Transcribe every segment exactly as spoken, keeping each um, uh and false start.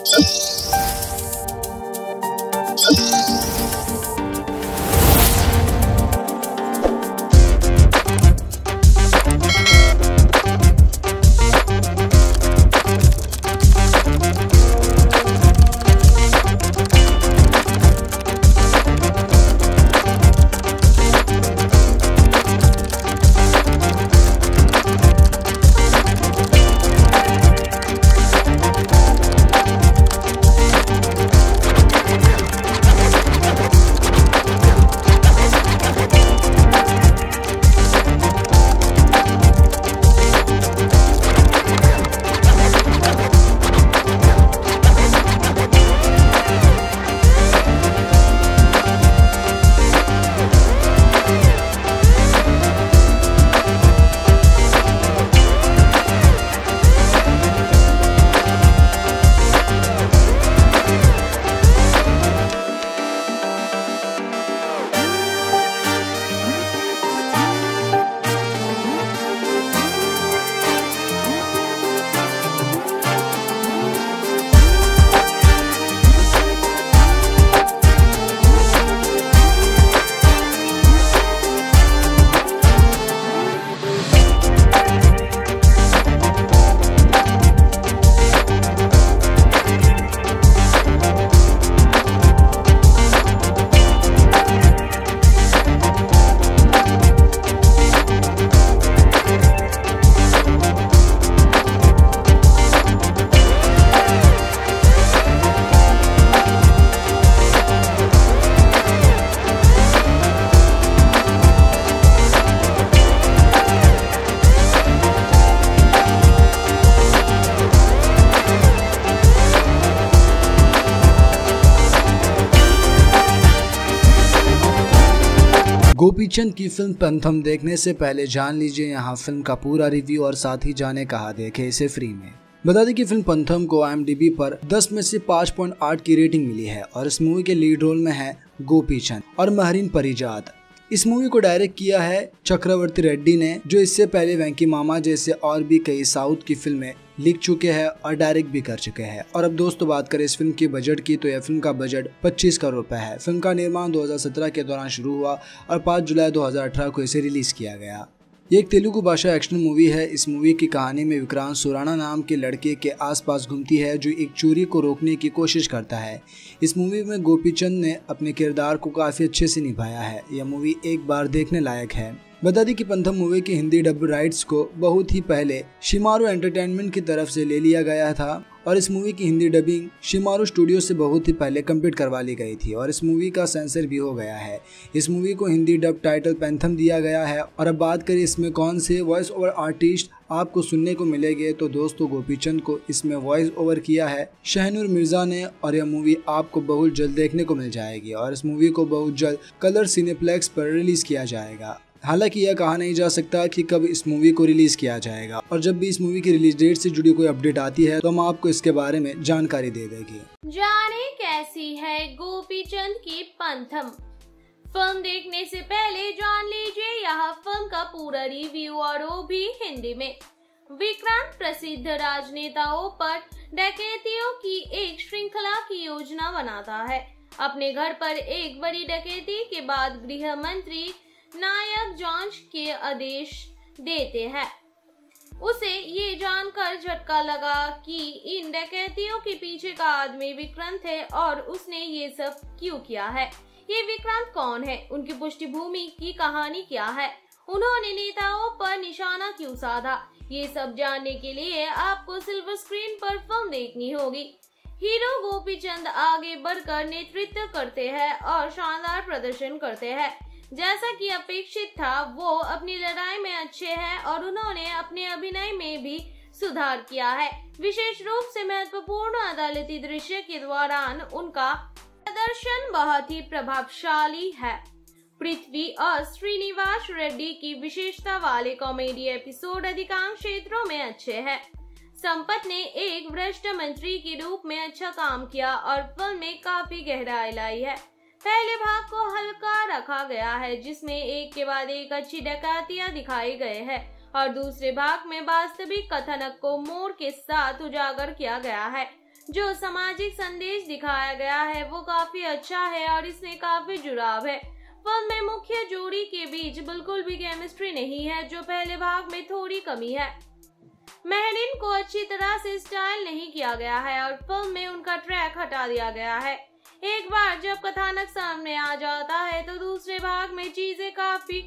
गोपीचंद की फिल्म पंथम देखने से पहले जान लीजिए यहाँ फिल्म का पूरा रिव्यू और साथ ही जाने कहा देखे इसे फ्री में। बता दें कि फिल्म पंथम को आई एम डी बी पर दस में से पाँच पॉइंट आठ की रेटिंग मिली है और इस मूवी के लीड रोल में है गोपीचंद और महरीन परिजात। इस मूवी को डायरेक्ट किया है चक्रवर्ती रेड्डी ने, जो इससे पहले वेंकी मामा जैसे और भी कई साउथ की फिल्में लिख चुके हैं और डायरेक्ट भी कर चुके हैं। और अब दोस्तों बात करें इस फिल्म के बजट की, तो यह फिल्म का बजट पच्चीस करोड़ रुपए है। फिल्म का निर्माण दो हज़ार सत्रह के दौरान शुरू हुआ और पाँच जुलाई दो हज़ार अठारह को इसे रिलीज किया गया। ये एक तेलुगु भाषा एक्शन मूवी है। इस मूवी की कहानी में विक्रांत सुराना नाम के लड़के के आसपास घूमती है जो एक चोरी को रोकने की कोशिश करता है। इस मूवी में गोपीचंद ने अपने किरदार को काफी अच्छे से निभाया है। यह मूवी एक बार देखने लायक है। बता दी कि पंथम मूवी की हिंदी डब राइट्स को बहुत ही पहले शिमारू एंटरटेनमेंट की तरफ से ले लिया गया था और इस मूवी की हिंदी डबिंग शिमारू स्टूडियो से बहुत ही पहले कंप्लीट करवा ली गई थी और इस मूवी का सेंसर भी हो गया है। इस मूवी को हिंदी डब टाइटल पैंथम दिया गया है। और अब बात करें इसमें कौन से वॉइस ओवर आर्टिस्ट आपको सुनने को मिलेंगे, तो दोस्तों गोपीचंद को इसमें वॉइस ओवर किया है शहनूर मिर्जा ने और यह मूवी आपको बहुत जल्द देखने को मिल जाएगी और इस मूवी को बहुत जल्द कलर सिनेप्लेक्स पर रिलीज किया जाएगा। हालांकि यह कहा नहीं जा सकता कि कब इस मूवी को रिलीज किया जाएगा और जब भी इस मूवी की रिलीज डेट से जुड़ी कोई अपडेट आती है तो हम आपको इसके बारे में जानकारी दे देंगे। जाने कैसी है गोपीचंद की पंथम। फिल्म देखने से पहले जान लीजिए यहाँ फिल्म का पूरा रिव्यू और वो भी हिंदी में। विक्रांत प्रसिद्ध राजनेताओं पर डकैतियों की एक श्रृंखला की योजना बनाता है। अपने घर पर एक बड़ी डकैती के बाद गृह मंत्री नायक जांच के आदेश देते हैं। उसे ये जानकर झटका लगा कि इन डकैतियों के पीछे का आदमी विक्रांत है और उसने ये सब क्यों किया है। ये विक्रांत कौन है, उनकी पृष्ठभूमि की कहानी क्या है, उन्होंने नेताओं पर निशाना क्यों साधा, ये सब जानने के लिए आपको सिल्वर स्क्रीन पर फिल्म देखनी होगी। हीरो गोपीचंद आगे बढ़कर नेतृत्व करते हैं और शानदार प्रदर्शन करते हैं। जैसा कि अपेक्षित था वो अपनी लड़ाई में अच्छे हैं और उन्होंने अपने अभिनय में भी सुधार किया है। विशेष रूप से महत्वपूर्ण अदालती दृश्य के दौरान उनका प्रदर्शन बहुत ही प्रभावशाली है। पृथ्वी और श्रीनिवास रेड्डी की विशेषता वाले कॉमेडी एपिसोड अधिकांश क्षेत्रों में अच्छे हैं। संपत ने एक भ्रष्ट मंत्री के रूप में अच्छा काम किया और फिल्म में काफी गहराई लाई है। पहले भाग को हल्का रखा गया है जिसमें एक के बाद एक अच्छी डकैतियां दिखाई गए हैं और दूसरे भाग में वास्तविक कथनक को मोड़ के साथ उजागर किया गया है। जो सामाजिक संदेश दिखाया गया है वो काफी अच्छा है और इसमें काफी जुड़ाव है। फिल्म में मुख्य जोड़ी के बीच बिल्कुल भी केमिस्ट्री नहीं है, जो पहले भाग में थोड़ी कमी है। महरीन को अच्छी तरह से स्टाइल नहीं किया गया है और फिल्म में उनका ट्रैक हटा दिया गया है। एक बार जब कथानक सामने आ जाता है तो दूसरे भाग में चीजें काफी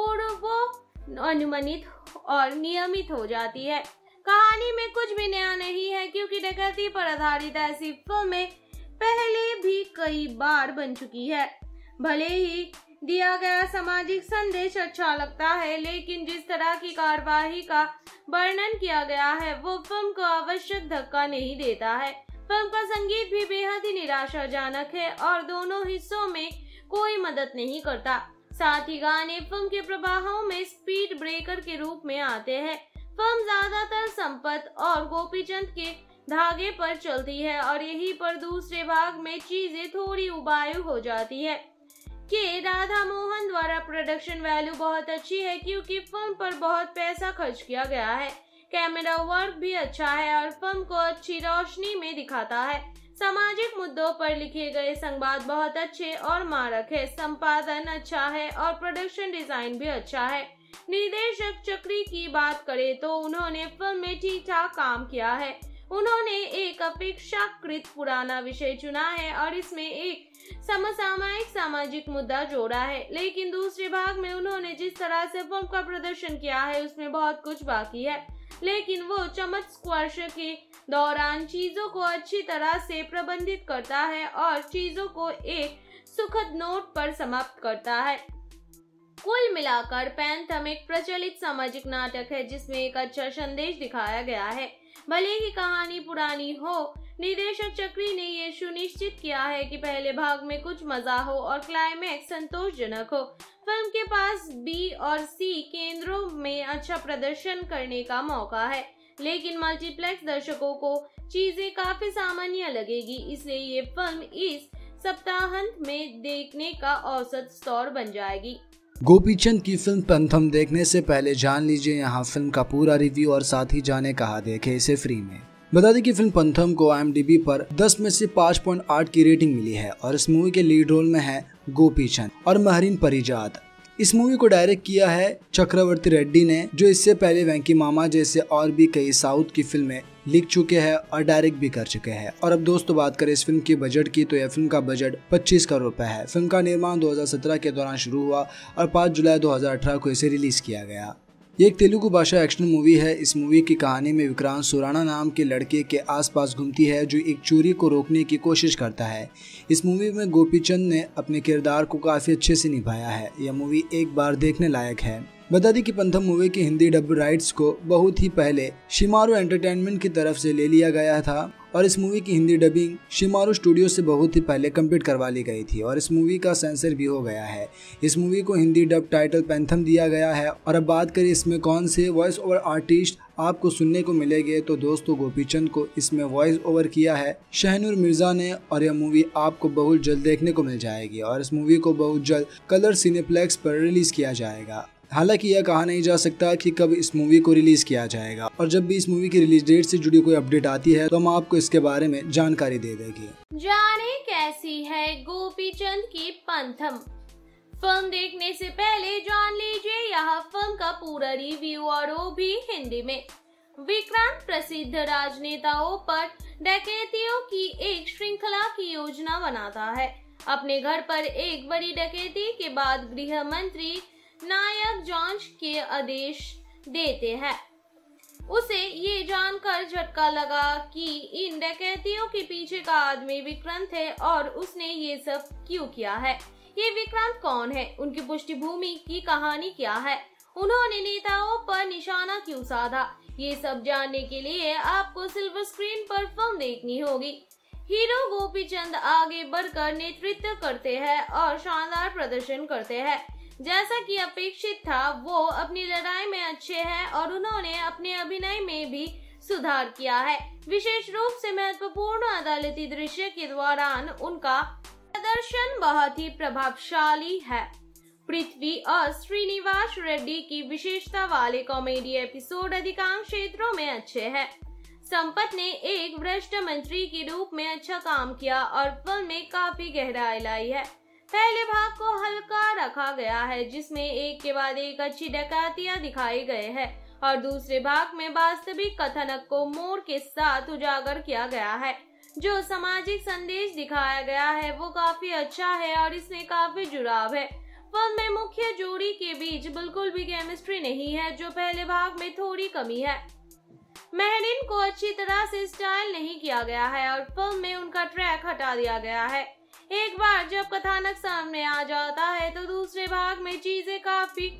पूर्व अनुमानित और नियमित हो जाती है। कहानी में कुछ भी नया नहीं है, क्योंकि डकैती पर आधारित ऐसी फिल्में पहले भी कई बार बन चुकी है। भले ही दिया गया सामाजिक संदेश अच्छा लगता है, लेकिन जिस तरह की कार्यवाही का वर्णन किया गया है वो फिल्म को आवश्यक धक्का नहीं देता है। फिल्म का संगीत भी बेहद ही निराशाजनक है और दोनों हिस्सों में कोई मदद नहीं करता। साथ ही गाने फिल्म के प्रवाहों में स्पीड ब्रेकर के रूप में आते हैं। फिल्म ज्यादातर संपत और गोपीचंद के धागे पर चलती है और यहीं पर दूसरे भाग में चीजें थोड़ी उबायु हो जाती है। कि राधा मोहन द्वारा प्रोडक्शन वैल्यू बहुत अच्छी है, क्योंकि फिल्म पर बहुत पैसा खर्च किया गया है। कैमरा वर्क भी अच्छा है और फिल्म को अच्छी रोशनी में दिखाता है। सामाजिक मुद्दों पर लिखे गए संवाद बहुत अच्छे और मारक है। संपादन अच्छा है और प्रोडक्शन डिजाइन भी अच्छा है। निर्देशक चक्री की बात करें तो उन्होंने फिल्म में ठीक ठाक काम किया है। उन्होंने एक अपेक्षाकृत पुराना विषय चुना है और इसमें एक समसामयिक सामाजिक मुद्दा जोड़ा है, लेकिन दूसरे भाग में उन्होंने जिस तरह से फिल्म का प्रदर्शन किया है उसमें बहुत कुछ बाकी है, लेकिन वो चमक स्पर्श के दौरान चीजों को अच्छी तरह से प्रबंधित करता है और चीजों को एक सुखद नोट पर समाप्त करता है। कुल मिलाकर पैंथम एक प्रचलित सामाजिक नाटक है जिसमें एक अच्छा संदेश दिखाया गया है। भले ही कहानी पुरानी हो, निर्देशक चक्री ने ये सुनिश्चित किया है कि पहले भाग में कुछ मजा हो और क्लाइमैक्स संतोषजनक हो। फिल्म के पास बी और सी केंद्रों में अच्छा प्रदर्शन करने का मौका है, लेकिन मल्टीप्लेक्स दर्शकों को चीजें काफी सामान्य लगेगी, इसलिए ये फिल्म इस सप्ताहांत में देखने का औसत स्तर बन जाएगी। गोपीचंद की फिल्म पैंथम देखने से पहले जान लीजिए यहाँ फिल्म का पूरा रिव्यू और साथ ही जाने कहाँ देखे इसे फ्री में। बता दें कि फिल्म पैंथम को आई एम डी बी पर दस में से पाँच पॉइंट आठ की रेटिंग मिली है और इस मूवी के लीड रोल में है गोपीचंद और महरीन परिजात। इस मूवी को डायरेक्ट किया है चक्रवर्ती रेड्डी ने, जो इससे पहले वेंकी मामा जैसे और भी कई साउथ की फिल्में लिख चुके हैं और डायरेक्ट भी कर चुके हैं। और अब दोस्तों बात करें इस फिल्म के बजट की, तो यह फिल्म का बजट पच्चीस करोड़ रुपए है। फिल्म का निर्माण दो हज़ार सत्रह के दौरान शुरू हुआ और पाँच जुलाई दो हज़ार अठारह को इसे रिलीज किया गया। ये एक तेलुगु भाषा एक्शन मूवी है। इस मूवी की कहानी में विक्रांत सुराना नाम के लड़के के आसपास घूमती है जो एक चोरी को रोकने की कोशिश करता है। इस मूवी में गोपीचंद ने अपने किरदार को काफी अच्छे से निभाया है। यह मूवी एक बार देखने लायक है। बता दी कि पैंथम मूवी की हिंदी डब राइट्स को बहुत ही पहले शिमारू एंटरटेनमेंट की तरफ से ले लिया गया था और इस मूवी की हिंदी डबिंग शिमारू स्टूडियो से बहुत ही पहले कंप्लीट करवा ली गई थी और इस मूवी का सेंसर भी हो गया है। इस मूवी को हिंदी डब टाइटल पैंथम दिया गया है। और अब बात करें इसमें कौन से वॉइस ओवर आर्टिस्ट आपको सुनने को मिलेंगे, तो दोस्तों गोपीचंद को इसमें वॉइस ओवर किया है शहनूर मिर्जा ने और यह मूवी आपको बहुत जल्द देखने को मिल जाएगी और इस मूवी को बहुत जल्द कलर सिनेप्लेक्स पर रिलीज किया जाएगा। हालांकि यह कहा नहीं जा सकता कि कब इस मूवी को रिलीज किया जाएगा और जब भी इस मूवी की रिलीज डेट से जुड़ी कोई अपडेट आती है तो हम आपको इसके बारे में जानकारी दे देंगे। जाने कैसी है गोपीचंद की पैंथम। फिल्म देखने से पहले जान लीजिए यहाँ फिल्म का पूरा रिव्यू और वो भी हिंदी में। विक्रांत प्रसिद्ध राजनेताओं पर डकैतियों की एक श्रृंखला की योजना बनाता है। अपने घर पर एक बड़ी डकैती के बाद गृह मंत्री नायक जांच के आदेश देते हैं। उसे ये जानकर झटका लगा कि इन डकैतियों के पीछे का आदमी विक्रांत है और उसने ये सब क्यों किया है। ये विक्रांत कौन है, उनकी पृष्ठभूमि की कहानी क्या है, उन्होंने नेताओं पर निशाना क्यों साधा, ये सब जानने के लिए आपको सिल्वर स्क्रीन पर फिल्म देखनी होगी। हीरो गोपीचंद आगे बढ़कर नेतृत्व करते हैं और शानदार प्रदर्शन करते हैं। जैसा कि अपेक्षित था वो अपनी लड़ाई में अच्छे हैं और उन्होंने अपने अभिनय में भी सुधार किया है। विशेष रूप से महत्वपूर्ण अदालती दृश्य के दौरान उनका प्रदर्शन बहुत ही प्रभावशाली है। पृथ्वी और श्रीनिवास रेड्डी की विशेषता वाले कॉमेडी एपिसोड अधिकांश क्षेत्रों में अच्छे हैं। संपत ने एक भ्रष्ट मंत्री के रूप में अच्छा काम किया और फिल्म में काफी गहराई लाई है। पहले भाग को हल्का रखा गया है, जिसमें एक के बाद एक अच्छी डकैतियां दिखाई गए हैं, और दूसरे भाग में वास्तविक कथनक को मोड़ के साथ उजागर किया गया है। जो सामाजिक संदेश दिखाया गया है वो काफी अच्छा है और इसमें काफी जुड़ाव है। फिल्म में मुख्य जोड़ी के बीच बिल्कुल भी केमिस्ट्री नहीं है, जो पहले भाग में थोड़ी कमी है। महरीन को अच्छी तरह से स्टाइल नहीं किया गया है और फिल्म में उनका ट्रैक हटा दिया गया है। एक बार जब कथानक सामने आ जाता है तो दूसरे भाग में चीजें काफी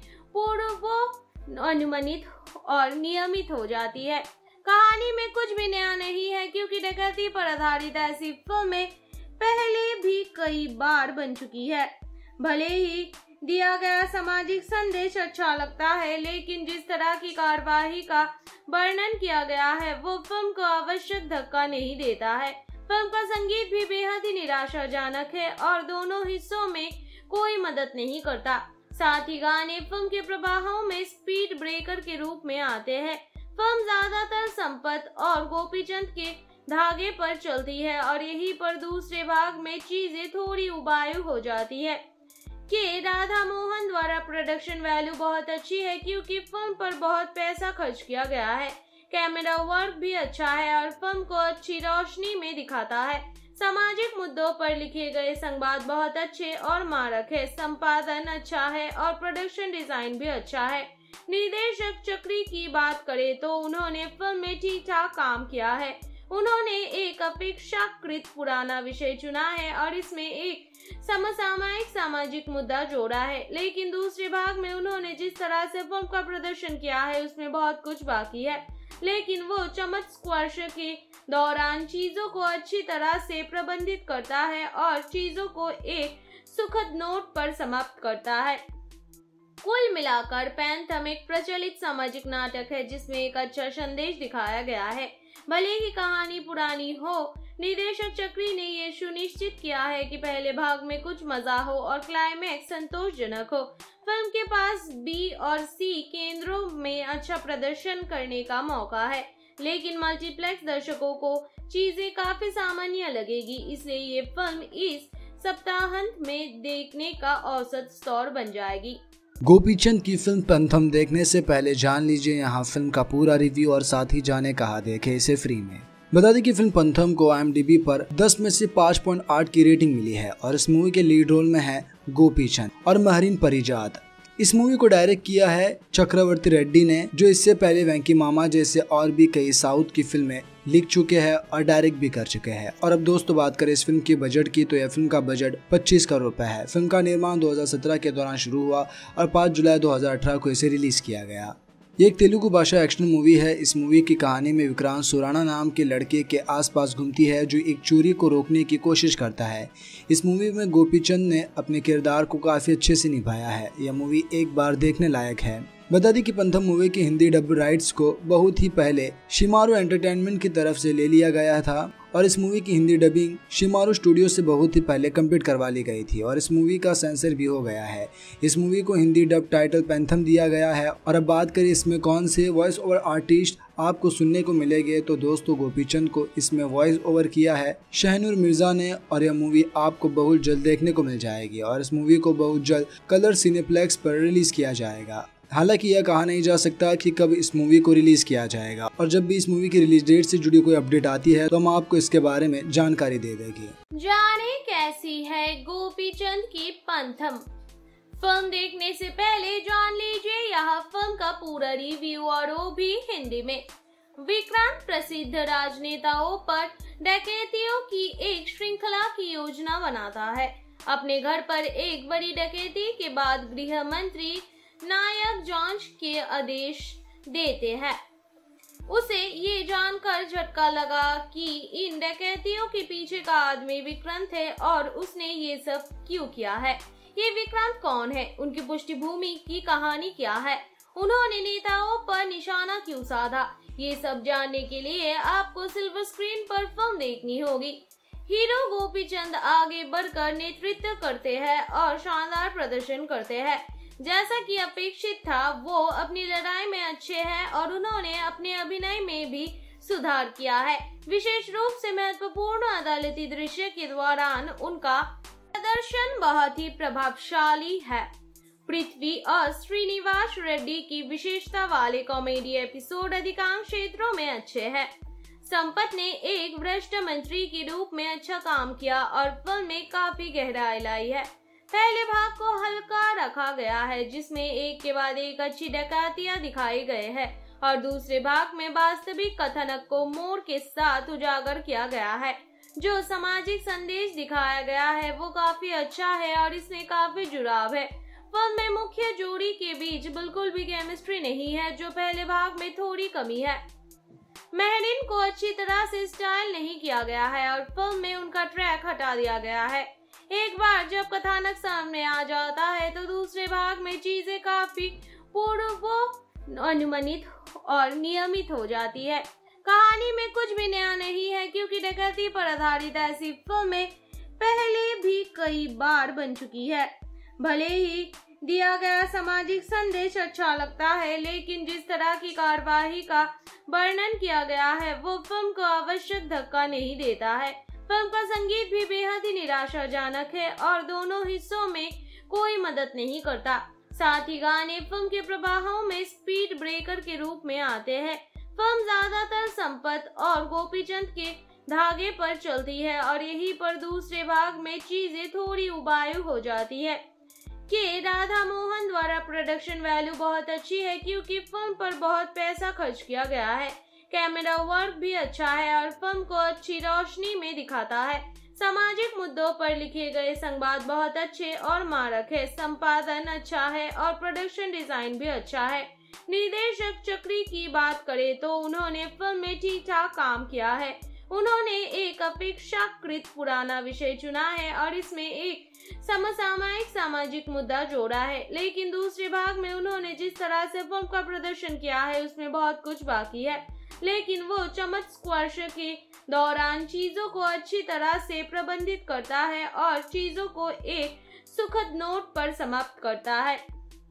पूर्व अनुमानित और नियमित हो जाती है। कहानी में कुछ भी नया नहीं है, क्योंकि डकैती पर आधारित ऐसी फिल्में पहले भी कई बार बन चुकी है। भले ही दिया गया सामाजिक संदेश अच्छा लगता है, लेकिन जिस तरह की कार्यवाही का वर्णन किया गया है वो फिल्म को आवश्यक धक्का नहीं देता है। फिल्म का संगीत भी बेहद ही निराशाजनक है और दोनों हिस्सों में कोई मदद नहीं करता। साथ ही गाने फिल्म के प्रवाहों में स्पीड ब्रेकर के रूप में आते हैं। फिल्म ज्यादातर संपत और गोपीचंद के धागे पर चलती है और यहीं पर दूसरे भाग में चीजें थोड़ी उबाऊ हो जाती है। के राधा मोहन द्वारा प्रोडक्शन वैल्यू बहुत अच्छी है, क्योंकि फिल्म पर बहुत पैसा खर्च किया गया है। कैमरा वर्क भी अच्छा है और फिल्म को अच्छी रोशनी में दिखाता है। सामाजिक मुद्दों पर लिखे गए संवाद बहुत अच्छे और मारक है। संपादन अच्छा है और प्रोडक्शन डिजाइन भी अच्छा है। निर्देशक चक्री की बात करें तो उन्होंने फिल्म में ठीक ठाक काम किया है। उन्होंने एक अपेक्षाकृत पुराना विषय चुना है और इसमें एक समसामयिक सामाजिक मुद्दा जोड़ा है, लेकिन दूसरे भाग में उन्होंने जिस तरह से फिल्म का प्रदर्शन किया है उसमें बहुत कुछ बाकी है, लेकिन वो चमक स्पर्श के दौरान चीजों को अच्छी तरह से प्रबंधित करता है और चीजों को एक सुखद नोट पर समाप्त करता है। कुल मिलाकर पैंथम एक प्रचलित सामाजिक नाटक है जिसमें एक अच्छा संदेश दिखाया गया है। भले ही कहानी पुरानी हो, निर्देशक चक्री ने ये सुनिश्चित किया है कि पहले भाग में कुछ मजा हो और क्लाइमैक्स संतोषजनक हो। फिल्म के पास बी और सी केंद्रों में अच्छा प्रदर्शन करने का मौका है, लेकिन मल्टीप्लेक्स दर्शकों को चीजें काफी सामान्य लगेगी, इसलिए ये फिल्म इस सप्ताहांत में देखने का औसत स्तर बन जाएगी। गोपीचंद की फिल्म पंथम देखने से पहले जान लीजिए यहाँ फिल्म का पूरा रिव्यू और साथ ही जाने कहाँ देखे इसे फ्री में। बता दें कि फिल्म पंथम को आई एम डी बी पर दस में से पाँच पॉइंट आठ की रेटिंग मिली है और इस मूवी के लीड रोल में है गोपीचंद और महरीन परिजात। इस मूवी को डायरेक्ट किया है चक्रवर्ती रेड्डी ने, जो इससे पहले वेंकी मामा जैसे और भी कई साउथ की फिल्में लिख चुके हैं और डायरेक्ट भी कर चुके हैं। और अब दोस्तों बात करें इस फिल्म के बजट की, तो यह फिल्म का बजट पच्चीस करोड़ रुपए है। फिल्म का निर्माण दो हज़ार सत्रह के दौरान शुरू हुआ और पाँच जुलाई दो हज़ार अठारह को इसे रिलीज किया गया। ये एक तेलुगु भाषा एक्शन मूवी है। इस मूवी की कहानी में विक्रांत सुराना नाम के लड़के के आसपास घूमती है जो एक चोरी को रोकने की कोशिश करता है। इस मूवी में गोपीचंद ने अपने किरदार को काफी अच्छे से निभाया है। यह मूवी एक बार देखने लायक है। बता दी कि पंथम मूवी की हिंदी डब राइट्स को बहुत ही पहले शिमारू एंटरटेनमेंट की तरफ से ले लिया गया था और इस मूवी की हिंदी डबिंग शिमारू स्टूडियो से बहुत ही पहले कंप्लीट करवा ली गई थी और इस मूवी का सेंसर भी हो गया है। इस मूवी को हिंदी डब टाइटल पैंथम दिया गया है। और अब बात करें इसमें कौन से वॉइस ओवर आर्टिस्ट आपको सुनने को मिलेंगे, तो दोस्तों गोपीचंद को इसमें वॉइस ओवर किया है शहनूर मिर्जा ने और यह मूवी आपको बहुत जल्द देखने को मिल जाएगी और इस मूवी को बहुत जल्द कलर सिनेप्लेक्स पर रिलीज किया जाएगा। हालांकि यह कहा नहीं जा सकता कि कब इस मूवी को रिलीज किया जाएगा और जब भी इस मूवी की रिलीज डेट से जुड़ी कोई अपडेट आती है तो हम आपको इसके बारे में जानकारी दे देंगे। जाने कैसी है गोपीचंद की पंथम। फिल्म देखने से पहले जान लीजिए यहाँ फिल्म का पूरा रिव्यू और वो भी हिंदी में। विक्रांत प्रसिद्ध राजनेताओं पर डकैतियों की एक श्रृंखला की योजना बनाता है। अपने घर पर एक बड़ी डकैती के बाद गृह मंत्री नायक जांच के आदेश देते हैं। उसे ये जानकर झटका लगा कि इन डकैतियों के पीछे का आदमी विक्रांत है और उसने ये सब क्यों किया है। ये विक्रांत कौन है, उनकी पृष्ठभूमि की कहानी क्या है, उन्होंने नेताओं पर निशाना क्यों साधा, ये सब जानने के लिए आपको सिल्वर स्क्रीन पर फिल्म देखनी होगी। हीरो गोपीचंद आगे बढ़कर नेतृत्व करते हैं और शानदार प्रदर्शन करते हैं। जैसा कि अपेक्षित था वो अपनी लड़ाई में अच्छे हैं और उन्होंने अपने अभिनय में भी सुधार किया है। विशेष रूप से महत्वपूर्ण अदालती दृश्य के दौरान उनका प्रदर्शन बहुत ही प्रभावशाली है। पृथ्वी और श्रीनिवास रेड्डी की विशेषता वाले कॉमेडी एपिसोड अधिकांश क्षेत्रों में अच्छे हैं। संपत ने एक भ्रष्ट मंत्री के रूप में अच्छा काम किया और फिल्म में काफी गहराई लाई है। पहले भाग को हल्का रखा गया है, जिसमें एक के बाद एक अच्छी डकैतियां दिखाई गए हैं, और दूसरे भाग में वास्तविक कथनक को मोड़ के साथ उजागर किया गया है। जो सामाजिक संदेश दिखाया गया है वो काफी अच्छा है और इसमें काफी जुड़ाव है। फिल्म में मुख्य जोड़ी के बीच बिल्कुल भी केमिस्ट्री नहीं है, जो पहले भाग में थोड़ी कमी है। महरीन को अच्छी तरह से स्टाइल नहीं किया गया है और फिल्म में उनका ट्रैक हटा दिया गया है। एक बार जब कथानक सामने आ जाता है तो दूसरे भाग में चीजें काफी पूर्व अनुमानित और नियमित हो जाती है। कहानी में कुछ भी नया नहीं है, क्योंकि डकैती पर आधारित ऐसी फिल्में पहले भी कई बार बन चुकी है। भले ही दिया गया सामाजिक संदेश अच्छा लगता है, लेकिन जिस तरह की कार्यवाही का वर्णन किया गया है वो फिल्म को आवश्यक धक्का नहीं देता है। फिल्म का संगीत भी बेहद ही निराशाजनक है और दोनों हिस्सों में कोई मदद नहीं करता। साथ ही गाने फिल्म के प्रवाहों में स्पीड ब्रेकर के रूप में आते हैं। फिल्म ज्यादातर संपत और गोपीचंद के धागे पर चलती है और यहीं पर दूसरे भाग में चीजें थोड़ी उबाऊ हो जाती है। कि राधा मोहन द्वारा प्रोडक्शन वैल्यू बहुत अच्छी है, क्योंकि फिल्म पर बहुत पैसा खर्च किया गया है। कैमरा वर्क भी अच्छा है और फिल्म को अच्छी रोशनी में दिखाता है। सामाजिक मुद्दों पर लिखे गए संवाद बहुत अच्छे और मारक है। संपादन अच्छा है और प्रोडक्शन डिजाइन भी अच्छा है। निर्देशक चक्री की बात करें तो उन्होंने फिल्म में ठीक ठाक काम किया है। उन्होंने एक अपेक्षाकृत पुराना विषय चुना है और इसमें एक समसामयिक सामाजिक मुद्दा जोड़ा है, लेकिन दूसरे भाग में उन्होंने जिस तरह से फिल्म का प्रदर्शन किया है उसमें बहुत कुछ बाकी है, लेकिन वो चमक स्पर्श के दौरान चीजों को अच्छी तरह से प्रबंधित करता है और चीजों को एक सुखद नोट पर समाप्त करता है।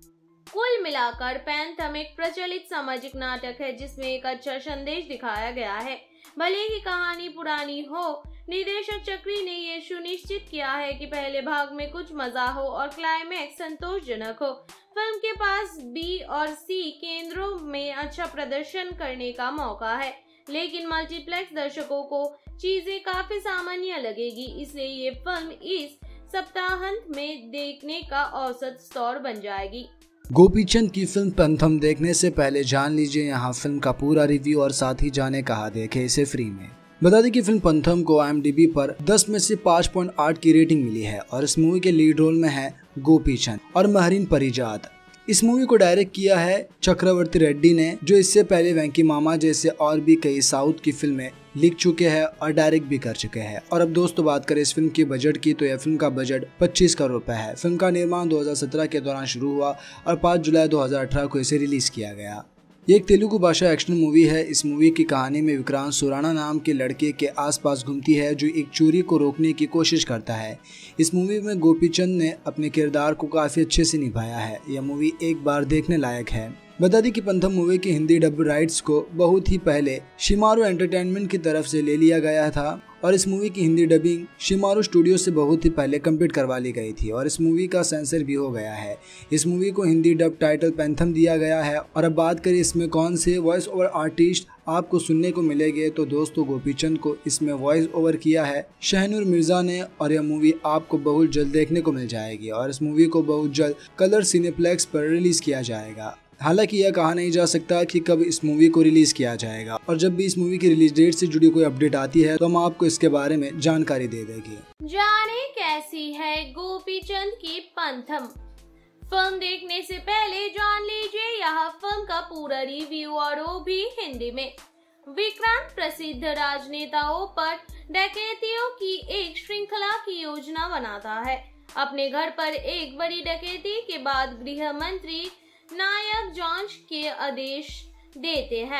कुल मिलाकर पैंथम एक प्रचलित सामाजिक नाटक है जिसमें एक अच्छा संदेश दिखाया गया है। भले ही कहानी पुरानी हो, निर्देशक चक्री ने ये सुनिश्चित किया है कि पहले भाग में कुछ मजा हो और क्लाइमैक्स संतोषजनक हो। फिल्म के पास बी और सी केंद्रों में अच्छा प्रदर्शन करने का मौका है, लेकिन मल्टीप्लेक्स दर्शकों को चीजें काफी सामान्य लगेगी, इसलिए ये फिल्म इस सप्ताहांत में देखने का औसत स्तर बन जाएगी। गोपीचंद की फिल्म पैंथम देखने से पहले जान लीजिए यहाँ फिल्म का पूरा रिव्यू और साथ ही जाने कहाँ देखे इसे फ्री में। बता दें कि फिल्म पैंथम को आई एम डी बी पर दस में से पाँच पॉइंट आठ की रेटिंग मिली है और इस मूवी के लीड रोल में है गोपीचंद और महरीन परिजात। इस मूवी को डायरेक्ट किया है चक्रवर्ती रेड्डी ने, जो इससे पहले वेंकी मामा जैसे और भी कई साउथ की फिल्में लिख चुके हैं और डायरेक्ट भी कर चुके हैं। और अब दोस्तों बात करें इस फिल्म के बजट की, तो यह फिल्म का बजट पच्चीस करोड़ रुपए है। फिल्म का निर्माण दो हज़ार सत्रह के दौरान शुरू हुआ और पाँच जुलाई दो हज़ार अठारह को इसे रिलीज किया गया। ये एक तेलुगु भाषा एक्शन मूवी है। इस मूवी की कहानी में विक्रांत सुराना नाम के लड़के के आसपास घूमती है जो एक चोरी को रोकने की कोशिश करता है। इस मूवी में गोपीचंद ने अपने किरदार को काफी अच्छे से निभाया है। यह मूवी एक बार देखने लायक है। बता दी कि पैंथम मूवी की हिंदी डब राइट्स को बहुत ही पहले शिमारू एंटरटेनमेंट की तरफ से ले लिया गया था और इस मूवी की हिंदी डबिंग शिमारू स्टूडियो से बहुत ही पहले कंप्लीट करवा ली गई थी और इस मूवी का सेंसर भी हो गया है। इस मूवी को हिंदी डब टाइटल पैंथम दिया गया है। और अब बात करें इसमें कौन से वॉइस ओवर आर्टिस्ट आपको सुनने को मिलेंगे, तो दोस्तों गोपीचंद को इसमें वॉइस ओवर किया है शहनूर मिर्जा ने और यह मूवी आपको बहुत जल्द देखने को मिल जाएगी और इस मूवी को बहुत जल्द कलर सिनेप्लेक्स पर रिलीज किया जाएगा। हालांकि यह कहा नहीं जा सकता कि कब इस मूवी को रिलीज किया जाएगा और जब भी इस मूवी की रिलीज डेट से जुड़ी कोई अपडेट आती है तो हम आपको इसके बारे में जानकारी दे देंगे। जाने कैसी है गोपीचंद की पैंथम। फिल्म देखने से पहले जान लीजिए यहाँ फिल्म का पूरा रिव्यू और वो भी हिंदी में। विक्रांत प्रसिद्ध राजनेताओं पर डकैतियों की एक श्रृंखला की योजना बनाता है। अपने घर पर एक बड़ी डकैती के बाद गृह मंत्री नायक जांच के आदेश देते हैं।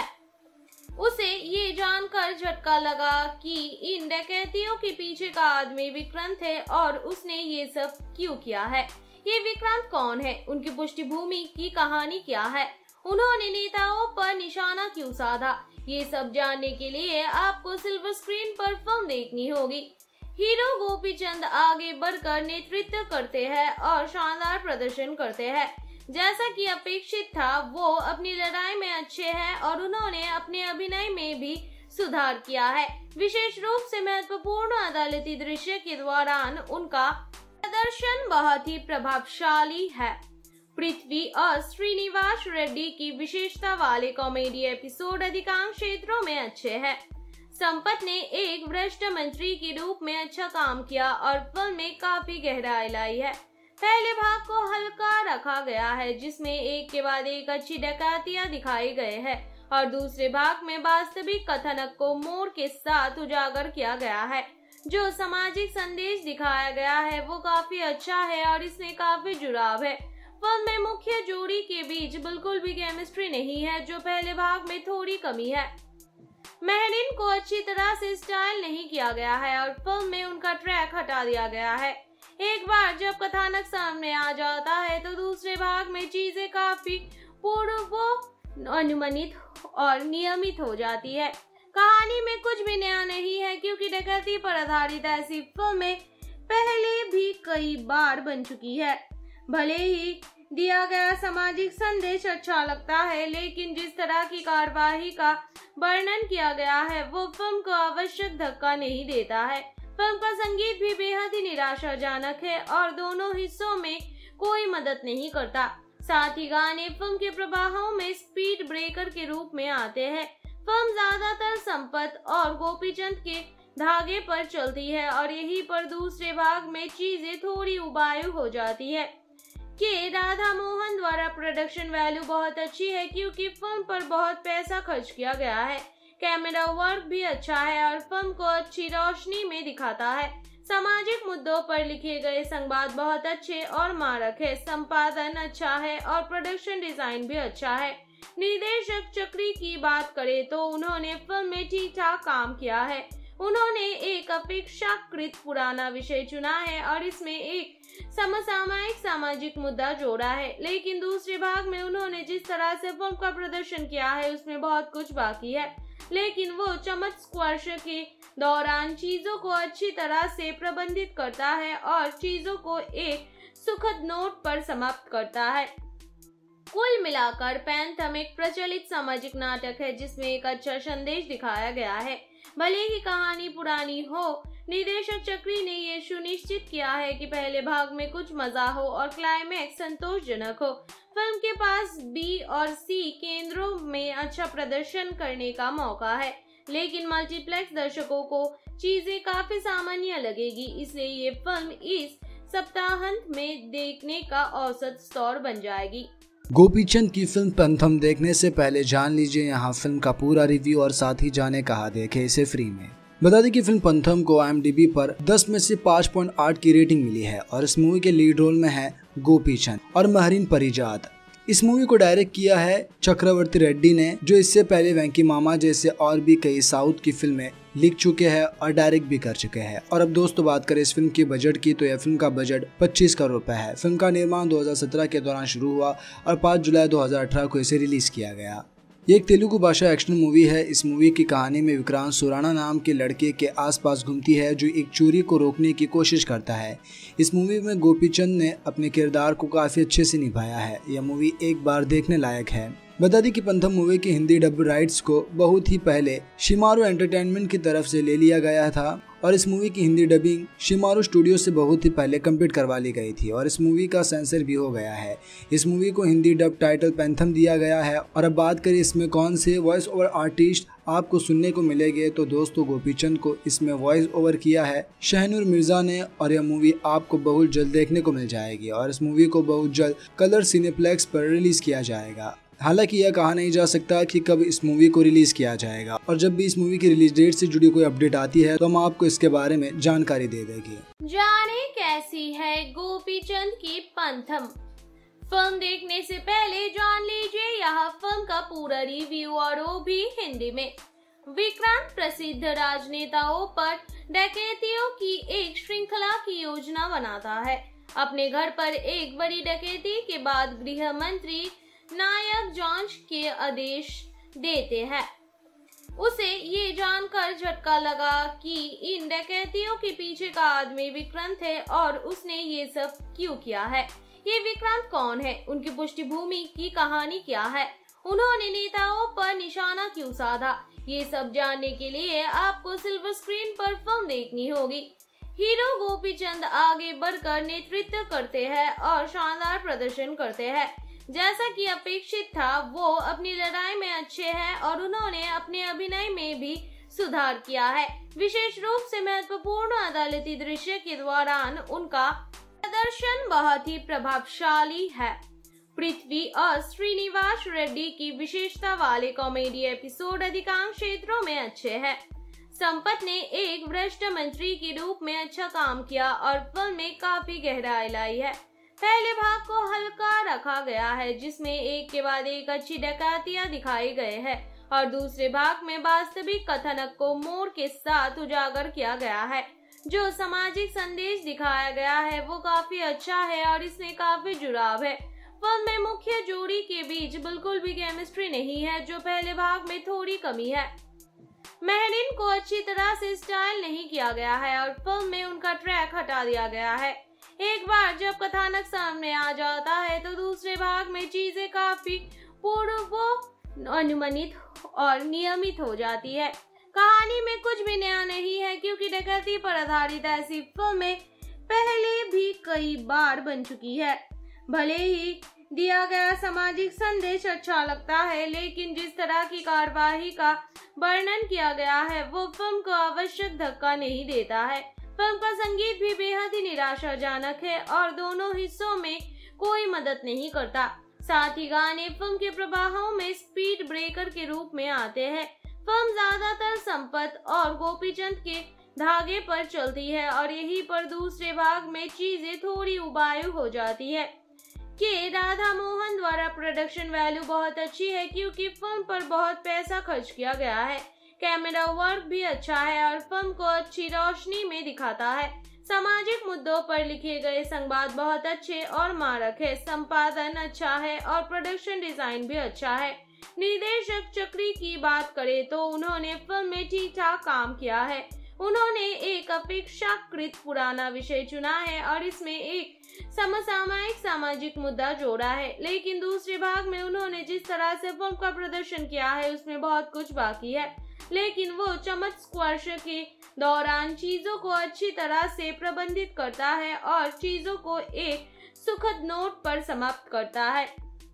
उसे ये जानकर झटका लगा कि इन डकैतियों के पीछे का आदमी विक्रांत है और उसने ये सब क्यों किया है। ये विक्रांत कौन है, उनकी पृष्ठभूमि की कहानी क्या है, उन्होंने नेताओं पर निशाना क्यों साधा, ये सब जानने के लिए आपको सिल्वर स्क्रीन पर फिल्म देखनी होगी। हीरो गोपीचंद आगे बढ़कर नेतृत्व करते हैं और शानदार प्रदर्शन करते हैं। जैसा कि अपेक्षित था, वो अपनी लड़ाई में अच्छे हैं और उन्होंने अपने अभिनय में भी सुधार किया है। विशेष रूप से महत्वपूर्ण अदालती दृश्य के दौरान उनका प्रदर्शन बहुत ही प्रभावशाली है। पृथ्वी और श्रीनिवास रेड्डी की विशेषता वाले कॉमेडी एपिसोड अधिकांश क्षेत्रों में अच्छे हैं। संपत ने एक भ्रष्ट मंत्री के रूप में अच्छा काम किया और फिल्म में काफी गहराई लाई है। पहले भाग को हल्का रखा गया है, जिसमें एक के बाद एक अच्छी डकैतियां दिखाई गए हैं, और दूसरे भाग में वास्तविक कथनक को मोड़ के साथ उजागर किया गया है। जो सामाजिक संदेश दिखाया गया है वो काफी अच्छा है और इसमें काफी जुड़ाव है। फिल्म में मुख्य जोड़ी के बीच बिल्कुल भी केमिस्ट्री नहीं है, जो पहले भाग में थोड़ी कमी है। महरीन को अच्छी तरह से स्टाइल नहीं किया गया है और फिल्म में उनका ट्रैक हटा दिया गया है। एक बार जब कथानक सामने आ जाता है तो दूसरे भाग में चीजें काफी पूर्व अनुमानित और नियमित हो जाती है। कहानी में कुछ भी नया नहीं है, क्योंकि डकैती पर आधारित ऐसी फिल्में पहले भी कई बार बन चुकी है। भले ही दिया गया सामाजिक संदेश अच्छा लगता है, लेकिन जिस तरह की कार्यवाही का वर्णन किया गया है वो फिल्म को आवश्यक धक्का नहीं देता है। फिल्म का संगीत भी बेहद ही निराशाजनक है और दोनों हिस्सों में कोई मदद नहीं करता। साथ ही गाने फिल्म के प्रवाहों में स्पीड ब्रेकर के रूप में आते हैं। फिल्म ज्यादातर संपत और गोपीचंद के धागे पर चलती है और यहीं पर दूसरे भाग में चीजें थोड़ी उबाऊ हो जाती है। कि राधा मोहन द्वारा प्रोडक्शन वैल्यू बहुत अच्छी है, क्योंकि फिल्म पर बहुत पैसा खर्च किया गया है। कैमरा वर्क भी अच्छा है और फिल्म को अच्छी रोशनी में दिखाता है। सामाजिक मुद्दों पर लिखे गए संवाद बहुत अच्छे और मारक है। संपादन अच्छा है और प्रोडक्शन डिजाइन भी अच्छा है। निर्देशक चक्री की बात करें तो उन्होंने फिल्म में ठीक ठाक काम किया है। उन्होंने एक अपेक्षाकृत पुराना विषय चुना है और इसमें एक समसामयिक सामाजिक मुद्दा जोड़ा है, लेकिन दूसरे भाग में उन्होंने जिस तरह से फिल्म का प्रदर्शन किया है उसमें बहुत कुछ बाकी है, लेकिन वो चमक स्पर्श के दौरान चीजों को अच्छी तरह से प्रबंधित करता है और चीजों को एक सुखद नोट पर समाप्त करता है। कुल मिलाकर पैंथम एक प्रचलित सामाजिक नाटक है जिसमें एक अच्छा संदेश दिखाया गया है। भले ही कहानी पुरानी हो, निर्देशक चक्री ने ये सुनिश्चित किया है कि पहले भाग में कुछ मजा हो और क्लाइमैक्स संतोषजनक हो। फिल्म के पास बी और सी केंद्रों में अच्छा प्रदर्शन करने का मौका है, लेकिन मल्टीप्लेक्स दर्शकों को चीजें काफी सामान्य लगेगी, इसलिए ये फिल्म इस सप्ताहांत में देखने का औसत स्तर बन जाएगी। गोपीचंद की फिल्म पैंथम देखने से पहले जान लीजिए यहाँ फिल्म का पूरा रिव्यू और साथ ही जाने कहाँ देखे इसे फ्री में। बता दें कि फिल्म पैंथम को आई एम डी बी पर दस में से पाँच पॉइंट आठ की रेटिंग मिली है और इस मूवी के लीड रोल में है गोपीचंद और महरीन परिजात। इस मूवी को डायरेक्ट किया है चक्रवर्ती रेड्डी ने, जो इससे पहले वेंकी मामा जैसे और भी कई साउथ की फिल्में लिख चुके हैं और डायरेक्ट भी कर चुके हैं। और अब दोस्तों बात करें इस फिल्म के बजट की, तो यह फिल्म का बजट पच्चीस करोड़ रुपए है। फिल्म का निर्माण दो हज़ार सत्रह के दौरान शुरू हुआ और पाँच जुलाई दो हज़ार अठारह को इसे रिलीज किया गया। ये एक तेलुगु भाषा एक्शन मूवी है। इस मूवी की कहानी में विक्रांत सुराना नाम के लड़के के आसपास घूमती है जो एक चोरी को रोकने की कोशिश करता है। इस मूवी में गोपीचंद ने अपने किरदार को काफी अच्छे से निभाया है। यह मूवी एक बार देखने लायक है। बता दी कि पैंथम मूवी की हिंदी डब राइट्स को बहुत ही पहले शिमारू एंटरटेनमेंट की तरफ से ले लिया गया था और इस मूवी की हिंदी डबिंग शिमारू स्टूडियो से बहुत ही पहले कंप्लीट करवा ली गई थी और इस मूवी का सेंसर भी हो गया है। इस मूवी को हिंदी डब टाइटल पैंथम दिया गया है। और अब बात करें इसमें कौन से वॉइस ओवर आर्टिस्ट आपको सुनने को मिलेंगे, तो दोस्तों गोपीचंद को इसमें वॉइस ओवर किया है शहनूर मिर्जा ने और यह मूवी आपको बहुत जल्द देखने को मिल जाएगी और इस मूवी को बहुत जल्द कलर सिनेप्लेक्स पर रिलीज किया जाएगा। हालांकि यह कहा नहीं जा सकता कि कब इस मूवी को रिलीज किया जाएगा और जब भी इस मूवी की रिलीज डेट से जुड़ी कोई अपडेट आती है तो हम आपको इसके बारे में जानकारी दे देंगे। जाने कैसी है गोपीचंद की पैंथम। फिल्म देखने से पहले जान लीजिए यहाँ फिल्म का पूरा रिव्यू और वो भी हिंदी में। विक्रांत प्रसिद्ध राजनेताओं पर डकैतियों की एक श्रृंखला की योजना बनाता है। अपने घर पर एक बड़ी डकैती के बाद गृह मंत्री नायक जांच के आदेश देते हैं। उसे ये जानकर झटका लगा कि इन डकैतियों के पीछे का आदमी विक्रांत है और उसने ये सब क्यों किया है। ये विक्रांत कौन है, उनकी पृष्ठभूमि की कहानी क्या है, उन्होंने नेताओं पर निशाना क्यों साधा, ये सब जानने के लिए आपको सिल्वर स्क्रीन पर फिल्म देखनी होगी। हीरो गोपीचंद आगे बढ़कर नेतृत्व करते हैं और शानदार प्रदर्शन करते हैं। जैसा कि अपेक्षित था, वो अपनी लड़ाई में अच्छे हैं और उन्होंने अपने अभिनय में भी सुधार किया है। विशेष रूप से महत्वपूर्ण अदालती दृश्य के दौरान उनका प्रदर्शन बहुत ही प्रभावशाली है। पृथ्वी और श्रीनिवास रेड्डी की विशेषता वाले कॉमेडी एपिसोड अधिकांश क्षेत्रों में अच्छे हैं। संपत ने एक भ्रष्ट मंत्री के रूप में अच्छा काम किया और फिल्म में काफी गहराई लाई है। पहले भाग को हल्का रखा गया है, जिसमें एक के बाद एक अच्छी डकैतियां दिखाई गए हैं और दूसरे भाग में वास्तविक कथनक को मोड़ के साथ उजागर किया गया है। जो सामाजिक संदेश दिखाया गया है वो काफी अच्छा है और इसमें काफी जुड़ाव है। फिल्म में मुख्य जोड़ी के बीच बिल्कुल भी केमिस्ट्री नहीं है, जो पहले भाग में थोड़ी कमी है। महरीन को अच्छी तरह से स्टाइल नहीं किया गया है और फिल्म में उनका ट्रैक हटा दिया गया है। एक बार जब कथानक सामने आ जाता है तो दूसरे भाग में चीजें काफी पूर्व अनुमानित और नियमित हो जाती है। कहानी में कुछ भी नया नहीं है, क्योंकि डकैती पर आधारित ऐसी फिल्में पहले भी कई बार बन चुकी है। भले ही दिया गया सामाजिक संदेश अच्छा लगता है, लेकिन जिस तरह की कार्यवाही का वर्णन किया गया है वो फिल्म को आवश्यक धक्का नहीं देता है। फिल्म का संगीत भी बेहद ही निराशाजनक है और दोनों हिस्सों में कोई मदद नहीं करता। साथ ही गाने फिल्म के प्रवाहों में स्पीड ब्रेकर के रूप में आते हैं। फिल्म ज्यादातर संपत और गोपीचंद के धागे पर चलती है और यहीं पर दूसरे भाग में चीजें थोड़ी उबाऊ हो जाती है। के राधा मोहन द्वारा प्रोडक्शन वैल्यू बहुत अच्छी है, क्योंकि फिल्म पर बहुत पैसा खर्च किया गया है। कैमरा वर्क भी अच्छा है और फिल्म को अच्छी रोशनी में दिखाता है। सामाजिक मुद्दों पर लिखे गए संवाद बहुत अच्छे और मारक है। संपादन अच्छा है और प्रोडक्शन डिजाइन भी अच्छा है। निर्देशक चक्री की बात करें तो उन्होंने फिल्म में ठीक ठाक काम किया है। उन्होंने एक अपेक्षाकृत पुराना विषय चुना है और इसमें एक समसामयिक सामाजिक मुद्दा जोड़ा है, लेकिन दूसरे भाग में उन्होंने जिस तरह से फिल्म का प्रदर्शन किया है उसमें बहुत कुछ बाकी है, लेकिन वो चमक स्पर्श के दौरान चीजों को अच्छी तरह से प्रबंधित करता है और चीजों को एक सुखद नोट पर समाप्त करता है।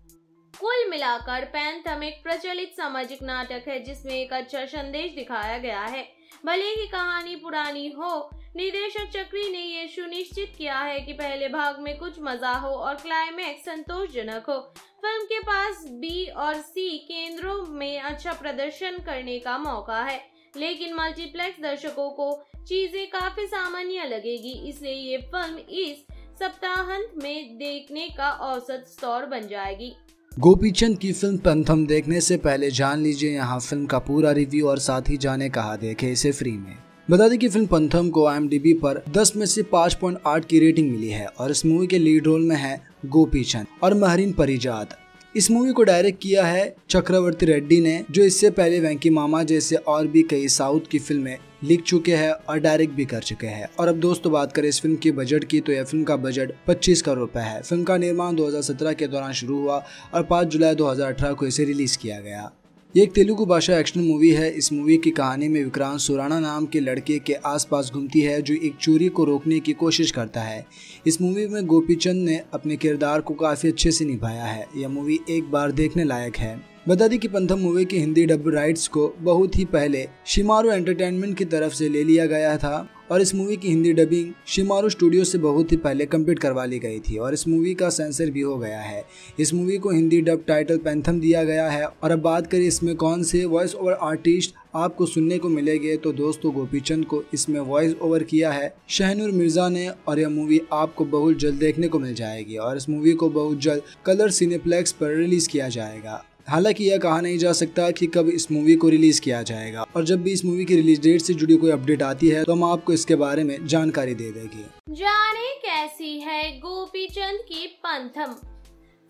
कुल मिलाकर पैंथम एक प्रचलित सामाजिक नाटक है जिसमें एक अच्छा संदेश दिखाया गया है। भले ही कहानी पुरानी हो, निर्देशक चक्री ने ये सुनिश्चित किया है कि पहले भाग में कुछ मजा हो और क्लाइमैक्स संतोषजनक हो। फिल्म के पास बी और सी केंद्रों में अच्छा प्रदर्शन करने का मौका है, लेकिन मल्टीप्लेक्स दर्शकों को चीजें काफी सामान्य लगेगी, इसलिए ये फिल्म इस सप्ताहांत में देखने का औसत स्तर बन जाएगी। गोपीचंद की फिल्म पैंथम देखने से पहले जान लीजिए यहाँ फिल्म का पूरा रिव्यू और साथ ही जाने कहाँ देखे इसे फ्री में। बता दें कि फिल्म पैंथम को आई एम डी बी पर दस में से पाँच पॉइंट आठ की रेटिंग मिली है और इस मूवी के लीड रोल में है गोपीचंद और महरीन परिजात। इस मूवी को डायरेक्ट किया है चक्रवर्ती रेड्डी ने, जो इससे पहले वेंकी मामा जैसे और भी कई साउथ की फिल्में लिख चुके हैं और डायरेक्ट भी कर चुके हैं। और अब दोस्तों बात करें इस फिल्म के बजट की, तो यह फिल्म का बजट पच्चीस करोड़ रुपए है। फिल्म का निर्माण दो हज़ार सत्रह के दौरान शुरू हुआ और पाँच जुलाई दो हज़ार अठारह को इसे रिलीज किया गया। ये एक तेलुगु भाषा एक्शन मूवी है। इस मूवी की कहानी में विक्रांत सुराना नाम के लड़के के आसपास घूमती है जो एक चोरी को रोकने की कोशिश करता है। इस मूवी में गोपीचंद ने अपने किरदार को काफी अच्छे से निभाया है। यह मूवी एक बार देखने लायक है। बता दी कि पैंथम मूवी की हिंदी डब राइट्स को बहुत ही पहले शिमारू एंटरटेनमेंट की तरफ से ले लिया गया था और इस मूवी की हिंदी डबिंग शिमारू स्टूडियो से बहुत ही पहले कंप्लीट करवा ली गई थी और इस मूवी का सेंसर भी हो गया है। इस मूवी को हिंदी डब टाइटल पैंथम दिया गया है। और अब बात करें इसमें कौन से वॉइस ओवर आर्टिस्ट आपको सुनने को मिलेंगे, तो दोस्तों गोपीचंद को इसमें वॉइस ओवर किया है शहनूर मिर्जा ने और यह मूवी आपको बहुत जल्द देखने को मिल जाएगी और इस मूवी को बहुत जल्द कलर सिनेप्लेक्स पर रिलीज किया जाएगा। हालांकि यह कहा नहीं जा सकता कि कब इस मूवी को रिलीज किया जाएगा और जब भी इस मूवी की रिलीज डेट से जुड़ी कोई अपडेट आती है तो हम आपको इसके बारे में जानकारी दे देंगे। जाने कैसी है गोपीचंद की पैंथम।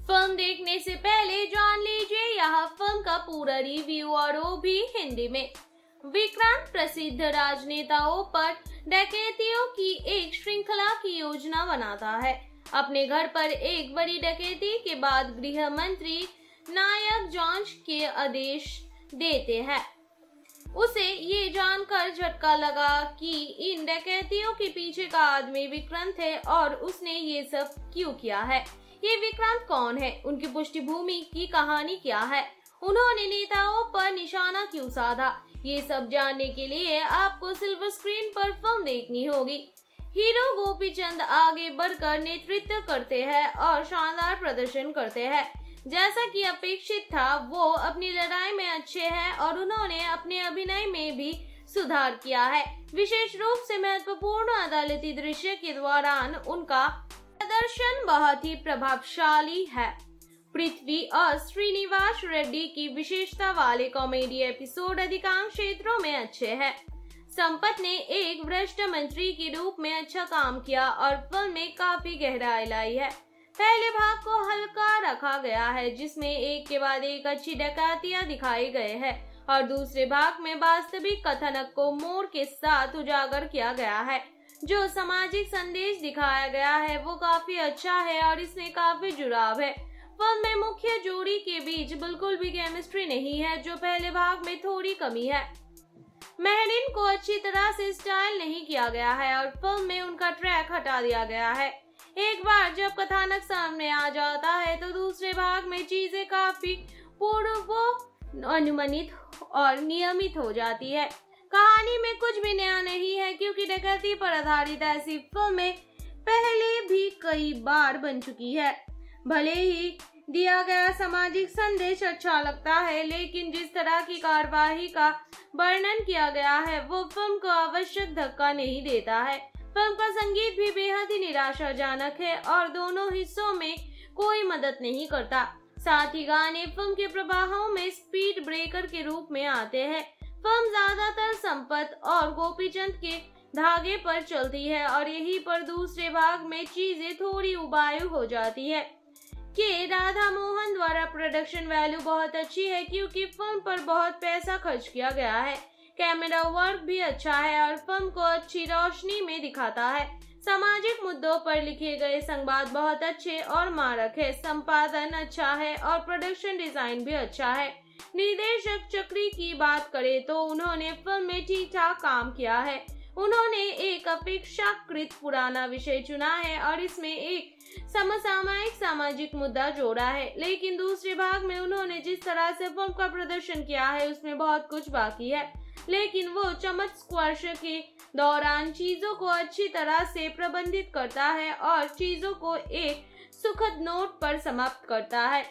फिल्म देखने से पहले जान लीजिए यहाँ फिल्म का पूरा रिव्यू और वो भी हिंदी में। विक्रांत प्रसिद्ध राजनेताओं पर डकैतियों की एक श्रृंखला की योजना बनाता है। अपने घर पर एक बड़ी डकैती के बाद गृह मंत्री नायक जांच के आदेश देते हैं। उसे ये जानकर झटका लगा कि इन डकैतियों के पीछे का आदमी विक्रांत है और उसने ये सब क्यों किया है। ये विक्रांत कौन है, उनकी पृष्ठभूमि की कहानी क्या है, उन्होंने नेताओं पर निशाना क्यों साधा, ये सब जानने के लिए आपको सिल्वर स्क्रीन पर फिल्म देखनी होगी। हीरो गोपीचंद आगे बढ़कर नेतृत्व करते हैं और शानदार प्रदर्शन करते हैं। जैसा कि अपेक्षित था, वो अपनी लड़ाई में अच्छे हैं और उन्होंने अपने अभिनय में भी सुधार किया है। विशेष रूप से महत्वपूर्ण अदालती दृश्य के दौरान उनका प्रदर्शन बहुत ही प्रभावशाली है। पृथ्वी और श्रीनिवास रेड्डी की विशेषता वाले कॉमेडी एपिसोड अधिकांश क्षेत्रों में अच्छे हैं। संपत ने एक भ्रष्ट मंत्री के रूप में अच्छा काम किया और फिल्म में काफी गहराई लाई है। पहले भाग को हल्का रखा गया है, जिसमें एक के बाद एक अच्छी डकैतियां दिखाई गए हैं और दूसरे भाग में वास्तविक कथनक को मोड़ के साथ उजागर किया गया है। जो सामाजिक संदेश दिखाया गया है वो काफी अच्छा है और इसमें काफी जुड़ाव है। फिल्म में मुख्य जोड़ी के बीच बिल्कुल भी केमिस्ट्री नहीं है, जो पहले भाग में थोड़ी कमी है। महरीन को अच्छी तरह से स्टाइल नहीं किया गया है और फिल्म में उनका ट्रैक हटा दिया गया है। एक बार जब कथानक सामने आ जाता है तो दूसरे भाग में चीजें काफी पूर्व अनुमानित और नियमित हो जाती है। कहानी में कुछ भी नया नहीं है, क्योंकि डकैती पर आधारित ऐसी फिल्में पहले भी कई बार बन चुकी है। भले ही दिया गया सामाजिक संदेश अच्छा लगता है, लेकिन जिस तरह की कार्यवाही का वर्णन किया गया है वो फिल्म को आवश्यक धक्का नहीं देता है। फिल्म का संगीत भी बेहद ही निराशाजनक है और दोनों हिस्सों में कोई मदद नहीं करता। साथ ही गाने फिल्म के प्रवाहों में स्पीड ब्रेकर के रूप में आते हैं। फिल्म ज्यादातर संपत और गोपीचंद के धागे पर चलती है और यहीं पर दूसरे भाग में चीजें थोड़ी उबाऊ हो जाती है। के राधा मोहन द्वारा प्रोडक्शन वैल्यू बहुत अच्छी है, क्योंकि फिल्म पर बहुत पैसा खर्च किया गया है। कैमरा वर्क भी अच्छा है और फिल्म को अच्छी रोशनी में दिखाता है। सामाजिक मुद्दों पर लिखे गए संवाद बहुत अच्छे और मारक है। संपादन अच्छा है और प्रोडक्शन डिजाइन भी अच्छा है। निर्देशक चक्री की बात करें तो उन्होंने फिल्म में ठीक ठाक काम किया है। उन्होंने एक अपेक्षाकृत पुराना विषय चुना है और इसमें एक समसामयिक सामाजिक मुद्दा जोड़ा है, लेकिन दूसरे भाग में उन्होंने जिस तरह से फिल्म का प्रदर्शन किया है उसमें बहुत कुछ बाकी है, लेकिन वो चमक स्पर्श के दौरान चीजों को अच्छी तरह से प्रबंधित करता है और चीजों को एक सुखद नोट पर समाप्त करता है।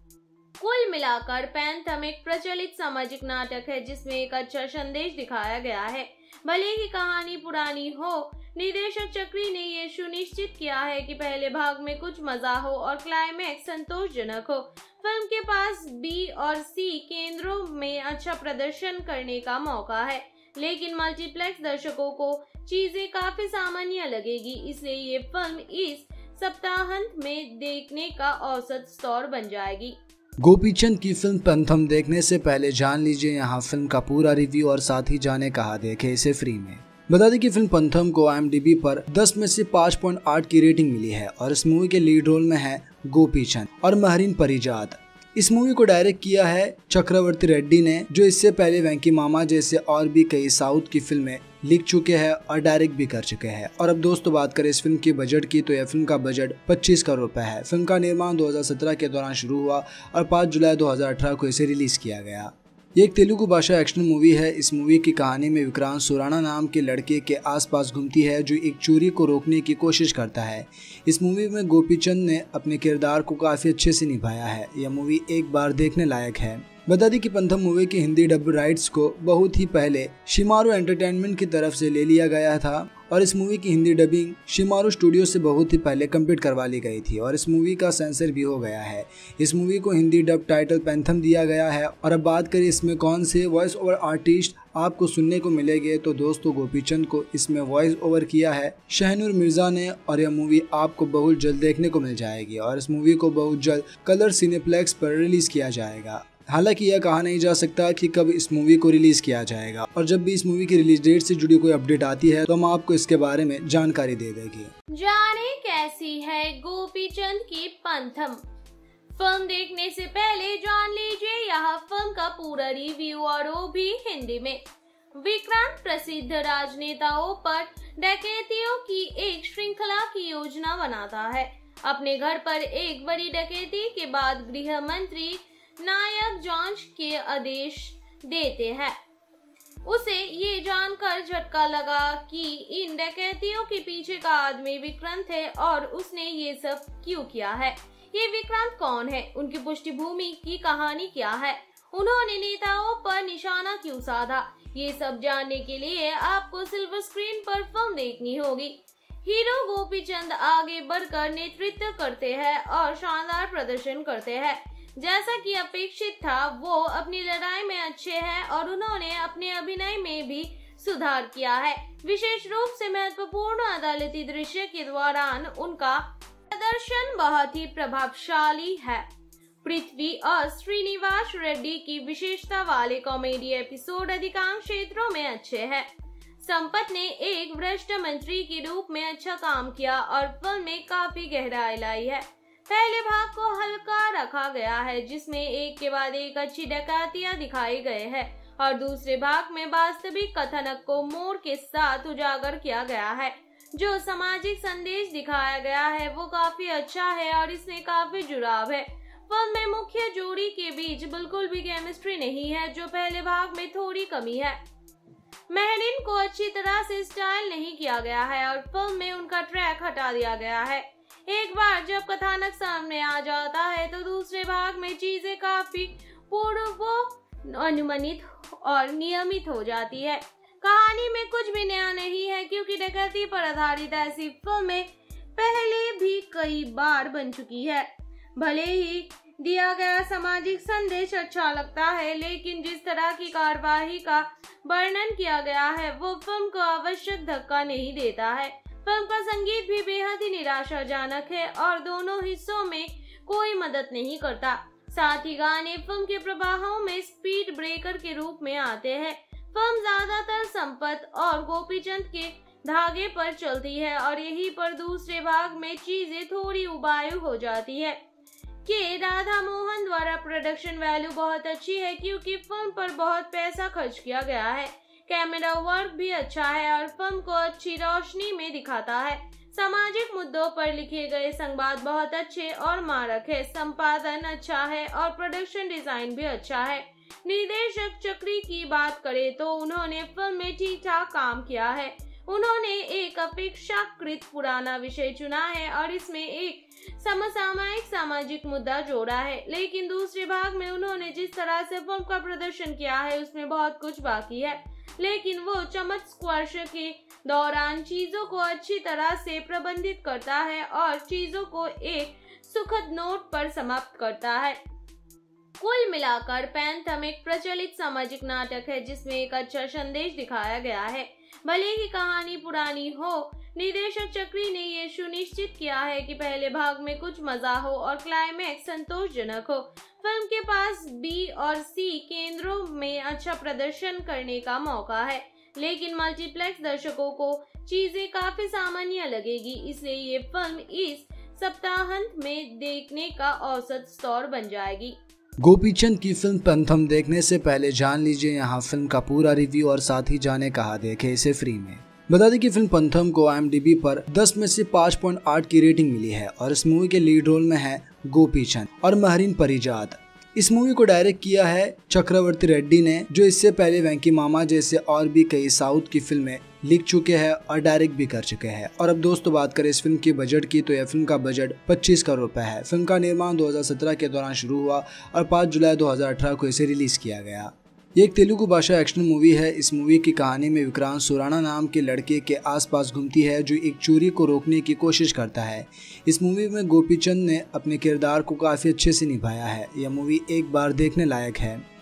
कुल मिलाकर पैंथम एक प्रचलित सामाजिक नाटक है जिसमें एक अच्छा संदेश दिखाया गया है। भले ही कहानी पुरानी हो, निर्देशक चक्री ने ये सुनिश्चित किया है कि पहले भाग में कुछ मजा हो और क्लाइमैक्स संतोषजनक हो। फिल्म के पास बी और सी केंद्रों में अच्छा प्रदर्शन करने का मौका है, लेकिन मल्टीप्लेक्स दर्शकों को चीजें काफी सामान्य लगेगी, इसलिए ये फिल्म इस सप्ताहांत में देखने का औसत स्तर बन जाएगी। गोपीचंद की फिल्म पैंथम देखने से पहले जान लीजिए यहाँ फिल्म का पूरा रिव्यू और साथ ही जाने कहाँ देखे इसे फ्री में। बता दें कि फिल्म पैंथम को आई एम डी बी पर दस में से पाँच पॉइंट आठ की रेटिंग मिली है और इस मूवी के लीड रोल में है गोपीचंद और महरीन परिजात। इस मूवी को डायरेक्ट किया है चक्रवर्ती रेड्डी ने, जो इससे पहले वेंकी मामा जैसे और भी कई साउथ की फिल्में लिख चुके हैं और डायरेक्ट भी कर चुके हैं। और अब दोस्तों बात करें इस फिल्म के बजट की, तो यह फिल्म का बजट पच्चीस करोड़ रुपए है। फिल्म का निर्माण दो हज़ार सत्रह के दौरान शुरू हुआ और पाँच जुलाई दो हज़ार अठारह को इसे रिलीज किया गया। ये एक तेलुगु भाषा एक्शन मूवी है। इस मूवी की कहानी में विक्रांत सुराना नाम के लड़के के आसपास घूमती है जो एक चोरी को रोकने की कोशिश करता है। इस मूवी में गोपीचंद ने अपने किरदार को काफी अच्छे से निभाया है। यह मूवी एक बार देखने लायक है। बता दी कि पैंथम मूवी की हिंदी डब राइट्स को बहुत ही पहले शिमारू एंटरटेनमेंट की तरफ से ले लिया गया था और इस मूवी की हिंदी डबिंग शिमारू स्टूडियो से बहुत ही पहले कंप्लीट करवा ली गई थी और इस मूवी का सेंसर भी हो गया है। इस मूवी को हिंदी डब टाइटल पैंथम दिया गया है। और अब बात करें इसमें कौन से वॉइस ओवर आर्टिस्ट आपको सुनने को मिलेगी। तो दोस्तों गोपीचंद को इसमें वॉइस ओवर किया है शाहनूर मिर्जा ने और यह मूवी आपको बहुत जल्द देखने को मिल जाएगी और इस मूवी को बहुत जल्द कलर सिनेप्लेक्स पर रिलीज किया जाएगा। हालांकि यह कहा नहीं जा सकता कि कब इस मूवी को रिलीज किया जाएगा और जब भी इस मूवी की रिलीज डेट से जुड़ी कोई अपडेट आती है तो हम आपको इसके बारे में जानकारी दे देंगे। जाने कैसी है गोपीचंद की पंथम। फिल्म देखने से पहले जान लीजिए यहाँ फिल्म का पूरा रिव्यू और वो भी हिंदी में। विक्रांत प्रसिद्ध राजनेताओं पर डकैतियों की एक श्रृंखला की योजना बनाता है। अपने घर पर एक बड़ी डकैती के बाद गृह मंत्री नायक जांच के आदेश देते हैं। उसे ये जानकर झटका लगा कि इन डकैतियों के पीछे का आदमी विक्रांत है और उसने ये सब क्यों किया है। ये विक्रांत कौन है, उनकी पृष्ठभूमि की कहानी क्या है, उन्होंने नेताओं पर निशाना क्यों साधा, ये सब जानने के लिए आपको सिल्वर स्क्रीन पर फिल्म देखनी होगी। हीरो गोपीचंद आगे बढ़कर नेतृत्व करते हैं और शानदार प्रदर्शन करते हैं। जैसा कि अपेक्षित था वो अपनी लड़ाई में अच्छे हैं और उन्होंने अपने अभिनय में भी सुधार किया है। विशेष रूप से महत्वपूर्ण अदालती दृश्य के दौरान उनका प्रदर्शन बहुत ही प्रभावशाली है। पृथ्वी और श्रीनिवास रेड्डी की विशेषता वाले कॉमेडी एपिसोड अधिकांश क्षेत्रों में अच्छे हैं। संपत ने एक भ्रष्ट मंत्री के रूप में अच्छा काम किया और फिल्म में काफी गहराई लाई है। पहले भाग को हल्का रखा गया है जिसमें एक के बाद एक अच्छी डकैतियां दिखाई गए हैं और दूसरे भाग में वास्तविक कथनक को मोड़ के साथ उजागर किया गया है। जो सामाजिक संदेश दिखाया गया है वो काफी अच्छा है और इसमें काफी जुड़ाव है। फिल्म में मुख्य जोड़ी के बीच बिल्कुल भी केमिस्ट्री नहीं है जो पहले भाग में थोड़ी कमी है। महरीन को अच्छी तरह से स्टाइल नहीं किया गया है और फिल्म में उनका ट्रैक हटा दिया गया है। एक बार जब कथानक सामने आ जाता है तो दूसरे भाग में चीजें काफी पूर्व अनुमानित और नियमित हो जाती है। कहानी में कुछ भी नया नहीं है क्योंकि डकैती पर आधारित ऐसी फिल्में पहले भी कई बार बन चुकी है। भले ही दिया गया सामाजिक संदेश अच्छा लगता है लेकिन जिस तरह की कार्यवाही का वर्णन किया गया है वो फिल्म को आवश्यक धक्का नहीं देता है। फिल्म का संगीत भी बेहद ही निराशाजनक है और दोनों हिस्सों में कोई मदद नहीं करता। साथ ही गाने फिल्म के प्रवाहों में स्पीड ब्रेकर के रूप में आते हैं। फिल्म ज्यादातर संपत और गोपीचंद के धागे पर चलती है और यहीं पर दूसरे भाग में चीजें थोड़ी उबायु हो जाती है। के राधा मोहन द्वारा प्रोडक्शन वैल्यू बहुत अच्छी है क्योंकि फिल्म पर बहुत पैसा खर्च किया गया है। कैमरा वर्क भी अच्छा है और फिल्म को अच्छी रोशनी में दिखाता है। सामाजिक मुद्दों पर लिखे गए संवाद बहुत अच्छे और मारक है। संपादन अच्छा है और प्रोडक्शन डिजाइन भी अच्छा है। निर्देशक चक्री की बात करें तो उन्होंने फिल्म में ठीक ठाक काम किया है। उन्होंने एक अपेक्षाकृत पुराना विषय चुना है और इसमें एक समसामयिक सामाजिक मुद्दा जोड़ा है, लेकिन दूसरे भाग में उन्होंने जिस तरह से फिल्म का प्रदर्शन किया है उसमें बहुत कुछ बाकी है, लेकिन वो चमक स्पर्श के दौरान चीजों को अच्छी तरह से प्रबंधित करता है और चीजों को एक सुखद नोट पर समाप्त करता है। कुल मिलाकर पैंथम एक प्रचलित सामाजिक नाटक है जिसमें एक अच्छा संदेश दिखाया गया है। भले ही कहानी पुरानी हो, निर्देशक चक्री ने ये सुनिश्चित किया है कि पहले भाग में कुछ मजा हो और क्लाइमैक्स संतोषजनक हो। फिल्म के पास बी और सी केंद्रों में अच्छा प्रदर्शन करने का मौका है, लेकिन मल्टीप्लेक्स दर्शकों को चीजें काफी सामान्य लगेगी, इसलिए ये फिल्म इस सप्ताहांत में देखने का औसत स्तर बन जाएगी। गोपीचंद की फिल्म पंथम देखने से पहले जान लीजिए यहाँ फिल्म का पूरा रिव्यू और साथ ही जाने कहा देखे इसे फ्री में। बता दें कि फिल्म पंथम को आई एम डी बी पर दस में से पाँच पॉइंट आठ की रेटिंग मिली है और इस मूवी के लीड रोल में है गोपीचंद और महरीन परिजात। इस मूवी को डायरेक्ट किया है चक्रवर्ती रेड्डी ने, जो इससे पहले वेंकी मामा जैसे और भी कई साउथ की फिल्में लिख चुके हैं और डायरेक्ट भी कर चुके हैं। और अब दोस्तों बात करें इस फिल्म के बजट की तो यह फिल्म का बजट पच्चीस करोड़ रुपए है। फिल्म का निर्माण दो हज़ार सत्रह के दौरान शुरू हुआ और पाँच जुलाई दो हज़ार अठारह को इसे रिलीज किया गया। ये एक तेलुगु भाषा एक्शन मूवी है। इस मूवी की कहानी में विक्रांत सुराना नाम के लड़के के आसपास घूमती है जो एक चोरी को रोकने की कोशिश करता है। इस मूवी में गोपीचंद ने अपने किरदार को काफी अच्छे से निभाया है। यह मूवी एक बार देखने लायक है।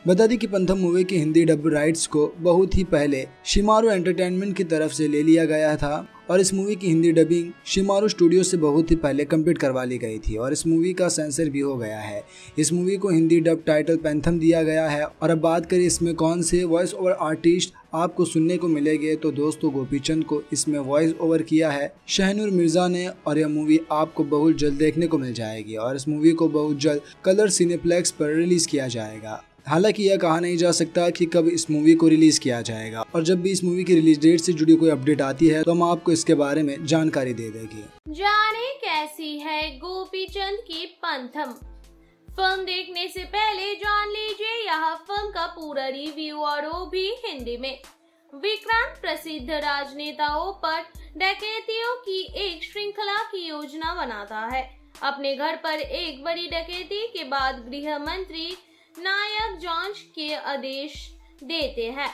बता दी कि पंथम मूवी की हिंदी डब राइट्स को बहुत ही पहले शिमारू एंटरटेनमेंट की तरफ से ले लिया गया था और इस मूवी की हिंदी डबिंग शिमारू स्टूडियो से बहुत ही पहले कंप्लीट करवा ली गई थी और इस मूवी का सेंसर भी हो गया है। इस मूवी को हिंदी डब टाइटल पैंथम दिया गया है। और अब बात करें इसमें कौन से वॉइस ओवर आर्टिस्ट आपको सुनने को मिलेंगे, तो दोस्तों गोपीचंद को इसमें वॉइस ओवर किया है शाहनूर मिर्जा ने और यह मूवी आपको बहुत जल्द देखने को मिल जाएगी और इस मूवी को बहुत जल्द कलर सिनेप्लेक्स पर रिलीज किया जाएगा। हालांकि यह कहा नहीं जा सकता कि कब इस मूवी को रिलीज किया जाएगा और जब भी इस मूवी की रिलीज डेट से जुड़ी कोई अपडेट आती है तो हम आपको इसके बारे में जानकारी दे देंगे। जाने कैसी है गोपीचंद की पंथम। फिल्म देखने से पहले जान लीजिए यहाँ फिल्म का पूरा रिव्यू और वो भी हिंदी में। विक्रांत प्रसिद्ध राजनेताओं पर डकैतियों की एक श्रृंखला की योजना बनाता है। अपने घर पर एक बड़ी डकैती के बाद गृह मंत्री नायक जांच के आदेश देते हैं।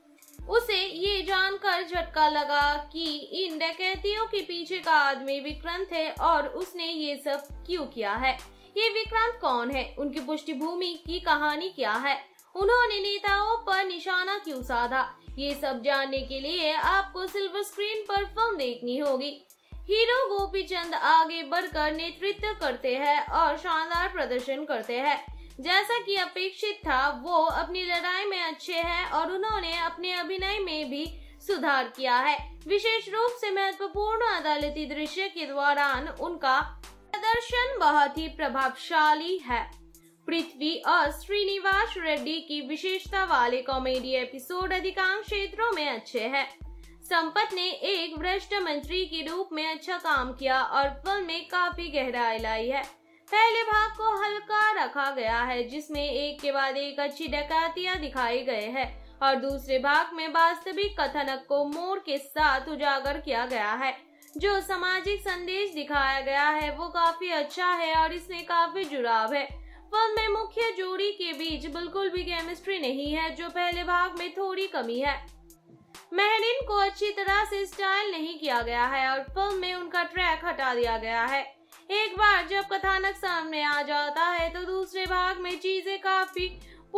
उसे ये जानकर झटका लगा कि इन डकैतियों के पीछे का आदमी विक्रांत है और उसने ये सब क्यों किया है। ये विक्रांत कौन है, उनकी पृष्ठभूमि की कहानी क्या है, उन्होंने नेताओं पर निशाना क्यों साधा, ये सब जानने के लिए आपको सिल्वर स्क्रीन पर फिल्म देखनी होगी। हीरो गोपीचंद आगे बढ़कर नेतृत्व करते हैं और शानदार प्रदर्शन करते हैं। जैसा कि अपेक्षित था वो अपनी लड़ाई में अच्छे हैं और उन्होंने अपने अभिनय में भी सुधार किया है। विशेष रूप से महत्वपूर्ण अदालती दृश्य के दौरान उनका प्रदर्शन बहुत ही प्रभावशाली है। पृथ्वी और श्रीनिवास रेड्डी की विशेषता वाले कॉमेडी एपिसोड अधिकांश क्षेत्रों में अच्छे हैं। संपत ने एक भ्रष्ट मंत्री के रूप में अच्छा काम किया और फिल्म में काफी गहराई लाई है। पहले भाग को हल्का रखा गया है जिसमें एक के बाद एक अच्छी डकैतियां दिखाई गए हैं और दूसरे भाग में वास्तविक कथनक को मोड़ के साथ उजागर किया गया है। जो सामाजिक संदेश दिखाया गया है वो काफी अच्छा है और इसमें काफी जुड़ाव है। फिल्म में मुख्य जोड़ी के बीच बिल्कुल भी केमिस्ट्री नहीं है जो पहले भाग में थोड़ी कमी है। मेहरीन को अच्छी तरह से स्टाइल नहीं किया गया है और फिल्म में उनका ट्रैक हटा दिया गया है। एक बार जब कथानक सामने आ जाता है तो दूसरे भाग में चीजें काफी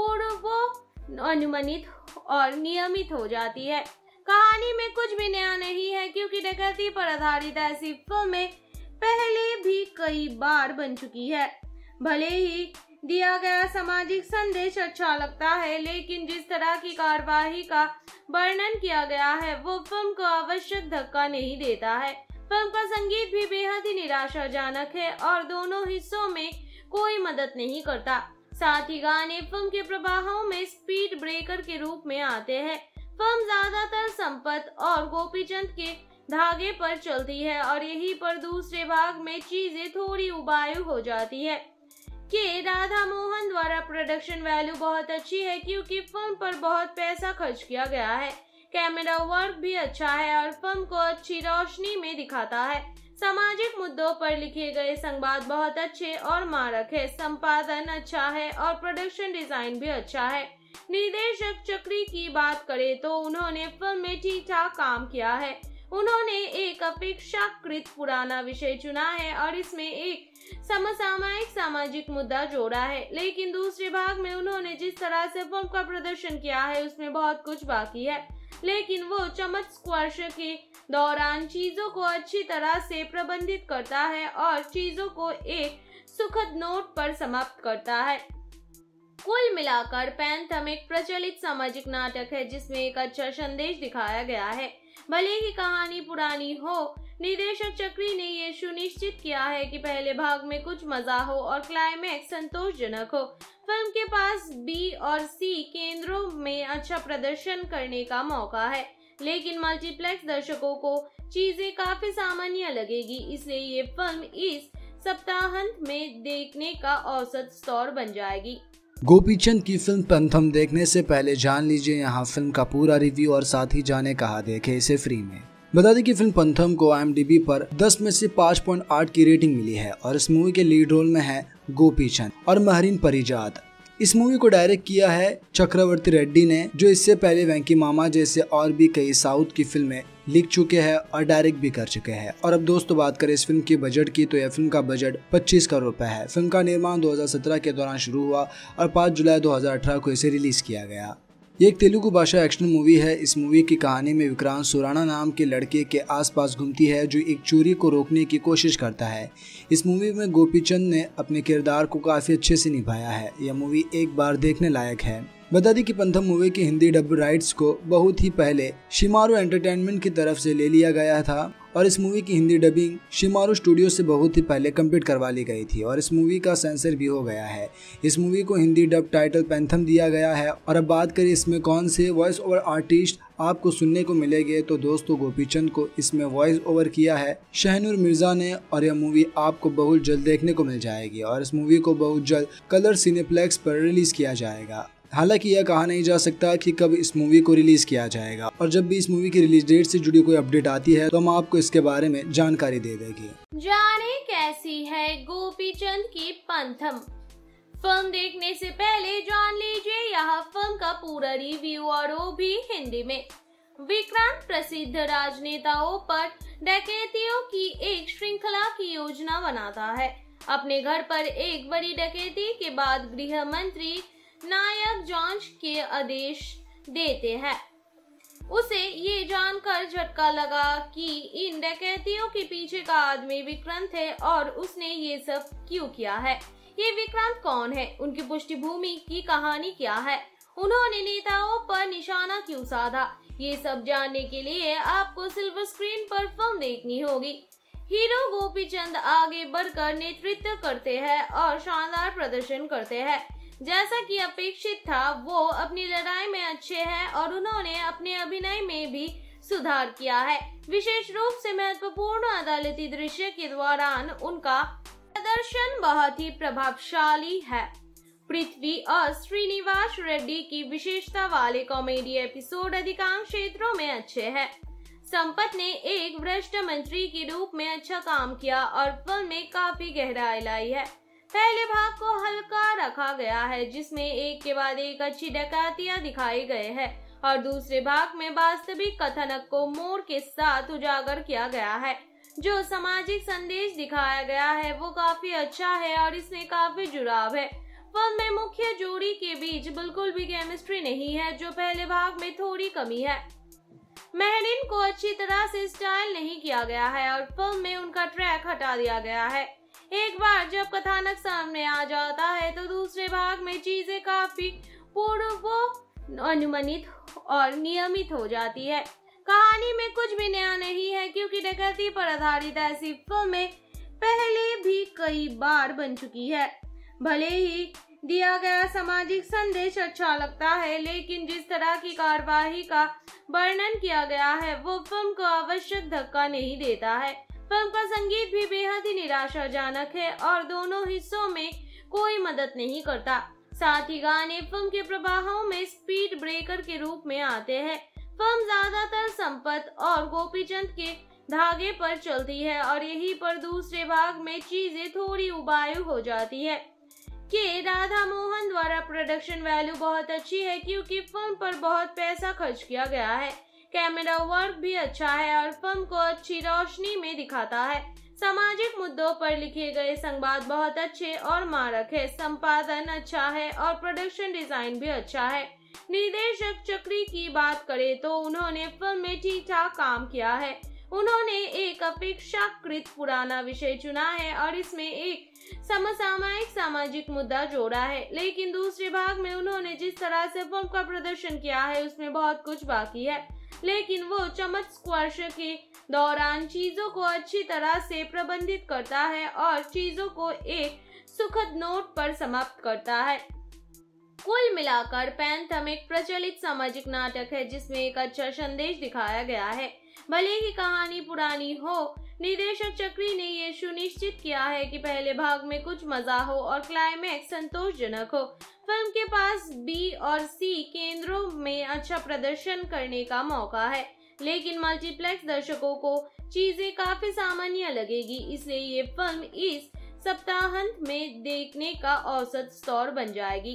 पूर्व अनुमानित और नियमित हो जाती है। कहानी में कुछ भी नया नहीं है क्योंकि डकैती पर आधारित ऐसी फिल्में पहले भी कई बार बन चुकी है। भले ही दिया गया सामाजिक संदेश अच्छा लगता है लेकिन जिस तरह की कार्यवाही का वर्णन किया गया है वो फिल्म को आवश्यक धक्का नहीं देता है। फिल्म का संगीत भी बेहद ही निराशाजनक है और दोनों हिस्सों में कोई मदद नहीं करता। साथ ही गाने फिल्म के प्रवाहों में स्पीड ब्रेकर के रूप में आते हैं। फिल्म ज्यादातर संपत और गोपीचंद के धागे पर चलती है और यहीं पर दूसरे भाग में चीजें थोड़ी उबायु हो जाती है। के राधा मोहन द्वारा प्रोडक्शन वैल्यू बहुत अच्छी है क्योंकि फिल्म पर बहुत पैसा खर्च किया गया है। कैमरा वर्क भी अच्छा है और फिल्म को अच्छी रोशनी में दिखाता है। सामाजिक मुद्दों पर लिखे गए संवाद बहुत अच्छे और मारक है। संपादन अच्छा है और प्रोडक्शन डिजाइन भी अच्छा है। निर्देशक चक्री की बात करें तो उन्होंने फिल्म में ठीक ठाक काम किया है। उन्होंने एक अपेक्षाकृत पुराना विषय चुना है और इसमें एक समसामयिक सामाजिक मुद्दा जोड़ा है, लेकिन दूसरे भाग में उन्होंने जिस तरह से फिल्म का प्रदर्शन किया है उसमें बहुत कुछ बाकी है, लेकिन वो चमक स्पर्श के दौरान चीजों को अच्छी तरह से प्रबंधित करता है और चीजों को एक सुखद नोट पर समाप्त करता है। कुल मिलाकर पैंथम एक प्रचलित सामाजिक नाटक है जिसमें एक अच्छा संदेश दिखाया गया है। भले ही कहानी पुरानी हो, निर्देशक चक्री ने ये सुनिश्चित किया है कि पहले भाग में कुछ मजा हो और क्लाइमैक्स संतोषजनक हो। फिल्म के पास बी और सी केंद्रों में अच्छा प्रदर्शन करने का मौका है, लेकिन मल्टीप्लेक्स दर्शकों को चीजें काफी सामान्य लगेगी, इसलिए ये फिल्म इस सप्ताहांत में देखने का औसत स्तर बन जाएगी। गोपीचंद की फिल्म पैंथम देखने से पहले जान लीजिए यहाँ फिल्म का पूरा रिव्यू और साथ ही जाने कहाँ देखे इसे फ्री में। बता दें कि फिल्म पैंथम को आई एम डी बी पर दस में से पाँच पॉइंट आठ की रेटिंग मिली है और इस मूवी के लीड रोल में है गोपीचंद और मेहरीन परिजात। इस मूवी को डायरेक्ट किया है चक्रवर्ती रेड्डी ने, जो इससे पहले वेंकी मामा जैसे और भी कई साउथ की फिल्में लिख चुके हैं और डायरेक्ट भी कर चुके हैं। और अब दोस्तों बात करें इस फिल्म के बजट की, तो यह फिल्म का बजट पच्चीस करोड़ रुपए है। फिल्म का निर्माण दो हज़ार सत्रह के दौरान शुरू हुआ और पाँच जुलाई दो हज़ार अठारह को इसे रिलीज किया गया। ये एक तेलुगु भाषा एक्शन मूवी है। इस मूवी की कहानी में विक्रांत सुराना नाम के लड़के के आसपास घूमती है जो एक चोरी को रोकने की कोशिश करता है। इस मूवी में गोपीचंद ने अपने किरदार को काफी अच्छे से निभाया है। यह मूवी एक बार देखने लायक है। बता दें कि पंथम मूवी की हिंदी डब राइट्स को बहुत ही पहले शिमारू एंटरटेनमेंट की तरफ से ले लिया गया था और इस मूवी की हिंदी डबिंग शिमारू स्टूडियो से बहुत ही पहले कंप्लीट करवा ली गई थी और इस मूवी का सेंसर भी हो गया है। इस मूवी को हिंदी डब टाइटल पैंथम दिया गया है। और अब बात करें इसमें कौन से वॉइस ओवर आर्टिस्ट आपको सुनने को मिलेंगे, तो दोस्तों गोपीचंद को इसमें वॉइस ओवर किया है शहनूर मिर्जा ने और यह मूवी आपको बहुत जल्द देखने को मिल जाएगी और इस मूवी को बहुत जल्द कलर सिनेप्लेक्स पर रिलीज किया जाएगा। हालांकि यह कहा नहीं जा सकता कि कब इस मूवी को रिलीज किया जाएगा और जब भी इस मूवी की रिलीज डेट से जुड़ी कोई अपडेट आती है तो हम आपको इसके बारे में जानकारी दे देंगे। जाने कैसी है गोपीचंद की पंथम। फिल्म देखने से पहले जान लीजिए यहाँ फिल्म का पूरा रिव्यू और वो भी हिंदी में। विक्रांत प्रसिद्ध राजनेताओं पर डकैतियों की एक श्रृंखला की योजना बनाता है। अपने घर पर एक बड़ी डकैती के बाद गृह मंत्री नायक जांच के आदेश देते हैं। उसे ये जानकर झटका लगा कि इन डकैतियों के पीछे का आदमी विक्रांत है और उसने ये सब क्यों किया है। ये विक्रांत कौन है, उनकी पृष्ठभूमि की कहानी क्या है, उन्होंने नेताओं पर निशाना क्यों साधा, ये सब जानने के लिए आपको सिल्वर स्क्रीन पर फिल्म देखनी होगी। हीरो गोपीचंद आगे बढ़कर नेतृत्व करते हैं और शानदार प्रदर्शन करते हैं। जैसा कि अपेक्षित था वो अपनी लड़ाई में अच्छे हैं और उन्होंने अपने अभिनय में भी सुधार किया है। विशेष रूप से महत्वपूर्ण अदालती दृश्य के दौरान उनका प्रदर्शन बहुत ही प्रभावशाली है। पृथ्वी और श्रीनिवास रेड्डी की विशेषता वाले कॉमेडी एपिसोड अधिकांश क्षेत्रों में अच्छे हैं। संपत ने एक भ्रष्ट मंत्री के रूप में अच्छा काम किया और फिल्म में काफी गहराई लाई है। पहले भाग को हल्का रखा गया है जिसमें एक के बाद एक अच्छी डकैतियां दिखाई गए हैं और दूसरे भाग में वास्तविक कथनक को मोड़ के साथ उजागर किया गया है। जो सामाजिक संदेश दिखाया गया है वो काफी अच्छा है और इसमें काफी जुड़ाव है। फिल्म में मुख्य जोड़ी के बीच बिल्कुल भी केमिस्ट्री नहीं है जो पहले भाग में थोड़ी कमी है। मेहरीन को अच्छी तरह से स्टाइल नहीं किया गया है और फिल्म में उनका ट्रैक हटा दिया गया है। एक बार जब कथानक सामने आ जाता है तो दूसरे भाग में चीजें काफी पूर्व अनुमानित और नियमित हो जाती है। कहानी में कुछ भी नया नहीं है क्योंकि डकैती पर आधारित ऐसी फिल्में पहले भी कई बार बन चुकी है। भले ही दिया गया सामाजिक संदेश अच्छा लगता है लेकिन जिस तरह की कार्यवाही का वर्णन किया गया है वो फिल्म को आवश्यक धक्का नहीं देता है। फिल्म का संगीत भी बेहद ही निराशाजनक है और दोनों हिस्सों में कोई मदद नहीं करता। साथ ही गाने फिल्म के प्रवाहों में स्पीड ब्रेकर के रूप में आते हैं। फिल्म ज्यादातर संपत और गोपीचंद के धागे पर चलती है और यहीं पर दूसरे भाग में चीजें थोड़ी उबायु हो जाती है। के राधा मोहन द्वारा प्रोडक्शन वैल्यू बहुत अच्छी है क्योंकि फिल्म पर बहुत पैसा खर्च किया गया है। कैमरा वर्क भी अच्छा है और फिल्म को अच्छी रोशनी में दिखाता है। सामाजिक मुद्दों पर लिखे गए संवाद बहुत अच्छे और मारक है। संपादन अच्छा है और प्रोडक्शन डिजाइन भी अच्छा है। निर्देशक चक्री की बात करें तो उन्होंने फिल्म में ठीक ठाक काम किया है। उन्होंने एक अपेक्षाकृत पुराना विषय चुना है और इसमें एक समसामयिक सामाजिक मुद्दा जोड़ा है, लेकिन दूसरे भाग में उन्होंने जिस तरह से फिल्म का प्रदर्शन किया है उसमें बहुत कुछ बाकी है, लेकिन वो चमक स्पर्श के दौरान चीजों को अच्छी तरह से प्रबंधित करता है और चीजों को एक सुखद नोट पर समाप्त करता है। कुल मिलाकर पैंथम एक प्रचलित सामाजिक नाटक है जिसमें एक अच्छा संदेश दिखाया गया है। भले ही कहानी पुरानी हो, निर्देशक चक्री ने ये सुनिश्चित किया है कि पहले भाग में कुछ मजा हो और क्लाइमैक्स संतोषजनक हो। फिल्म के पास बी और सी केंद्रों में अच्छा प्रदर्शन करने का मौका है, लेकिन मल्टीप्लेक्स दर्शकों को चीजें काफी सामान्य लगेगी, इसलिए ये फिल्म इस सप्ताहांत में देखने का औसत स्तर बन जाएगी।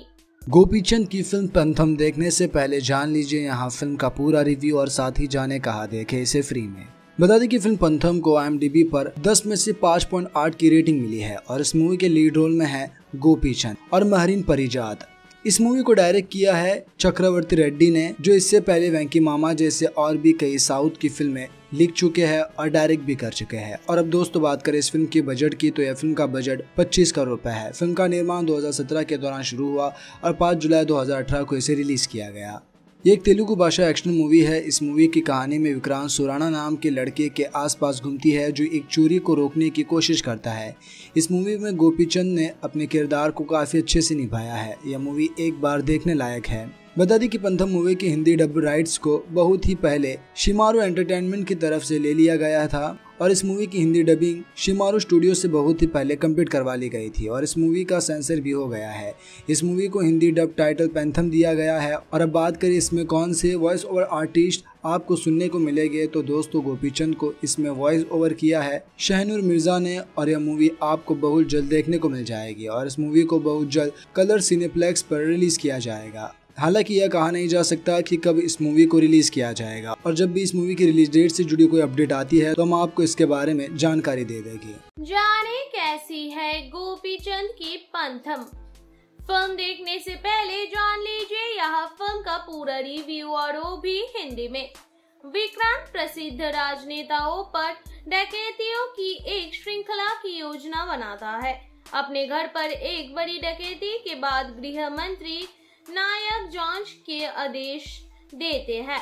गोपीचंद की फिल्म पंथम देखने से पहले जान लीजिए यहाँ फिल्म का पूरा रिव्यू और साथ ही जाने कहाँ देखे इसे फ्री में। बता दें कि फिल्म पंथम को आई एम डी बी पर दस में से पाँच पॉइंट आठ की रेटिंग मिली है और इस मूवी के लीड रोल में है गोपीचंद और महरीन परिजात। इस मूवी को डायरेक्ट किया है चक्रवर्ती रेड्डी ने, जो इससे पहले वेंकी मामा जैसे और भी कई साउथ की फिल्में लिख चुके हैं और डायरेक्ट भी कर चुके हैं। और अब दोस्तों बात करें इस फिल्म के बजट की, तो यह फिल्म का बजट पच्चीस करोड़ रुपए है। फिल्म का निर्माण दो हज़ार सत्रह के दौरान शुरू हुआ और पाँच जुलाई दो हज़ार अठारह को इसे रिलीज किया गया। ये एक तेलुगु भाषा एक्शन मूवी है। इस मूवी की कहानी में विक्रांत सुराना नाम के लड़के के आसपास घूमती है जो एक चोरी को रोकने की कोशिश करता है। इस मूवी में गोपीचंद ने अपने किरदार को काफी अच्छे से निभाया है। यह मूवी एक बार देखने लायक है। बता दी कि पंथम मूवी की हिंदी डब राइट्स को बहुत ही पहले शिमारू एंटरटेनमेंट की तरफ से ले लिया गया था और इस मूवी की हिंदी डबिंग शिमारू स्टूडियो से बहुत ही पहले कंप्लीट करवा ली गई थी और इस मूवी का सेंसर भी हो गया है। इस मूवी को हिंदी डब टाइटल पैंथम दिया गया है। और अब बात करें इसमें कौन से वॉइस ओवर आर्टिस्ट आपको सुनने को मिलेंगे, तो दोस्तों गोपीचंद को इसमें वॉइस ओवर किया है शहनूर मिर्जा ने और यह मूवी आपको बहुत जल्द देखने को मिल जाएगी और इस मूवी को बहुत जल्द कलर सिनेप्लेक्स पर रिलीज किया जाएगा। हालांकि यह कहा नहीं जा सकता कि कब इस मूवी को रिलीज किया जाएगा और जब भी इस मूवी की रिलीज डेट से जुड़ी कोई अपडेट आती है तो हम आपको इसके बारे में जानकारी दे देंगे। जाने कैसी है गोपीचंद की पंथम। फिल्म देखने से पहले जान लीजिए यहाँ फिल्म का पूरा रिव्यू और वो भी हिंदी में। विक्रांत प्रसिद्ध राजनेताओं पर डकैतियों की एक श्रृंखला की योजना बनाता है। अपने घर पर एक बड़ी डकैती के बाद गृह मंत्री नायक जांच के आदेश देते हैं।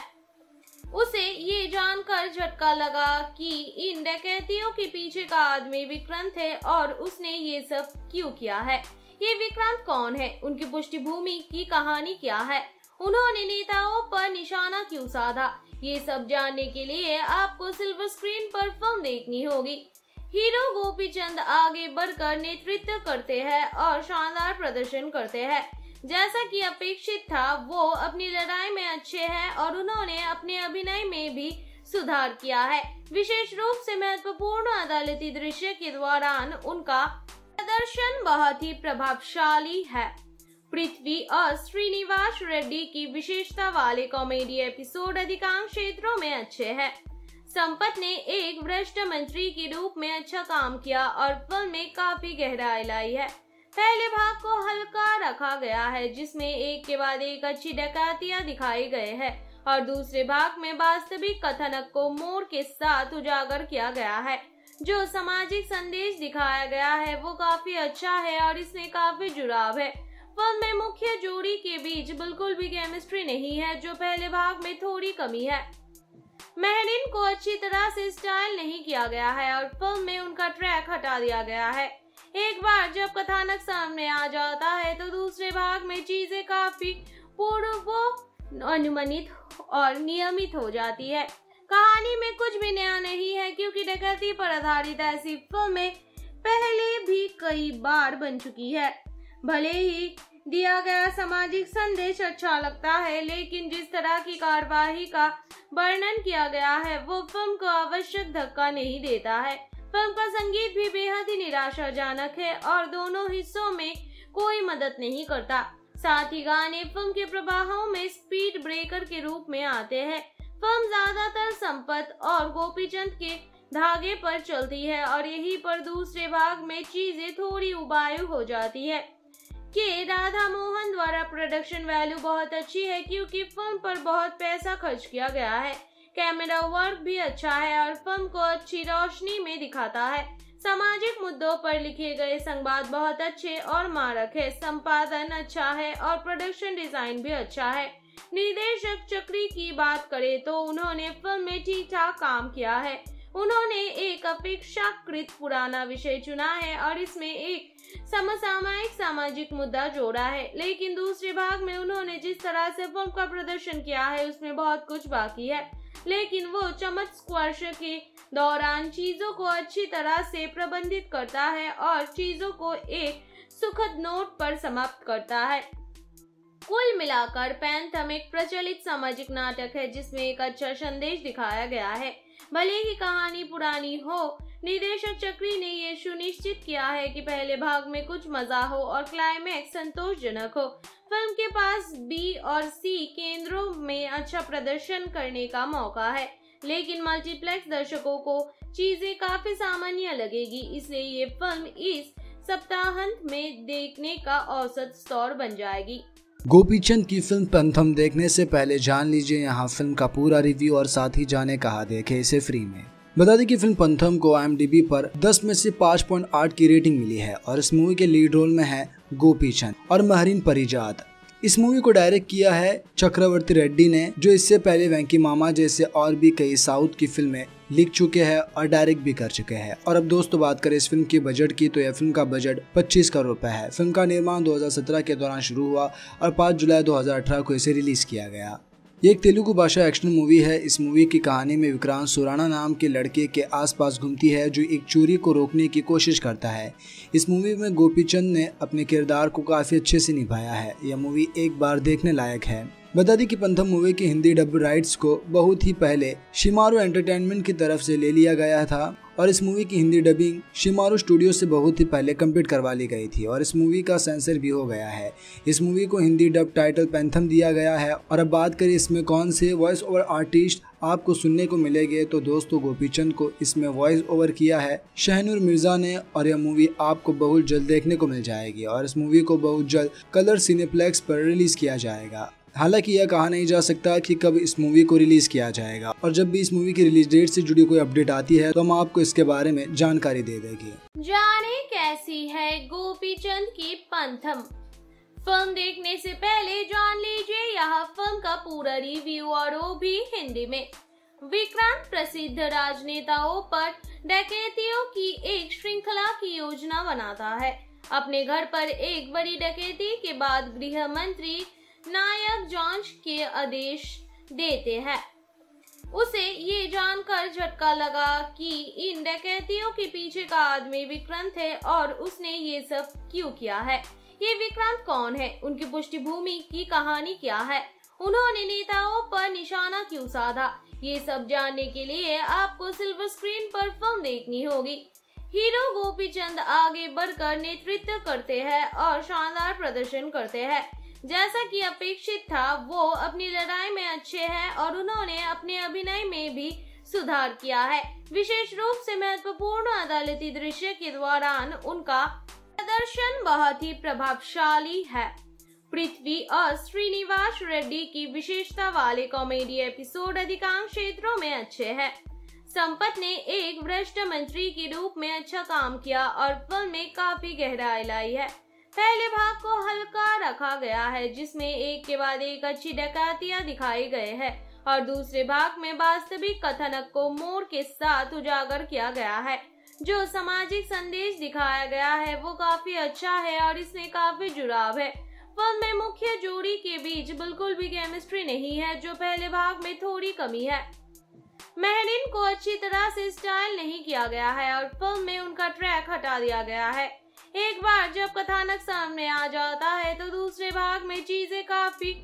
उसे ये जानकर झटका लगा कि इन डकैतियों के पीछे का आदमी विक्रांत है और उसने ये सब क्यों किया है। ये विक्रांत कौन है, उनकी पृष्ठभूमि की कहानी क्या है, उन्होंने नेताओं पर निशाना क्यों साधा, ये सब जानने के लिए आपको सिल्वर स्क्रीन पर फिल्म देखनी होगी। हीरो गोपीचंद आगे बढ़कर नेतृत्व करते हैं और शानदार प्रदर्शन करते हैं। जैसा कि अपेक्षित था वो अपनी लड़ाई में अच्छे हैं और उन्होंने अपने अभिनय में भी सुधार किया है। विशेष रूप से महत्वपूर्ण अदालती दृश्य के दौरान उनका प्रदर्शन बहुत ही प्रभावशाली है। पृथ्वी और श्रीनिवास रेड्डी की विशेषता वाले कॉमेडी एपिसोड अधिकांश क्षेत्रों में अच्छे हैं। संपत ने एक भ्रष्ट मंत्री के रूप में अच्छा काम किया और फिल्म में काफी गहराई लाई है। पहले भाग को हल्का रखा गया है जिसमें एक के बाद एक अच्छी डकैतियां दिखाई गए हैं और दूसरे भाग में वास्तविक कथनक को मोड़ के साथ उजागर किया गया है। जो सामाजिक संदेश दिखाया गया है वो काफी अच्छा है और इसमें काफी जुड़ाव है। फिल्म में मुख्य जोड़ी के बीच बिल्कुल भी केमिस्ट्री नहीं है जो पहले भाग में थोड़ी कमी है। महरीन को अच्छी तरह से स्टाइल नहीं किया गया है और फिल्म में उनका ट्रैक हटा दिया गया है। एक बार जब कथानक सामने आ जाता है तो दूसरे भाग में चीजें काफी पूर्व अनुमानित और नियमित हो जाती है। कहानी में कुछ भी नया नहीं है क्योंकि डकैती पर आधारित ऐसी फिल्में पहले भी कई बार बन चुकी है। भले ही दिया गया सामाजिक संदेश अच्छा लगता है, लेकिन जिस तरह की कार्यवाही का वर्णन किया गया है वो फिल्म को आवश्यक धक्का नहीं देता है। फिल्म का संगीत भी बेहद ही निराशाजनक है और दोनों हिस्सों में कोई मदद नहीं करता। साथ ही गाने फिल्म के प्रवाहों में स्पीड ब्रेकर के रूप में आते हैं। फिल्म ज्यादातर संपत और गोपीचंद के धागे पर चलती है और यहीं पर दूसरे भाग में चीजें थोड़ी उबायु हो जाती है। के राधा मोहन द्वारा प्रोडक्शन वैल्यू बहुत अच्छी है क्योंकि फिल्म पर बहुत पैसा खर्च किया गया है। कैमरा वर्क भी अच्छा है और फिल्म को अच्छी रोशनी में दिखाता है। सामाजिक मुद्दों पर लिखे गए संवाद बहुत अच्छे और मारक है। संपादन अच्छा है और प्रोडक्शन डिजाइन भी अच्छा है। निर्देशक चक्री की बात करें तो उन्होंने फिल्म में ठीक ठाक काम किया है। उन्होंने एक अपेक्षाकृत पुराना विषय चुना है और इसमें एक समसामयिक सामाजिक मुद्दा जोड़ा है, लेकिन दूसरे भाग में उन्होंने जिस तरह से फिल्म का प्रदर्शन किया है उसमें बहुत कुछ बाकी है, लेकिन वो चमक स्पर्श के दौरान चीजों को अच्छी तरह से प्रबंधित करता है और चीजों को एक सुखद नोट पर समाप्त करता है। कुल मिलाकर पैंथम एक प्रचलित सामाजिक नाटक है जिसमें एक अच्छा संदेश दिखाया गया है। भले ही कहानी पुरानी हो, निर्देशक चक्री ने ये सुनिश्चित किया है कि पहले भाग में कुछ मजा हो और क्लाइमैक्स संतोषजनक हो। फिल्म के पास बी और सी केंद्रों में अच्छा प्रदर्शन करने का मौका है, लेकिन मल्टीप्लेक्स दर्शकों को चीजें काफी सामान्य लगेगी, इसलिए ये फिल्म इस सप्ताहांत में देखने का औसत स्तर बन जाएगी। गोपीचंद की फिल्म पंथम देखने से पहले जान लीजिए यहाँ फिल्म का पूरा रिव्यू और साथ ही जाने कहा देखे इसे फ्री में। बता दें कि फिल्म पंथम को आई एम डी बी पर दस में से पाँच पॉइंट आठ की रेटिंग मिली है और इस मूवी के लीड रोल में है गोपीचंद और महरीन परिजात। इस मूवी को डायरेक्ट किया है चक्रवर्ती रेड्डी ने, जो इससे पहले वेंकी मामा जैसे और भी कई साउथ की फिल्में लिख चुके हैं और डायरेक्ट भी कर चुके हैं। और अब दोस्तों बात करें इस फिल्म के बजट की, तो यह फिल्म का बजट पच्चीस करोड़ रुपए है। फिल्म का निर्माण दो हज़ार सत्रह के दौरान शुरू हुआ और पाँच जुलाई दो हज़ार अठारह को इसे रिलीज किया गया। ये एक तेलुगु भाषा एक्शन मूवी है। इस मूवी की कहानी में विक्रांत सुराना नाम के लड़के के आसपास घूमती है जो एक चोरी को रोकने की कोशिश करता है। इस मूवी में गोपीचंद ने अपने किरदार को काफी अच्छे से निभाया है। यह मूवी एक बार देखने लायक है। बता दी कि पंथम मूवी की हिंदी डब राइट्स को बहुत ही पहले शिमारू एंटरटेनमेंट की तरफ से ले लिया गया था और इस मूवी की हिंदी डबिंग शिमारू स्टूडियो से बहुत ही पहले कंप्लीट करवा ली गई थी और इस मूवी का सेंसर भी हो गया है। इस मूवी को हिंदी डब टाइटल पैंथम दिया गया है। और अब बात करें इसमें कौन से वॉइस ओवर आर्टिस्ट आपको सुनने को मिलेंगे, तो दोस्तों गोपीचंद को इसमें वॉइस ओवर किया है शहनूर मिर्जा ने और यह मूवी आपको बहुत जल्द देखने को मिल जाएगी और इस मूवी को बहुत जल्द कलर सिनेप्लेक्स पर रिलीज किया जाएगा। हालांकि यह कहा नहीं जा सकता कि कब इस मूवी को रिलीज किया जाएगा और जब भी इस मूवी की रिलीज डेट से जुड़ी कोई अपडेट आती है तो हम आपको इसके बारे में जानकारी दे देंगे। जाने कैसी है गोपीचंद की पंथम। फिल्म देखने से पहले जान लीजिए यहाँ फिल्म का पूरा रिव्यू और वो भी हिंदी में। विक्रांत प्रसिद्ध राजनेताओं पर डकैतियों की एक श्रृंखला की योजना बनाता है। अपने घर पर एक बड़ी डकैती के बाद गृह मंत्री नायक जांच के आदेश देते हैं। उसे ये जानकर झटका लगा कि इन डकैतियों के पीछे का आदमी विक्रांत है और उसने ये सब क्यों किया है। ये विक्रांत कौन है, उनकी पृष्ठभूमि की कहानी क्या है, उन्होंने नेताओं पर निशाना क्यों साधा, ये सब जानने के लिए आपको सिल्वर स्क्रीन पर फिल्म देखनी होगी। हीरो गोपीचंद आगे बढ़कर नेतृत्व करते हैं और शानदार प्रदर्शन करते हैं। जैसा कि अपेक्षित था, वो अपनी लड़ाई में अच्छे हैं और उन्होंने अपने अभिनय में भी सुधार किया है। विशेष रूप से महत्वपूर्ण अदालती दृश्य के दौरान उनका प्रदर्शन बहुत ही प्रभावशाली है। पृथ्वी और श्रीनिवास रेड्डी की विशेषता वाले कॉमेडी एपिसोड अधिकांश क्षेत्रों में अच्छे हैं। संपत ने एक भ्रष्ट मंत्री के रूप में अच्छा काम किया और फिल्म में काफी गहराई लाई है। पहले भाग को हल्का रखा गया है जिसमें एक के बाद एक अच्छी डकैतियां दिखाई गए हैं और दूसरे भाग में वास्तविक कथनक को मोड़ के साथ उजागर किया गया है। जो सामाजिक संदेश दिखाया गया है वो काफी अच्छा है और इसमें काफी जुड़ाव है। फिल्म में मुख्य जोड़ी के बीच बिल्कुल भी केमिस्ट्री नहीं है, जो पहले भाग में थोड़ी कमी है। महरीन को अच्छी तरह से स्टाइल नहीं किया गया है और फिल्म में उनका ट्रैक हटा दिया गया है। एक बार जब कथानक सामने आ जाता है तो दूसरे भाग में चीजें काफी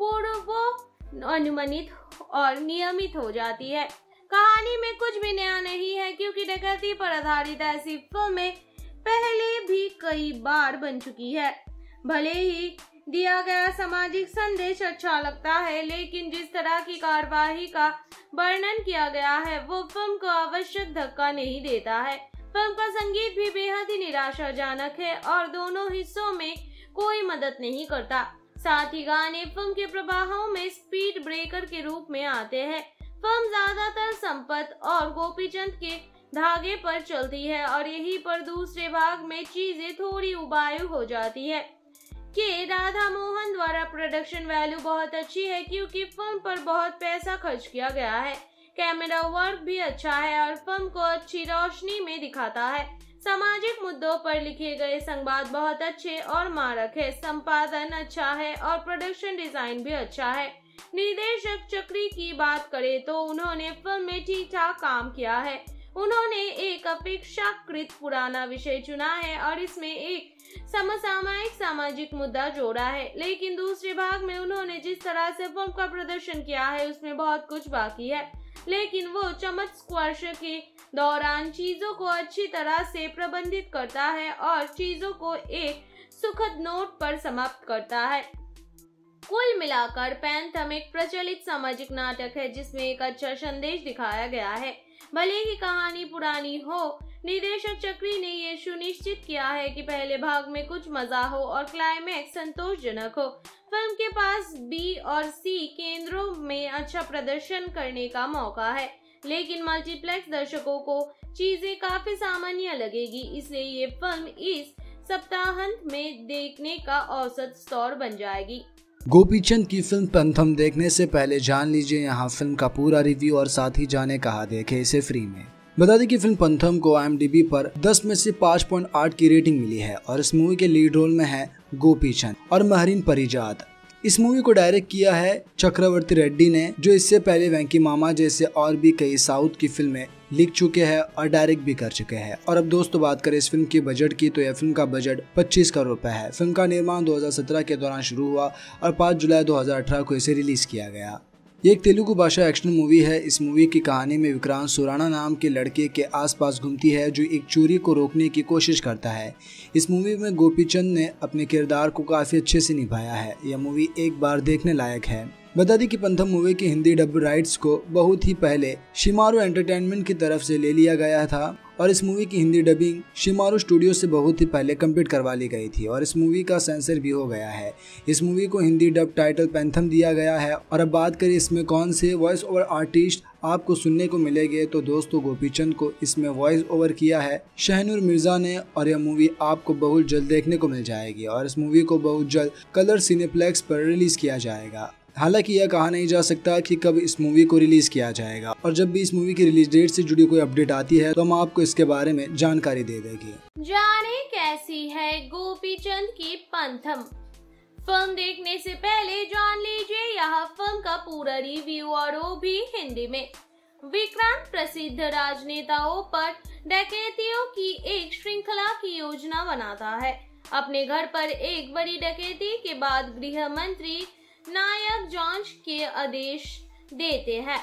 पूर्व अनुमानित और नियमित हो जाती है। कहानी में कुछ भी नया नहीं है क्योंकि डकैती पर आधारित ऐसी फिल्में पहले भी कई बार बन चुकी है। भले ही दिया गया सामाजिक संदेश अच्छा लगता है, लेकिन जिस तरह की कार्यवाही का वर्णन किया गया है वो फिल्म को आवश्यक धक्का नहीं देता है। फिल्म का संगीत भी बेहद ही निराशाजनक है और दोनों हिस्सों में कोई मदद नहीं करता। साथ ही गाने फिल्म के प्रवाहों में स्पीड ब्रेकर के रूप में आते हैं। फिल्म ज्यादातर संपत और गोपीचंद के धागे पर चलती है और यहीं पर दूसरे भाग में चीजें थोड़ी उबाऊ हो जाती है। के राधा मोहन द्वारा प्रोडक्शन वैल्यू बहुत अच्छी है क्योंकि फिल्म पर बहुत पैसा खर्च किया गया है। कैमरा वर्क भी अच्छा है और फिल्म को अच्छी रोशनी में दिखाता है। सामाजिक मुद्दों पर लिखे गए संवाद बहुत अच्छे और मारक है। संपादन अच्छा है और प्रोडक्शन डिजाइन भी अच्छा है। निर्देशक चक्री की बात करें तो उन्होंने फिल्म में ठीक ठाक काम किया है। उन्होंने एक अपेक्षाकृत पुराना विषय चुना है और इसमें एक समसामयिक सामाजिक मुद्दा जोड़ा है, लेकिन दूसरे भाग में उन्होंने जिस तरह से फिल्म का प्रदर्शन किया है उसमें बहुत कुछ बाकी है, लेकिन वो चमत्स्पर्श के दौरान चीजों को अच्छी तरह से प्रबंधित करता है और चीजों को एक सुखद नोट पर समाप्त करता है। कुल मिलाकर पैंथम एक प्रचलित सामाजिक नाटक है जिसमें एक अच्छा संदेश दिखाया गया है। भले ही कहानी पुरानी हो, निर्देशक चक्री ने ये सुनिश्चित किया है कि पहले भाग में कुछ मजा हो और क्लाइमैक्स संतोषजनक हो। फिल्म के पास बी और सी केंद्रों में अच्छा प्रदर्शन करने का मौका है, लेकिन मल्टीप्लेक्स दर्शकों को चीजें काफी सामान्य लगेगी, इसलिए ये फिल्म इस सप्ताहांत में देखने का औसत स्तर बन जाएगी। गोपीचंद की फिल्म पैंथम देखने से पहले जान लीजिए यहाँ फिल्म का पूरा रिव्यू और साथ ही जाने कहा देखे इसे फ्री में। बता दें कि फिल्म पैंथम को आई एम डी बी पर दस में से पाँच पॉइंट आठ की रेटिंग मिली है और इस मूवी के लीड रोल में है गोपीचंद और महरीन परिजात। इस मूवी को डायरेक्ट किया है चक्रवर्ती रेड्डी ने, जो इससे पहले वेंकी मामा जैसे और भी कई साउथ की फिल्में लिख चुके हैं और डायरेक्ट भी कर चुके हैं। और अब दोस्तों बात करें इस फिल्म के बजट की, तो यह फिल्म का बजट पच्चीस करोड़ रुपए है। फिल्म का निर्माण दो हज़ार सत्रह के दौरान शुरू हुआ और पाँच जुलाई दो हज़ार अठारह को इसे रिलीज किया गया। ये एक तेलुगु भाषा एक्शन मूवी है। इस मूवी की कहानी में विक्रांत सुराना नाम के लड़के के आसपास घूमती है जो एक चोरी को रोकने की कोशिश करता है। इस मूवी में गोपीचंद ने अपने किरदार को काफी अच्छे से निभाया है। यह मूवी एक बार देखने लायक है। बता दी कि पैंथम मूवी की हिंदी डब राइट्स को बहुत ही पहले शिमारू एंटरटेनमेंट की तरफ से ले लिया गया था और इस मूवी की हिंदी डबिंग शिमारू स्टूडियो से बहुत ही पहले कंप्लीट करवा ली गई थी और इस मूवी का सेंसर भी हो गया है। इस मूवी को हिंदी डब टाइटल पैंथम दिया गया है। और अब बात करें इसमें कौन से वॉइस ओवर आर्टिस्ट आपको सुनने को मिलेंगे, तो दोस्तों गोपीचंद को इसमें वॉइस ओवर किया है शहनूर मिर्जा ने और यह मूवी आपको बहुत जल्द देखने को मिल जाएगी और इस मूवी को बहुत जल्द कलर सिनेप्लेक्स पर रिलीज किया जाएगा। हालांकि यह कहा नहीं जा सकता कि कब इस मूवी को रिलीज किया जाएगा और जब भी इस मूवी की रिलीज डेट से जुड़ी कोई अपडेट आती है तो हम आपको इसके बारे में जानकारी दे देंगे। जाने कैसी है गोपीचंद की पैंथम। फिल्म देखने से पहले जान लीजिए यहाँ फिल्म का पूरा रिव्यू और वो भी हिंदी में। विक्रांत प्रसिद्ध राजनेताओं पर डकैतियों की एक श्रृंखला की योजना बनाता है। अपने घर पर एक बड़ी डकैती के बाद गृह मंत्री नायक जांच के आदेश देते हैं।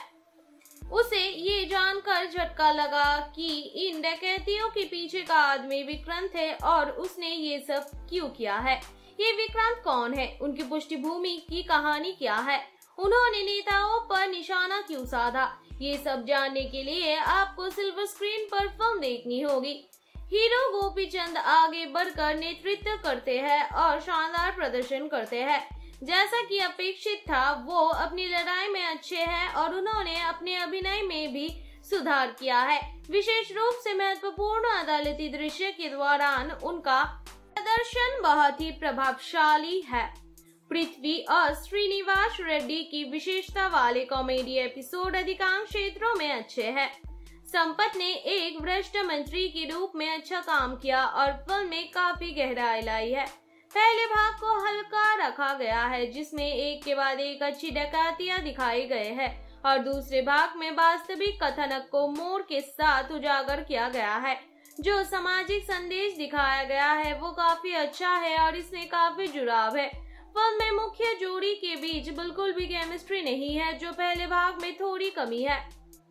उसे ये जानकर झटका लगा कि इन डकैतियों के पीछे का आदमी विक्रांत है और उसने ये सब क्यों किया है। ये विक्रांत कौन है, उनकी पृष्ठभूमि की कहानी क्या है, उन्होंने नेताओं पर निशाना क्यों साधा, ये सब जानने के लिए आपको सिल्वर स्क्रीन पर फिल्म देखनी होगी। हीरो गोपीचंद आगे बढ़कर नेतृत्व करते हैं और शानदार प्रदर्शन करते हैं। जैसा कि अपेक्षित था, वो अपनी लड़ाई में अच्छे हैं और उन्होंने अपने अभिनय में भी सुधार किया है। विशेष रूप से महत्वपूर्ण अदालती दृश्य के दौरान उनका प्रदर्शन बहुत ही प्रभावशाली है। पृथ्वी और श्रीनिवास रेड्डी की विशेषता वाले कॉमेडी एपिसोड अधिकांश क्षेत्रों में अच्छे हैं। संपत ने एक भ्रष्ट मंत्री के रूप में अच्छा काम किया और फिल्म में काफी गहराई लाई है। पहले भाग को हल्का रखा गया है जिसमें एक के बाद एक अच्छी डकैतियां दिखाई गए हैं और दूसरे भाग में वास्तविक कथनक को मोड़ के साथ उजागर किया गया है। जो सामाजिक संदेश दिखाया गया है वो काफी अच्छा है और इसमें काफी जुड़ाव है। फिल्म में मुख्य जोड़ी के बीच बिल्कुल भी केमिस्ट्री नहीं है, जो पहले भाग में थोड़ी कमी है।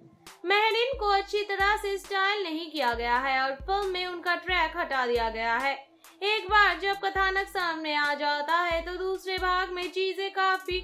महरीन को अच्छी तरह से स्टाइल नहीं किया गया है और फिल्म में उनका ट्रैक हटा दिया गया है। एक बार जब कथानक सामने आ जाता है तो दूसरे भाग में चीजें काफी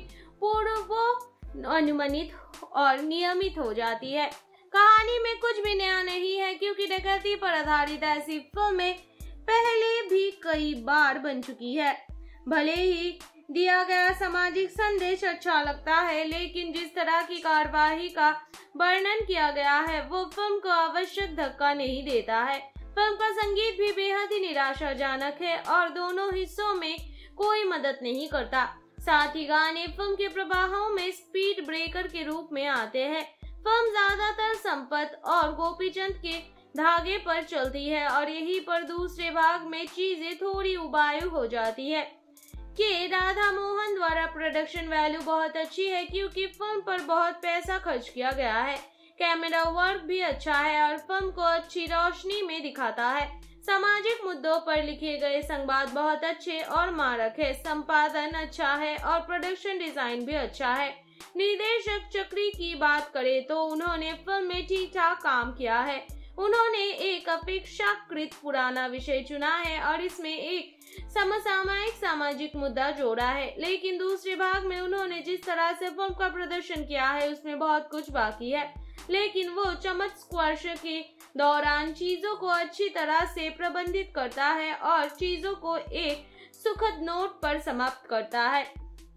पूर्व अनुमानित और नियमित हो जाती है। कहानी में कुछ भी नया नहीं है क्योंकि डकैती पर आधारित ऐसी फिल्में पहले भी कई बार बन चुकी है। भले ही दिया गया सामाजिक संदेश अच्छा लगता है, लेकिन जिस तरह की कार्यवाही का वर्णन किया गया है वो फिल्म को आवश्यक धक्का नहीं देता है। फिल्म का संगीत भी बेहद ही निराशाजनक है और दोनों हिस्सों में कोई मदद नहीं करता। साथ ही गाने फिल्म के प्रवाहों में स्पीड ब्रेकर के रूप में आते हैं। फिल्म ज्यादातर संपत और गोपीचंद के धागे पर चलती है और यहीं पर दूसरे भाग में चीजें थोड़ी उबाऊ हो जाती है। के राधा मोहन द्वारा प्रोडक्शन वैल्यू बहुत अच्छी है क्योंकि फिल्म पर बहुत पैसा खर्च किया गया है। कैमरा वर्क भी अच्छा है और फिल्म को अच्छी रोशनी में दिखाता है। सामाजिक मुद्दों पर लिखे गए संवाद बहुत अच्छे और मारक है। संपादन अच्छा है और प्रोडक्शन डिजाइन भी अच्छा है। निर्देशक चक्री की बात करें तो उन्होंने फिल्म में ठीक ठाक काम किया है। उन्होंने एक अपेक्षाकृत पुराना विषय चुना है और इसमें एक समसामयिक सामाजिक मुद्दा जोड़ा है, लेकिन दूसरे भाग में उन्होंने जिस तरह से फिल्म का प्रदर्शन किया है उसमें बहुत कुछ बाकी है, लेकिन वो चमक स्पर्श के दौरान चीजों को अच्छी तरह से प्रबंधित करता है और चीजों को एक सुखद नोट पर समाप्त करता है।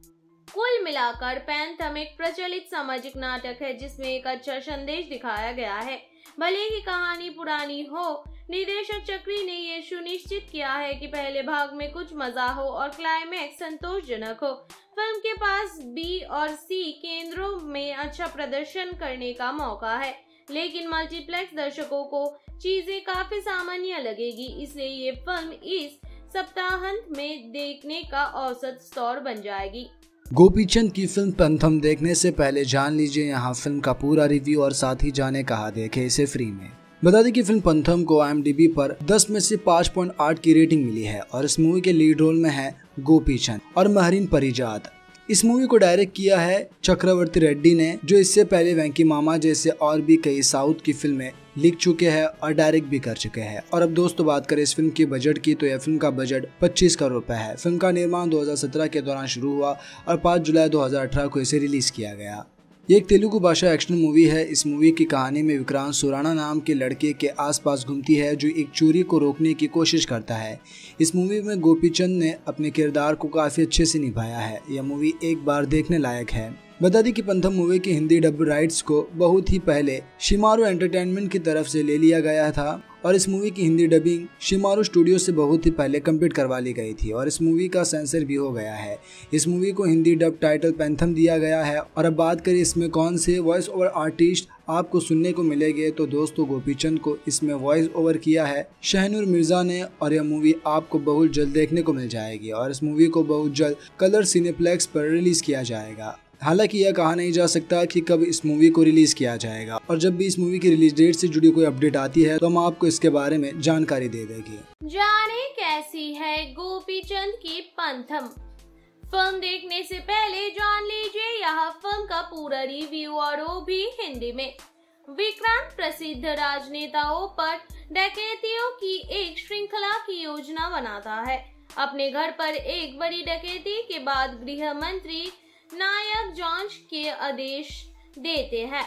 कुल मिलाकर पैंथम एक प्रचलित सामाजिक नाटक है जिसमें एक अच्छा संदेश दिखाया गया है। भले ही कहानी पुरानी हो, निर्देशक चक्री ने ये सुनिश्चित किया है कि पहले भाग में कुछ मजा हो और क्लाइमैक्स संतोषजनक हो। फिल्म के पास बी और सी केंद्रों में अच्छा प्रदर्शन करने का मौका है, लेकिन मल्टीप्लेक्स दर्शकों को चीजें काफी सामान्य लगेगी, इसलिए ये फिल्म इस सप्ताहांत में देखने का औसत स्तर बन जाएगी। गोपीचंद की फिल्म पैंथम देखने से पहले जान लीजिए यहाँ फिल्म का पूरा रिव्यू और साथ ही जाने कहाँ देखे इसे फ्री में। बता दें कि फिल्म पैंथम को आई एम डी बी पर दस में से पाँच पॉइंट आठ की रेटिंग मिली है और इस मूवी के लीड रोल में है गोपीचंद और महरीन परिजात। इस मूवी को डायरेक्ट किया है चक्रवर्ती रेड्डी ने, जो इससे पहले वेंकी मामा जैसे और भी कई साउथ की फिल्में लिख चुके हैं और डायरेक्ट भी कर चुके हैं। और अब दोस्तों बात करें इस फिल्म के बजट की, तो यह फिल्म का बजट पच्चीस करोड़ रुपए है। फिल्म का निर्माण दो हज़ार सत्रह के दौरान शुरू हुआ और पाँच जुलाई दो हज़ार अठारह को इसे रिलीज किया गया। ये एक तेलुगु भाषा एक्शन मूवी है। इस मूवी की कहानी में विक्रांत सुराना नाम के लड़के के आसपास घूमती है जो एक चोरी को रोकने की कोशिश करता है। इस मूवी में गोपीचंद ने अपने किरदार को काफी अच्छे से निभाया है। यह मूवी एक बार देखने लायक है। बता दी कि पैंथम मूवी की हिंदी डब राइट्स को बहुत ही पहले शिमारू एंटरटेनमेंट की तरफ से ले लिया गया था और इस मूवी की हिंदी डबिंग शिमारू स्टूडियो से बहुत ही पहले कंप्लीट करवा ली गई थी और इस मूवी का सेंसर भी हो गया है। इस मूवी को हिंदी डब टाइटल पैंथम दिया गया है। और अब बात करें इसमें कौन से वॉइस ओवर आर्टिस्ट आपको सुनने को मिलेंगे, तो दोस्तों गोपीचंद को इसमें वॉइस ओवर किया है शहनूर मिर्जा ने और यह मूवी आपको बहुत जल्द देखने को मिल जाएगी और इस मूवी को बहुत जल्द कलर सिनेप्लेक्स पर रिलीज किया जाएगा। हालांकि यह कहा नहीं जा सकता कि कब इस मूवी को रिलीज किया जाएगा और जब भी इस मूवी की रिलीज डेट से जुड़ी कोई अपडेट आती है तो हम आपको इसके बारे में जानकारी दे देंगे। जाने कैसी है गोपीचंद की पैंथम। फिल्म देखने से पहले जान लीजिए यहाँ फिल्म का पूरा रिव्यू और वो भी हिंदी में। विक्रांत प्रसिद्ध राजनेताओं पर डकैतियों की एक श्रृंखला की योजना बनाता है। अपने घर पर एक बड़ी डकैती के बाद गृह मंत्री नायक जांच के आदेश देते हैं।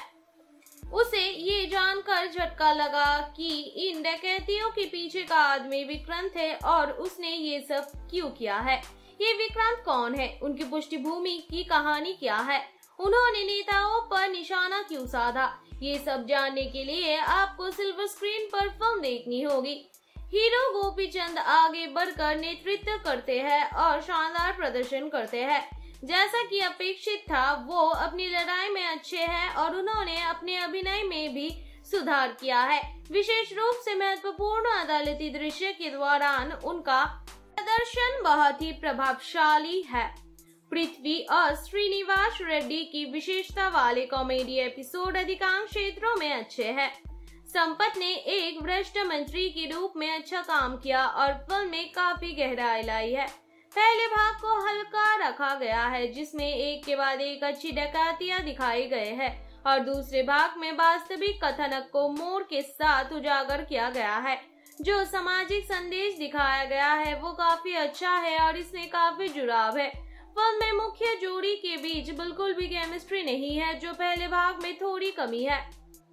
उसे ये जानकर झटका लगा कि इन डकैतियों के पीछे का आदमी विक्रांत है और उसने ये सब क्यों किया है। ये विक्रांत कौन है, उनकी पृष्ठभूमि की कहानी क्या है, उन्होंने नेताओं पर निशाना क्यों साधा, ये सब जानने के लिए आपको सिल्वर स्क्रीन पर फिल्म देखनी होगी। हीरो गोपीचंद आगे बढ़कर नेतृत्व करते हैं और शानदार प्रदर्शन करते हैं। जैसा कि अपेक्षित था, वो अपनी लड़ाई में अच्छे हैं और उन्होंने अपने अभिनय में भी सुधार किया है। विशेष रूप से महत्वपूर्ण अदालती दृश्य के दौरान उनका प्रदर्शन बहुत ही प्रभावशाली है। पृथ्वी और श्रीनिवास रेड्डी की विशेषता वाले कॉमेडी एपिसोड अधिकांश क्षेत्रों में अच्छे हैं। संपत ने एक भ्रष्ट मंत्री के रूप में अच्छा काम किया और फिल्म में काफी गहराई लाई है। पहले भाग को हल्का रखा गया है जिसमें एक के बाद एक अच्छी डकैतियां दिखाई गए हैं और दूसरे भाग में वास्तविक कथनक को मोड़ के साथ उजागर किया गया है। जो सामाजिक संदेश दिखाया गया है वो काफी अच्छा है और इसमें काफी जुड़ाव है। फिल्म में मुख्य जोड़ी के बीच बिल्कुल भी केमिस्ट्री नहीं है, जो पहले भाग में थोड़ी कमी है।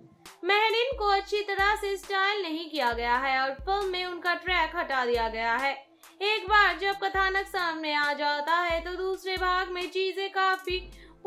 महरीन को अच्छी तरह से स्टाइल नहीं किया गया है और फिल्म में उनका ट्रैक हटा दिया गया है। एक बार जब कथानक सामने आ जाता है तो दूसरे भाग में चीजें काफी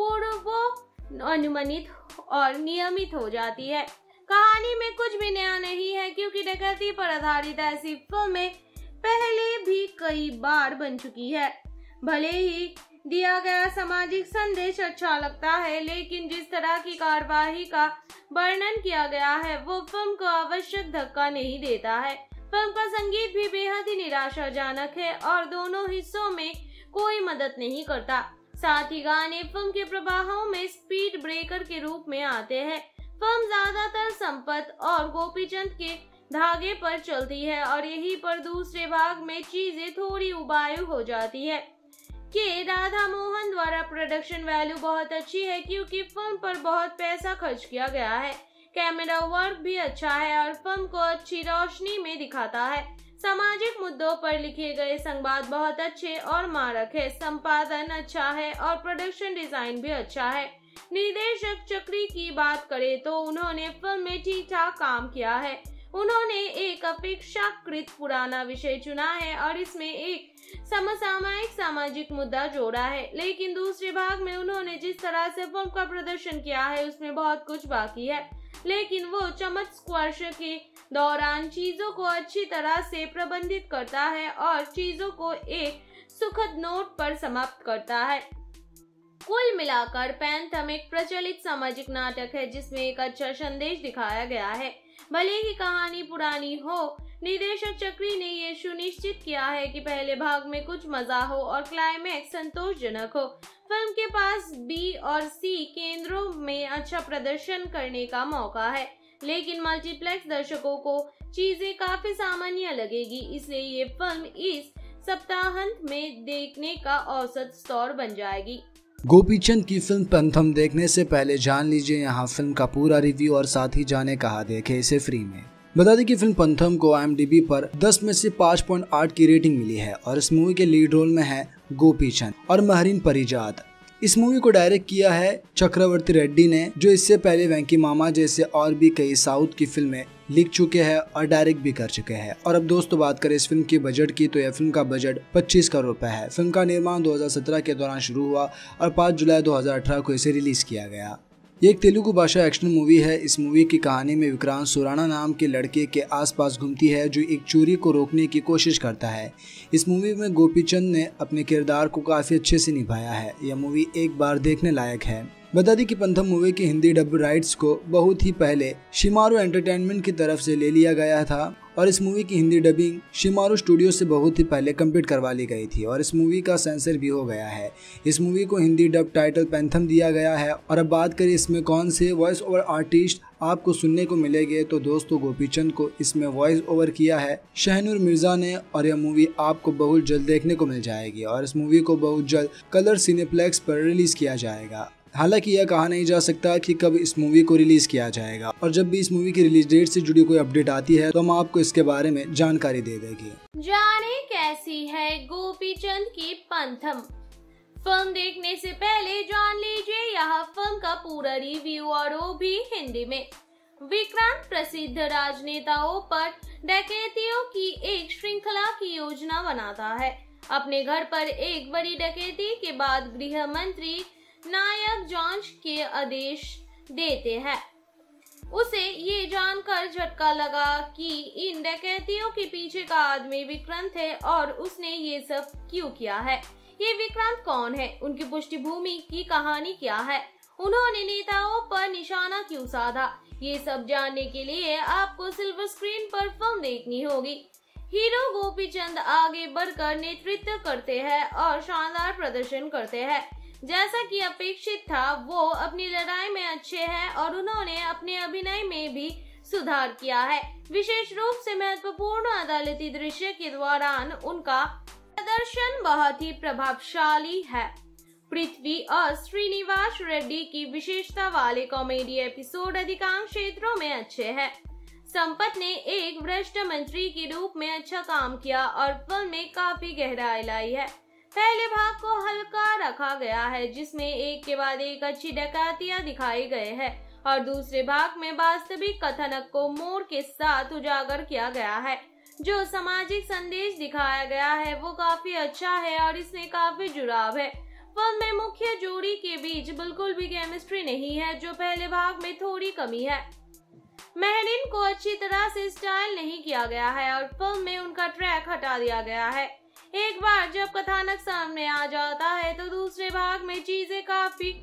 पूर्व अनुमानित और नियमित हो जाती है। कहानी में कुछ भी नया नहीं है क्योंकि डकैती पर आधारित ऐसी फिल्में पहले भी कई बार बन चुकी है। भले ही दिया गया सामाजिक संदेश अच्छा लगता है, लेकिन जिस तरह की कार्यवाही का वर्णन किया गया है वो फिल्म को आवश्यक धक्का नहीं देता है। फिल्म का संगीत भी बेहद ही निराशाजनक है और दोनों हिस्सों में कोई मदद नहीं करता। साथ ही गाने फिल्म के प्रवाहों में स्पीड ब्रेकर के रूप में आते हैं। फिल्म ज्यादातर संपत और गोपीचंद के धागे पर चलती है और यहीं पर दूसरे भाग में चीजें थोड़ी उबायु हो जाती है। के राधा मोहन द्वारा प्रोडक्शन वैल्यू बहुत अच्छी है क्योंकि फिल्म पर बहुत पैसा खर्च किया गया है। कैमरा वर्क भी अच्छा है और फिल्म को अच्छी रोशनी में दिखाता है। सामाजिक मुद्दों पर लिखे गए संवाद बहुत अच्छे और मारक है। संपादन अच्छा है और प्रोडक्शन डिजाइन भी अच्छा है। निर्देशक चक्री की बात करें तो उन्होंने फिल्म में ठीक ठाक काम किया है। उन्होंने एक अपेक्षाकृत पुराना विषय चुना है और इसमें एक समसामयिक सामाजिक मुद्दा जोड़ा है, लेकिन दूसरे भाग में उन्होंने जिस तरह से फिल्म का प्रदर्शन किया है उसमें बहुत कुछ बाकी है, लेकिन वो चमत्कार स्पर्श के दौरान चीजों को अच्छी तरह से प्रबंधित करता है और चीजों को एक सुखद नोट पर समाप्त करता है। कुल मिलाकर पैंथम एक प्रचलित सामाजिक नाटक है जिसमें एक अच्छा संदेश दिखाया गया है। भले ही कहानी पुरानी हो, निर्देशक चक्री ने ये सुनिश्चित किया है कि पहले भाग में कुछ मजा हो और क्लाइमैक्स संतोषजनक हो। फिल्म के पास बी और सी केंद्रों में अच्छा प्रदर्शन करने का मौका है, लेकिन मल्टीप्लेक्स दर्शकों को चीजें काफी सामान्य लगेगी, इसलिए ये फिल्म इस सप्ताहांत में देखने का औसत स्तर बन जाएगी। गोपीचंद की फिल्म पैंथम देखने से पहले जान लीजिए यहाँ फिल्म का पूरा रिव्यू और साथ ही जाने कहाँ देखे इसे फ्री में। बता दें कि फिल्म पैंथम को आई एम डी बी पर दस में से पाँच पॉइंट आठ की रेटिंग मिली है और इस मूवी के लीड रोल में है गोपीचंद और महरीन परिजात। इस मूवी को डायरेक्ट किया है चक्रवर्ती रेड्डी ने, जो इससे पहले वेंकी मामा जैसे और भी कई साउथ की फिल्में लिख चुके हैं और डायरेक्ट भी कर चुके हैं। और अब दोस्तों बात करें इस फिल्म के बजट की, तो यह फिल्म का बजट पच्चीस करोड़ रुपए है। फिल्म का निर्माण दो हज़ार सत्रह के दौरान शुरू हुआ और पाँच जुलाई दो हज़ार अठारह को इसे रिलीज किया गया। ये एक तेलुगु भाषा एक्शन मूवी है। इस मूवी की कहानी में विक्रांत सुराना नाम के लड़के के आसपास घूमती है जो एक चोरी को रोकने की कोशिश करता है। इस मूवी में गोपीचंद ने अपने किरदार को काफी अच्छे से निभाया है। यह मूवी एक बार देखने लायक है। बता दी कि पैंथम मूवी की हिंदी डब राइट्स को बहुत ही पहले शिमारू एंटरटेनमेंट की तरफ से ले लिया गया था और इस मूवी की हिंदी डबिंग शिमारू स्टूडियो से बहुत ही पहले कंप्लीट करवा ली गई थी और इस मूवी का सेंसर भी हो गया है। इस मूवी को हिंदी डब टाइटल पैंथम दिया गया है। और अब बात करें इसमें कौन से वॉइस ओवर आर्टिस्ट आपको सुनने को मिलेंगे, तो दोस्तों गोपीचंद को इसमें वॉइस ओवर किया है शहनूर मिर्जा ने और यह मूवी आपको बहुत जल्द देखने को मिल जाएगी और इस मूवी को बहुत जल्द कलर सिनेप्लेक्स पर रिलीज किया जाएगा। हालांकि यह कहा नहीं जा सकता कि कब इस मूवी को रिलीज किया जाएगा और जब भी इस मूवी की रिलीज डेट से जुड़ी कोई अपडेट आती है तो हम आपको इसके बारे में जानकारी दे देंगे। जाने कैसी है गोपीचंद की पैंथम। फिल्म देखने से पहले जान लीजिए यहाँ फिल्म का पूरा रिव्यू और वो भी हिंदी में। विक्रांत प्रसिद्ध राजनेताओं पर डकैतियों की एक श्रृंखला की योजना बनाता है। अपने घर पर एक बड़ी डकैती के बाद गृह मंत्री नायक जांच के आदेश देते हैं। उसे ये जानकर झटका लगा कि इन डकैतियों के पीछे का आदमी विक्रांत है और उसने ये सब क्यों किया है। ये विक्रांत कौन है, उनकी पृष्ठभूमि की कहानी क्या है, उन्होंने नेताओं पर निशाना क्यों साधा, ये सब जानने के लिए आपको सिल्वर स्क्रीन पर फिल्म देखनी होगी। हीरो गोपीचंद आगे बढ़कर नेतृत्व करते हैं और शानदार प्रदर्शन करते हैं। जैसा कि अपेक्षित था, वो अपनी लड़ाई में अच्छे हैं और उन्होंने अपने अभिनय में भी सुधार किया है। विशेष रूप से महत्वपूर्ण अदालती दृश्य के दौरान उनका प्रदर्शन बहुत ही प्रभावशाली है। पृथ्वी और श्रीनिवास रेड्डी की विशेषता वाले कॉमेडी एपिसोड अधिकांश क्षेत्रों में अच्छे हैं। संपत ने एक भ्रष्ट मंत्री के रूप में अच्छा काम किया और फिल्म में काफी गहराई लाई है। पहले भाग को हल्का रखा गया है जिसमें एक के बाद एक अच्छी डकैतियां दिखाई गए हैं और दूसरे भाग में वास्तविक कथनक को मोड़ के साथ उजागर किया गया है। जो सामाजिक संदेश दिखाया गया है वो काफी अच्छा है और इसमें काफी जुड़ाव है। फिल्म में मुख्य जोड़ी के बीच बिल्कुल भी केमिस्ट्री नहीं है, जो पहले भाग में थोड़ी कमी है। महरीन को अच्छी तरह से स्टाइल नहीं किया गया है और फिल्म में उनका ट्रैक हटा दिया गया है। एक बार जब कथानक सामने आ जाता है तो दूसरे भाग में चीजें काफी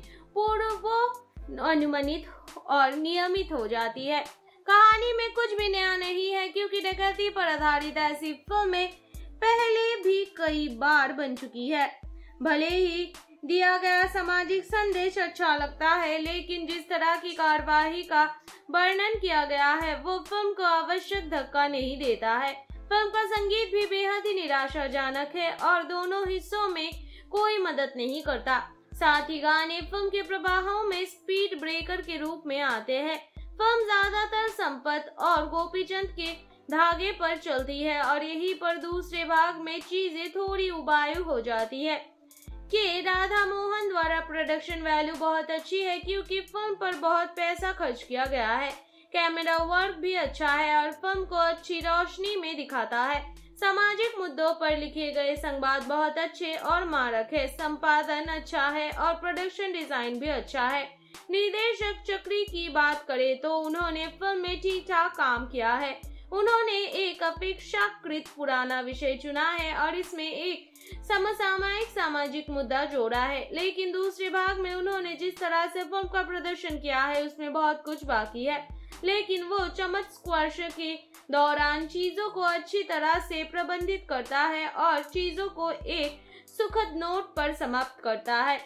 पूर्व अनुमानित और नियमित हो जाती है। कहानी में कुछ भी नया नहीं है क्योंकि डकैती पर आधारित ऐसी फिल्में पहले भी कई बार बन चुकी है। भले ही दिया गया सामाजिक संदेश अच्छा लगता है, लेकिन जिस तरह की कार्यवाही का वर्णन किया गया है वो फिल्म को आवश्यक धक्का नहीं देता है। फिल्म का संगीत भी बेहद ही निराशाजनक है और दोनों हिस्सों में कोई मदद नहीं करता। साथ ही गाने फिल्म के प्रवाहों में स्पीड ब्रेकर के रूप में आते हैं। फिल्म ज्यादातर संपत और गोपीचंद के धागे पर चलती है और यहीं पर दूसरे भाग में चीजें थोड़ी उबायू हो जाती है कि राधा मोहन द्वारा प्रोडक्शन वैल्यू बहुत अच्छी है क्योंकि फिल्म पर बहुत पैसा खर्च किया गया है। कैमरा वर्क भी अच्छा है और फिल्म को अच्छी रोशनी में दिखाता है। सामाजिक मुद्दों पर लिखे गए संवाद बहुत अच्छे और मारक है। संपादन अच्छा है और प्रोडक्शन डिजाइन भी अच्छा है। निर्देशक चक्री की बात करें तो उन्होंने फिल्म में ठीक ठाक काम किया है। उन्होंने एक अपेक्षाकृत पुराना विषय चुना है और इसमें एक समसामयिक सामाजिक मुद्दा जोड़ा है, लेकिन दूसरे भाग में उन्होंने जिस तरह से फिल्म का प्रदर्शन किया है उसमें बहुत कुछ बाकी है, लेकिन वो चमत्कार स्पर्श के दौरान चीजों को अच्छी तरह से प्रबंधित करता है और चीजों को एक सुखद नोट पर समाप्त करता है।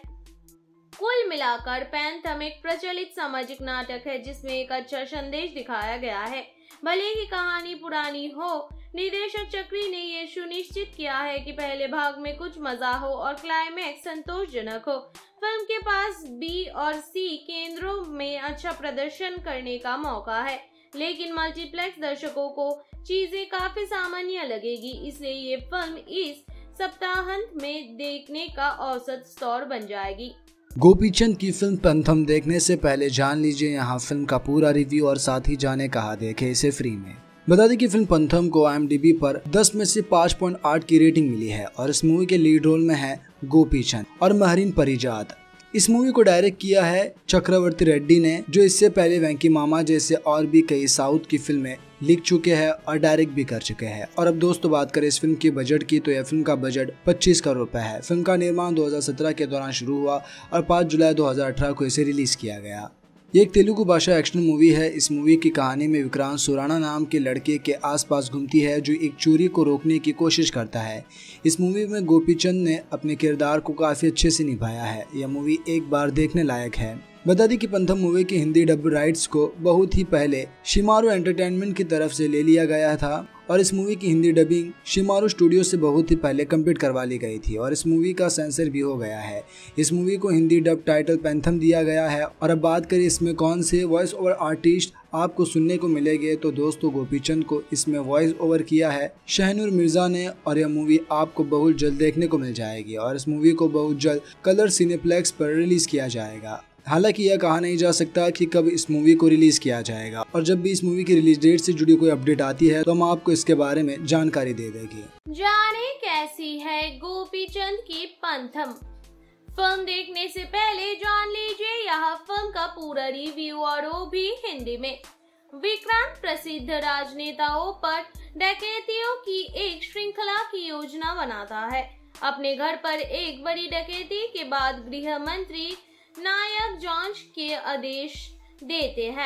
कुल मिलाकर पैंथम एक प्रचलित सामाजिक नाटक है जिसमें एक अच्छा संदेश दिखाया गया है। भले ही कहानी पुरानी हो, निर्देशक चक्री ने ये सुनिश्चित किया है कि पहले भाग में कुछ मजा हो और क्लाइमैक्स संतोषजनक हो। फिल्म के पास बी और सी केंद्रों में अच्छा प्रदर्शन करने का मौका है, लेकिन मल्टीप्लेक्स दर्शकों को चीजें काफी सामान्य लगेगी, इसलिए ये फिल्म इस सप्ताहांत में देखने का औसत स्तर बन जाएगी। गोपीचंद की फिल्म पंथम देखने से पहले जान लीजिए यहाँ फिल्म का पूरा रिव्यू और साथ ही जाने कहाँ देखे इसे फ्री में। बता दें कि फिल्म पंथम को आई एम डी बी पर दस में से पाँच पॉइंट आठ की रेटिंग मिली है और इस मूवी के लीड रोल में है गोपीचंद और महरीन परिजात। इस मूवी को डायरेक्ट किया है चक्रवर्ती रेड्डी ने, जो इससे पहले वेंकी मामा जैसे और भी कई साउथ की फिल्में लिख चुके हैं और डायरेक्ट भी कर चुके हैं। और अब दोस्तों बात करें इस फिल्म के बजट की, तो यह फिल्म का बजट पच्चीस करोड़ रुपए है। फिल्म का निर्माण दो हज़ार सत्रह के दौरान शुरू हुआ और पाँच जुलाई दो हज़ार अठारह को इसे रिलीज किया गया। ये एक तेलुगु भाषा एक्शन मूवी है। इस मूवी की कहानी में विक्रांत सुराना नाम के लड़के के आसपास घूमती है जो एक चोरी को रोकने की कोशिश करता है। इस मूवी में गोपीचंद ने अपने किरदार को काफी अच्छे से निभाया है। यह मूवी एक बार देखने लायक है। बता दी कि पंथम मूवी की हिंदी डब राइट्स को बहुत ही पहले शिमारू एंटरटेनमेंट की तरफ से ले लिया गया था और इस मूवी की हिंदी डबिंग शिमारू स्टूडियो से बहुत ही पहले कंप्लीट करवा ली गई थी और इस मूवी का सेंसर भी हो गया है। इस मूवी को हिंदी डब टाइटल पैंथम दिया गया है। और अब बात करें इसमें कौन से वॉइस ओवर आर्टिस्ट आपको सुनने को मिलेंगे, तो दोस्तों गोपीचंद को इसमें वॉइस ओवर किया है शहनूर मिर्जा ने और यह मूवी आपको बहुत जल्द देखने को मिल जाएगी और इस मूवी को बहुत जल्द कलर सिनेप्लेक्स पर रिलीज किया जाएगा। हालांकि यह कहा नहीं जा सकता कि कब इस मूवी को रिलीज किया जाएगा और जब भी इस मूवी की रिलीज डेट से जुड़ी कोई अपडेट आती है तो हम आपको इसके बारे में जानकारी दे देंगे। जाने कैसी है गोपीचंद की पंथम। फिल्म देखने से पहले जान लीजिए यहाँ फिल्म का पूरा रिव्यू और वो भी हिंदी में। विक्रांत प्रसिद्ध राजनेताओं पर डकैतियों की एक श्रृंखला की योजना बनाता है। अपने घर पर एक बड़ी डकैती के बाद गृह मंत्री नायक जांच के आदेश देते हैं।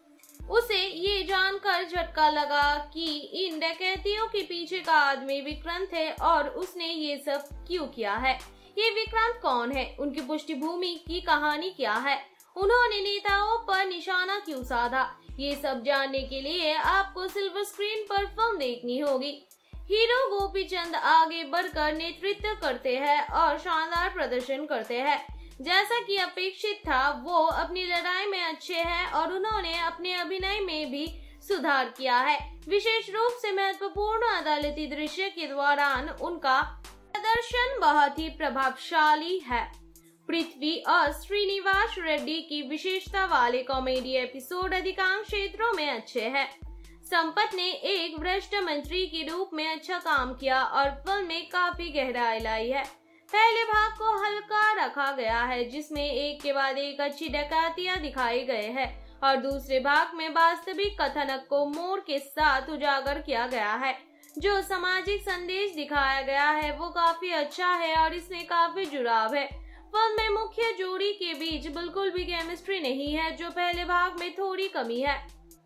उसे ये जानकर झटका लगा कि इन डकैतियों के पीछे का आदमी विक्रांत है और उसने ये सब क्यों किया है। ये विक्रांत कौन है, उनकी पृष्ठभूमि की कहानी क्या है, उन्होंने नेताओं पर निशाना क्यों साधा, ये सब जानने के लिए आपको सिल्वर स्क्रीन पर फिल्म देखनी होगी। हीरो गोपीचंद आगे बढ़कर नेतृत्व करते हैं और शानदार प्रदर्शन करते हैं। जैसा कि अपेक्षित था वो अपनी लड़ाई में अच्छे हैं और उन्होंने अपने अभिनय में भी सुधार किया है। विशेष रूप से महत्वपूर्ण अदालती दृश्य के दौरान उनका प्रदर्शन बहुत ही प्रभावशाली है। पृथ्वी और श्रीनिवास रेड्डी की विशेषता वाले कॉमेडी एपिसोड अधिकांश क्षेत्रों में अच्छे हैं। संपत ने एक भ्रष्ट मंत्री के रूप में अच्छा काम किया और फिल्म में काफी गहराई लाई है। पहले भाग को हल्का रखा गया है जिसमें एक के बाद एक अच्छी डकैतियां दिखाई गए हैं और दूसरे भाग में वास्तविक कथनक को मोड़ के साथ उजागर किया गया है। जो सामाजिक संदेश दिखाया गया है वो काफी अच्छा है और इसमें काफी जुड़ाव है। फिल्म में मुख्य जोड़ी के बीच बिल्कुल भी केमिस्ट्री नहीं है जो पहले भाग में थोड़ी कमी है।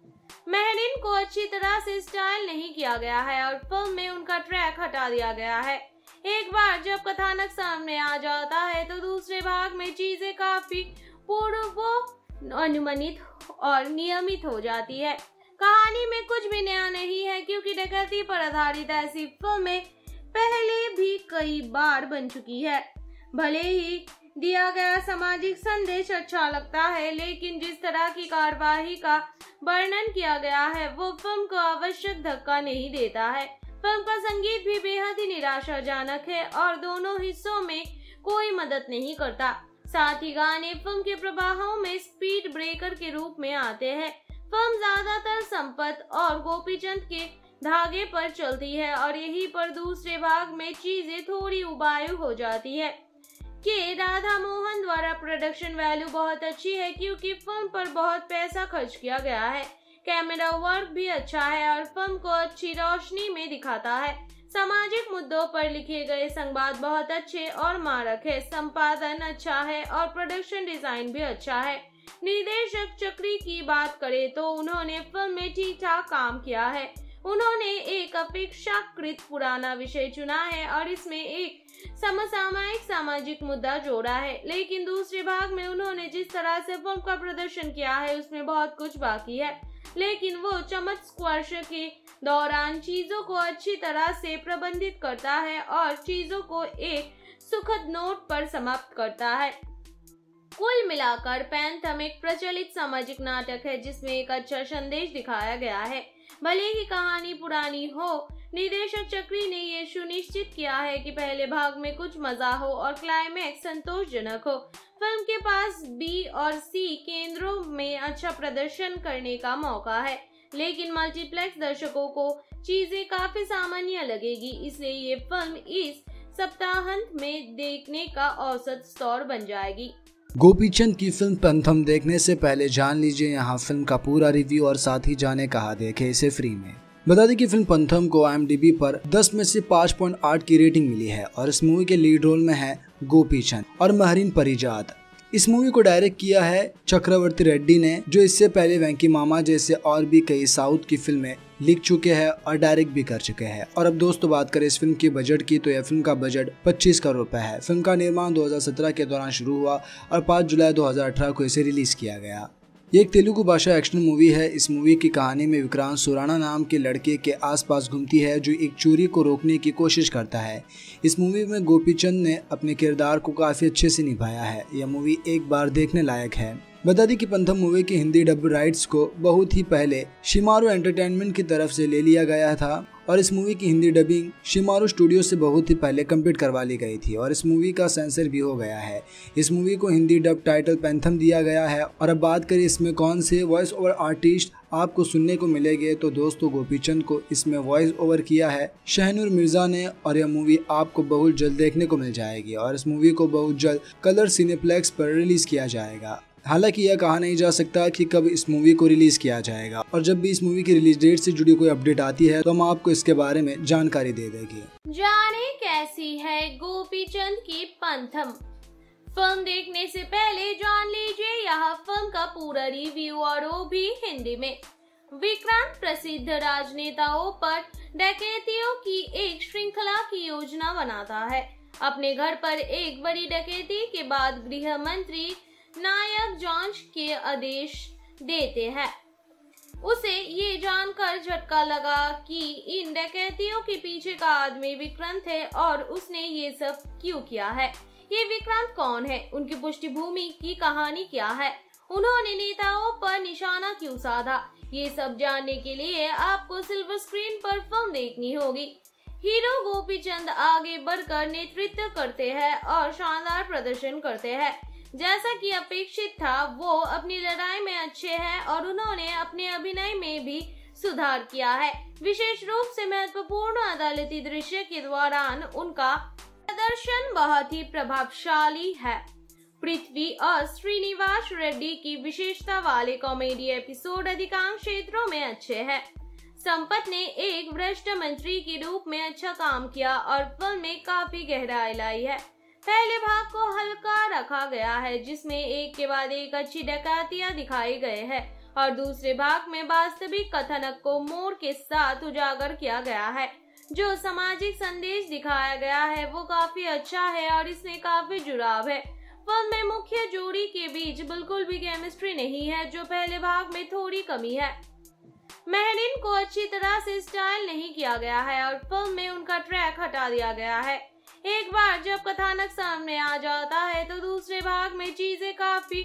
महरीन को अच्छी तरह से स्टाइल नहीं किया गया है और फिल्म में उनका ट्रैक हटा दिया गया है। एक बार जब कथानक सामने आ जाता है तो दूसरे भाग में चीजें काफी पूर्व अनुमानित और नियमित हो जाती है। कहानी में कुछ भी नया नहीं है क्योंकि डकैती पर आधारित ऐसी फिल्में पहले भी कई बार बन चुकी है। भले ही दिया गया सामाजिक संदेश अच्छा लगता है, लेकिन जिस तरह की कार्यवाही का वर्णन किया गया है वो फिल्म को आवश्यक धक्का नहीं देता है। फिल्म का संगीत भी बेहद ही निराशाजनक है और दोनों हिस्सों में कोई मदद नहीं करता। साथ ही गाने फिल्म के प्रवाहों में स्पीड ब्रेकर के रूप में आते हैं। फिल्म ज्यादातर संपत और गोपीचंद के धागे पर चलती है और यहीं पर दूसरे भाग में चीजें थोड़ी उबाऊ हो जाती है। के राधा मोहन द्वारा प्रोडक्शन वैल्यू बहुत अच्छी है क्योंकि फिल्म पर बहुत पैसा खर्च किया गया है। कैमरा वर्क भी अच्छा है और फिल्म को अच्छी रोशनी में दिखाता है। सामाजिक मुद्दों पर लिखे गए संवाद बहुत अच्छे और मारक है। संपादन अच्छा है और प्रोडक्शन डिजाइन भी अच्छा है। निर्देशक चक्री की बात करें तो उन्होंने फिल्म में ठीक ठाक काम किया है। उन्होंने एक अपेक्षाकृत पुराना विषय चुना है और इसमें एक समसामयिक सामाजिक मुद्दा जोड़ा है, लेकिन दूसरे भाग में उन्होंने जिस तरह से फिल्म का प्रदर्शन किया है उसमें बहुत कुछ बाकी है, लेकिन वो चमत्कार स्पर्श के दौरान चीजों को अच्छी तरह से प्रबंधित करता है और चीजों को एक सुखद नोट पर समाप्त करता है। कुल मिलाकर पैंथम एक प्रचलित सामाजिक नाटक है जिसमें एक अच्छा संदेश दिखाया गया है। भले ही कहानी पुरानी हो, निर्देशक चक्री ने ये सुनिश्चित किया है कि पहले भाग में कुछ मजा हो और क्लाइमैक्स संतोषजनक हो। फिल्म के पास बी और सी केंद्रों में अच्छा प्रदर्शन करने का मौका है, लेकिन मल्टीप्लेक्स दर्शकों को चीजें काफी सामान्य लगेगी, इसलिए ये फिल्म इस सप्ताहांत में देखने का औसत स्तर बन जाएगी। गोपीचंद की फिल्म पैंथम देखने से पहले जान लीजिए यहाँ फिल्म का पूरा रिव्यू और साथ ही जाने कहाँ देखे इसे फ्री में। बता दें कि फिल्म पैंथम को आई एम डी बी पर दस में से पाँच पॉइंट आठ की रेटिंग मिली है और इस मूवी के लीड रोल में है गोपीचंद और महरीन परिजात। इस मूवी को डायरेक्ट किया है चक्रवर्ती रेड्डी ने, जो इससे पहले वेंकी मामा जैसे और भी कई साउथ की फिल्में लिख चुके हैं और डायरेक्ट भी कर चुके हैं। और अब दोस्तों बात करें इस फिल्म के बजट की, तो यह फिल्म का बजट पच्चीस करोड़ रुपए है। फिल्म का निर्माण दो हज़ार सत्रह के दौरान शुरू हुआ और पाँच जुलाई दो हज़ार अठारह को इसे रिलीज किया गया। ये एक तेलुगु भाषा एक्शन मूवी है। इस मूवी की कहानी में विक्रांत सुराना नाम के लड़के के आसपास घूमती है जो एक चोरी को रोकने की कोशिश करता है। इस मूवी में गोपीचंद ने अपने किरदार को काफी अच्छे से निभाया है। यह मूवी एक बार देखने लायक है। बता दी कि पैंथम मूवी की हिंदी डब राइट्स को बहुत ही पहले शिमारू एंटरटेनमेंट की तरफ से ले लिया गया था और इस मूवी की हिंदी डबिंग शिमारू स्टूडियो से बहुत ही पहले कंप्लीट करवा ली गई थी और इस मूवी का सेंसर भी हो गया है। इस मूवी को हिंदी डब टाइटल पैंथम दिया गया है। और अब बात करें इसमें कौन से वॉइस ओवर आर्टिस्ट आपको सुनने को मिलेंगे, तो दोस्तों गोपीचंद को इसमें वॉइस ओवर किया है शहनूर मिर्जा ने और यह मूवी आपको बहुत जल्द देखने को मिल जाएगी और इस मूवी को बहुत जल्द कलर सिनेप्लेक्स पर रिलीज किया जाएगा। हालांकि यह कहा नहीं जा सकता कि कब इस मूवी को रिलीज किया जाएगा और जब भी इस मूवी की रिलीज डेट से जुड़ी कोई अपडेट आती है तो हम आपको इसके बारे में जानकारी दे देंगे। जाने कैसी है गोपीचंद की पैंथम। फिल्म देखने से पहले जान लीजिए यहाँ फिल्म का पूरा रिव्यू और वो भी हिंदी में। विक्रांत प्रसिद्ध राजनेताओं पर डकैतियों की एक श्रृंखला की योजना बनाता है। अपने घर पर एक बड़ी डकैती के बाद गृह मंत्री नायक जांच के आदेश देते हैं। उसे ये जानकर झटका लगा कि इन डकैतियों के पीछे का आदमी विक्रांत है और उसने ये सब क्यों किया है। ये विक्रांत कौन है, उनकी पृष्ठभूमि की कहानी क्या है, उन्होंने नेताओं पर निशाना क्यों साधा, ये सब जानने के लिए आपको सिल्वर स्क्रीन पर फिल्म देखनी होगी। हीरो गोपीचंद आगे बढ़कर नेतृत्व करते हैं और शानदार प्रदर्शन करते हैं। जैसा कि अपेक्षित था वो अपनी लड़ाई में अच्छे हैं और उन्होंने अपने अभिनय में भी सुधार किया है। विशेष रूप से महत्वपूर्ण अदालती दृश्य के दौरान उनका प्रदर्शन बहुत ही प्रभावशाली है। पृथ्वी और श्रीनिवास रेड्डी की विशेषता वाले कॉमेडी एपिसोड अधिकांश क्षेत्रों में अच्छे हैं। संपत ने एक भ्रष्ट मंत्री के रूप में अच्छा काम किया और फिल्म में काफी गहराई लाई है। पहले भाग को हल्का रखा गया है जिसमें एक के बाद एक अच्छी डकैतियां दिखाई गए हैं और दूसरे भाग में वास्तविक कथनक को मोड़ के साथ उजागर किया गया है। जो सामाजिक संदेश दिखाया गया है वो काफी अच्छा है और इसमें काफी जुड़ाव है। फिल्म में मुख्य जोड़ी के बीच बिल्कुल भी केमिस्ट्री नहीं है जो पहले भाग में थोड़ी कमी है। महरीन को अच्छी तरह से स्टाइल नहीं किया गया है और फिल्म में उनका ट्रैक हटा दिया गया है। एक बार जब कथानक सामने आ जाता है तो दूसरे भाग में चीजें काफी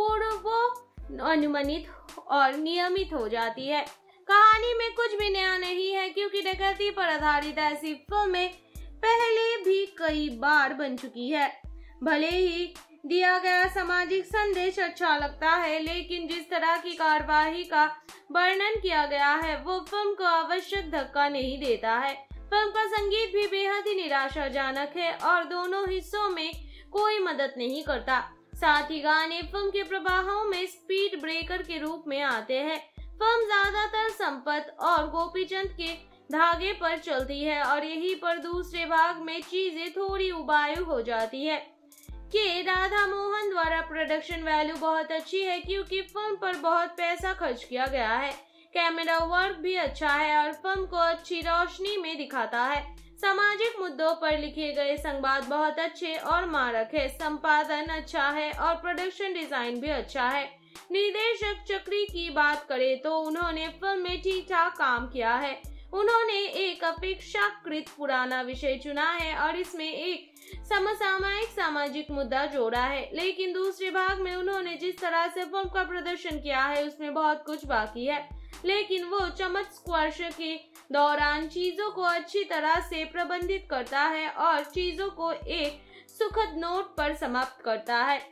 पूर्व अनुमानित और नियमित हो जाती है। कहानी में कुछ भी नया नहीं है क्योंकि डकैती पर आधारित ऐसी फिल्में पहले भी कई बार बन चुकी है। भले ही दिया गया सामाजिक संदेश अच्छा लगता है, लेकिन जिस तरह की कार्यवाही का वर्णन किया गया है वो फिल्म को आवश्यक धक्का नहीं देता है। फिल्म का संगीत भी बेहद ही निराशाजनक है और दोनों हिस्सों में कोई मदद नहीं करता। साथ ही गाने फिल्म के प्रवाहों में स्पीड ब्रेकर के रूप में आते हैं। फिल्म ज्यादातर संपत और गोपीचंद के धागे पर चलती है और यहीं पर दूसरे भाग में चीजें थोड़ी उबाऊ हो जाती है। कि राधा मोहन द्वारा प्रोडक्शन वैल्यू बहुत अच्छी है क्योंकि फिल्म पर बहुत पैसा खर्च किया गया है। कैमरा वर्क भी अच्छा है और फिल्म को अच्छी रोशनी में दिखाता है। सामाजिक मुद्दों पर लिखे गए संवाद बहुत अच्छे और मारक है। संपादन अच्छा है और प्रोडक्शन डिजाइन भी अच्छा है। निर्देशक चक्री की बात करें तो उन्होंने फिल्म में ठीक ठाक काम किया है। उन्होंने एक अपेक्षाकृत पुराना विषय चुना है और इसमें एक समसामयिक सामाजिक मुद्दा जोड़ा है, लेकिन दूसरे भाग में उन्होंने जिस तरह से फिल्म का प्रदर्शन किया है उसमें बहुत कुछ बाकी है, लेकिन वो चमत्कार स्पर्श के दौरान चीजों को अच्छी तरह से प्रबंधित करता है और चीजों को एक सुखद नोट पर समाप्त करता है।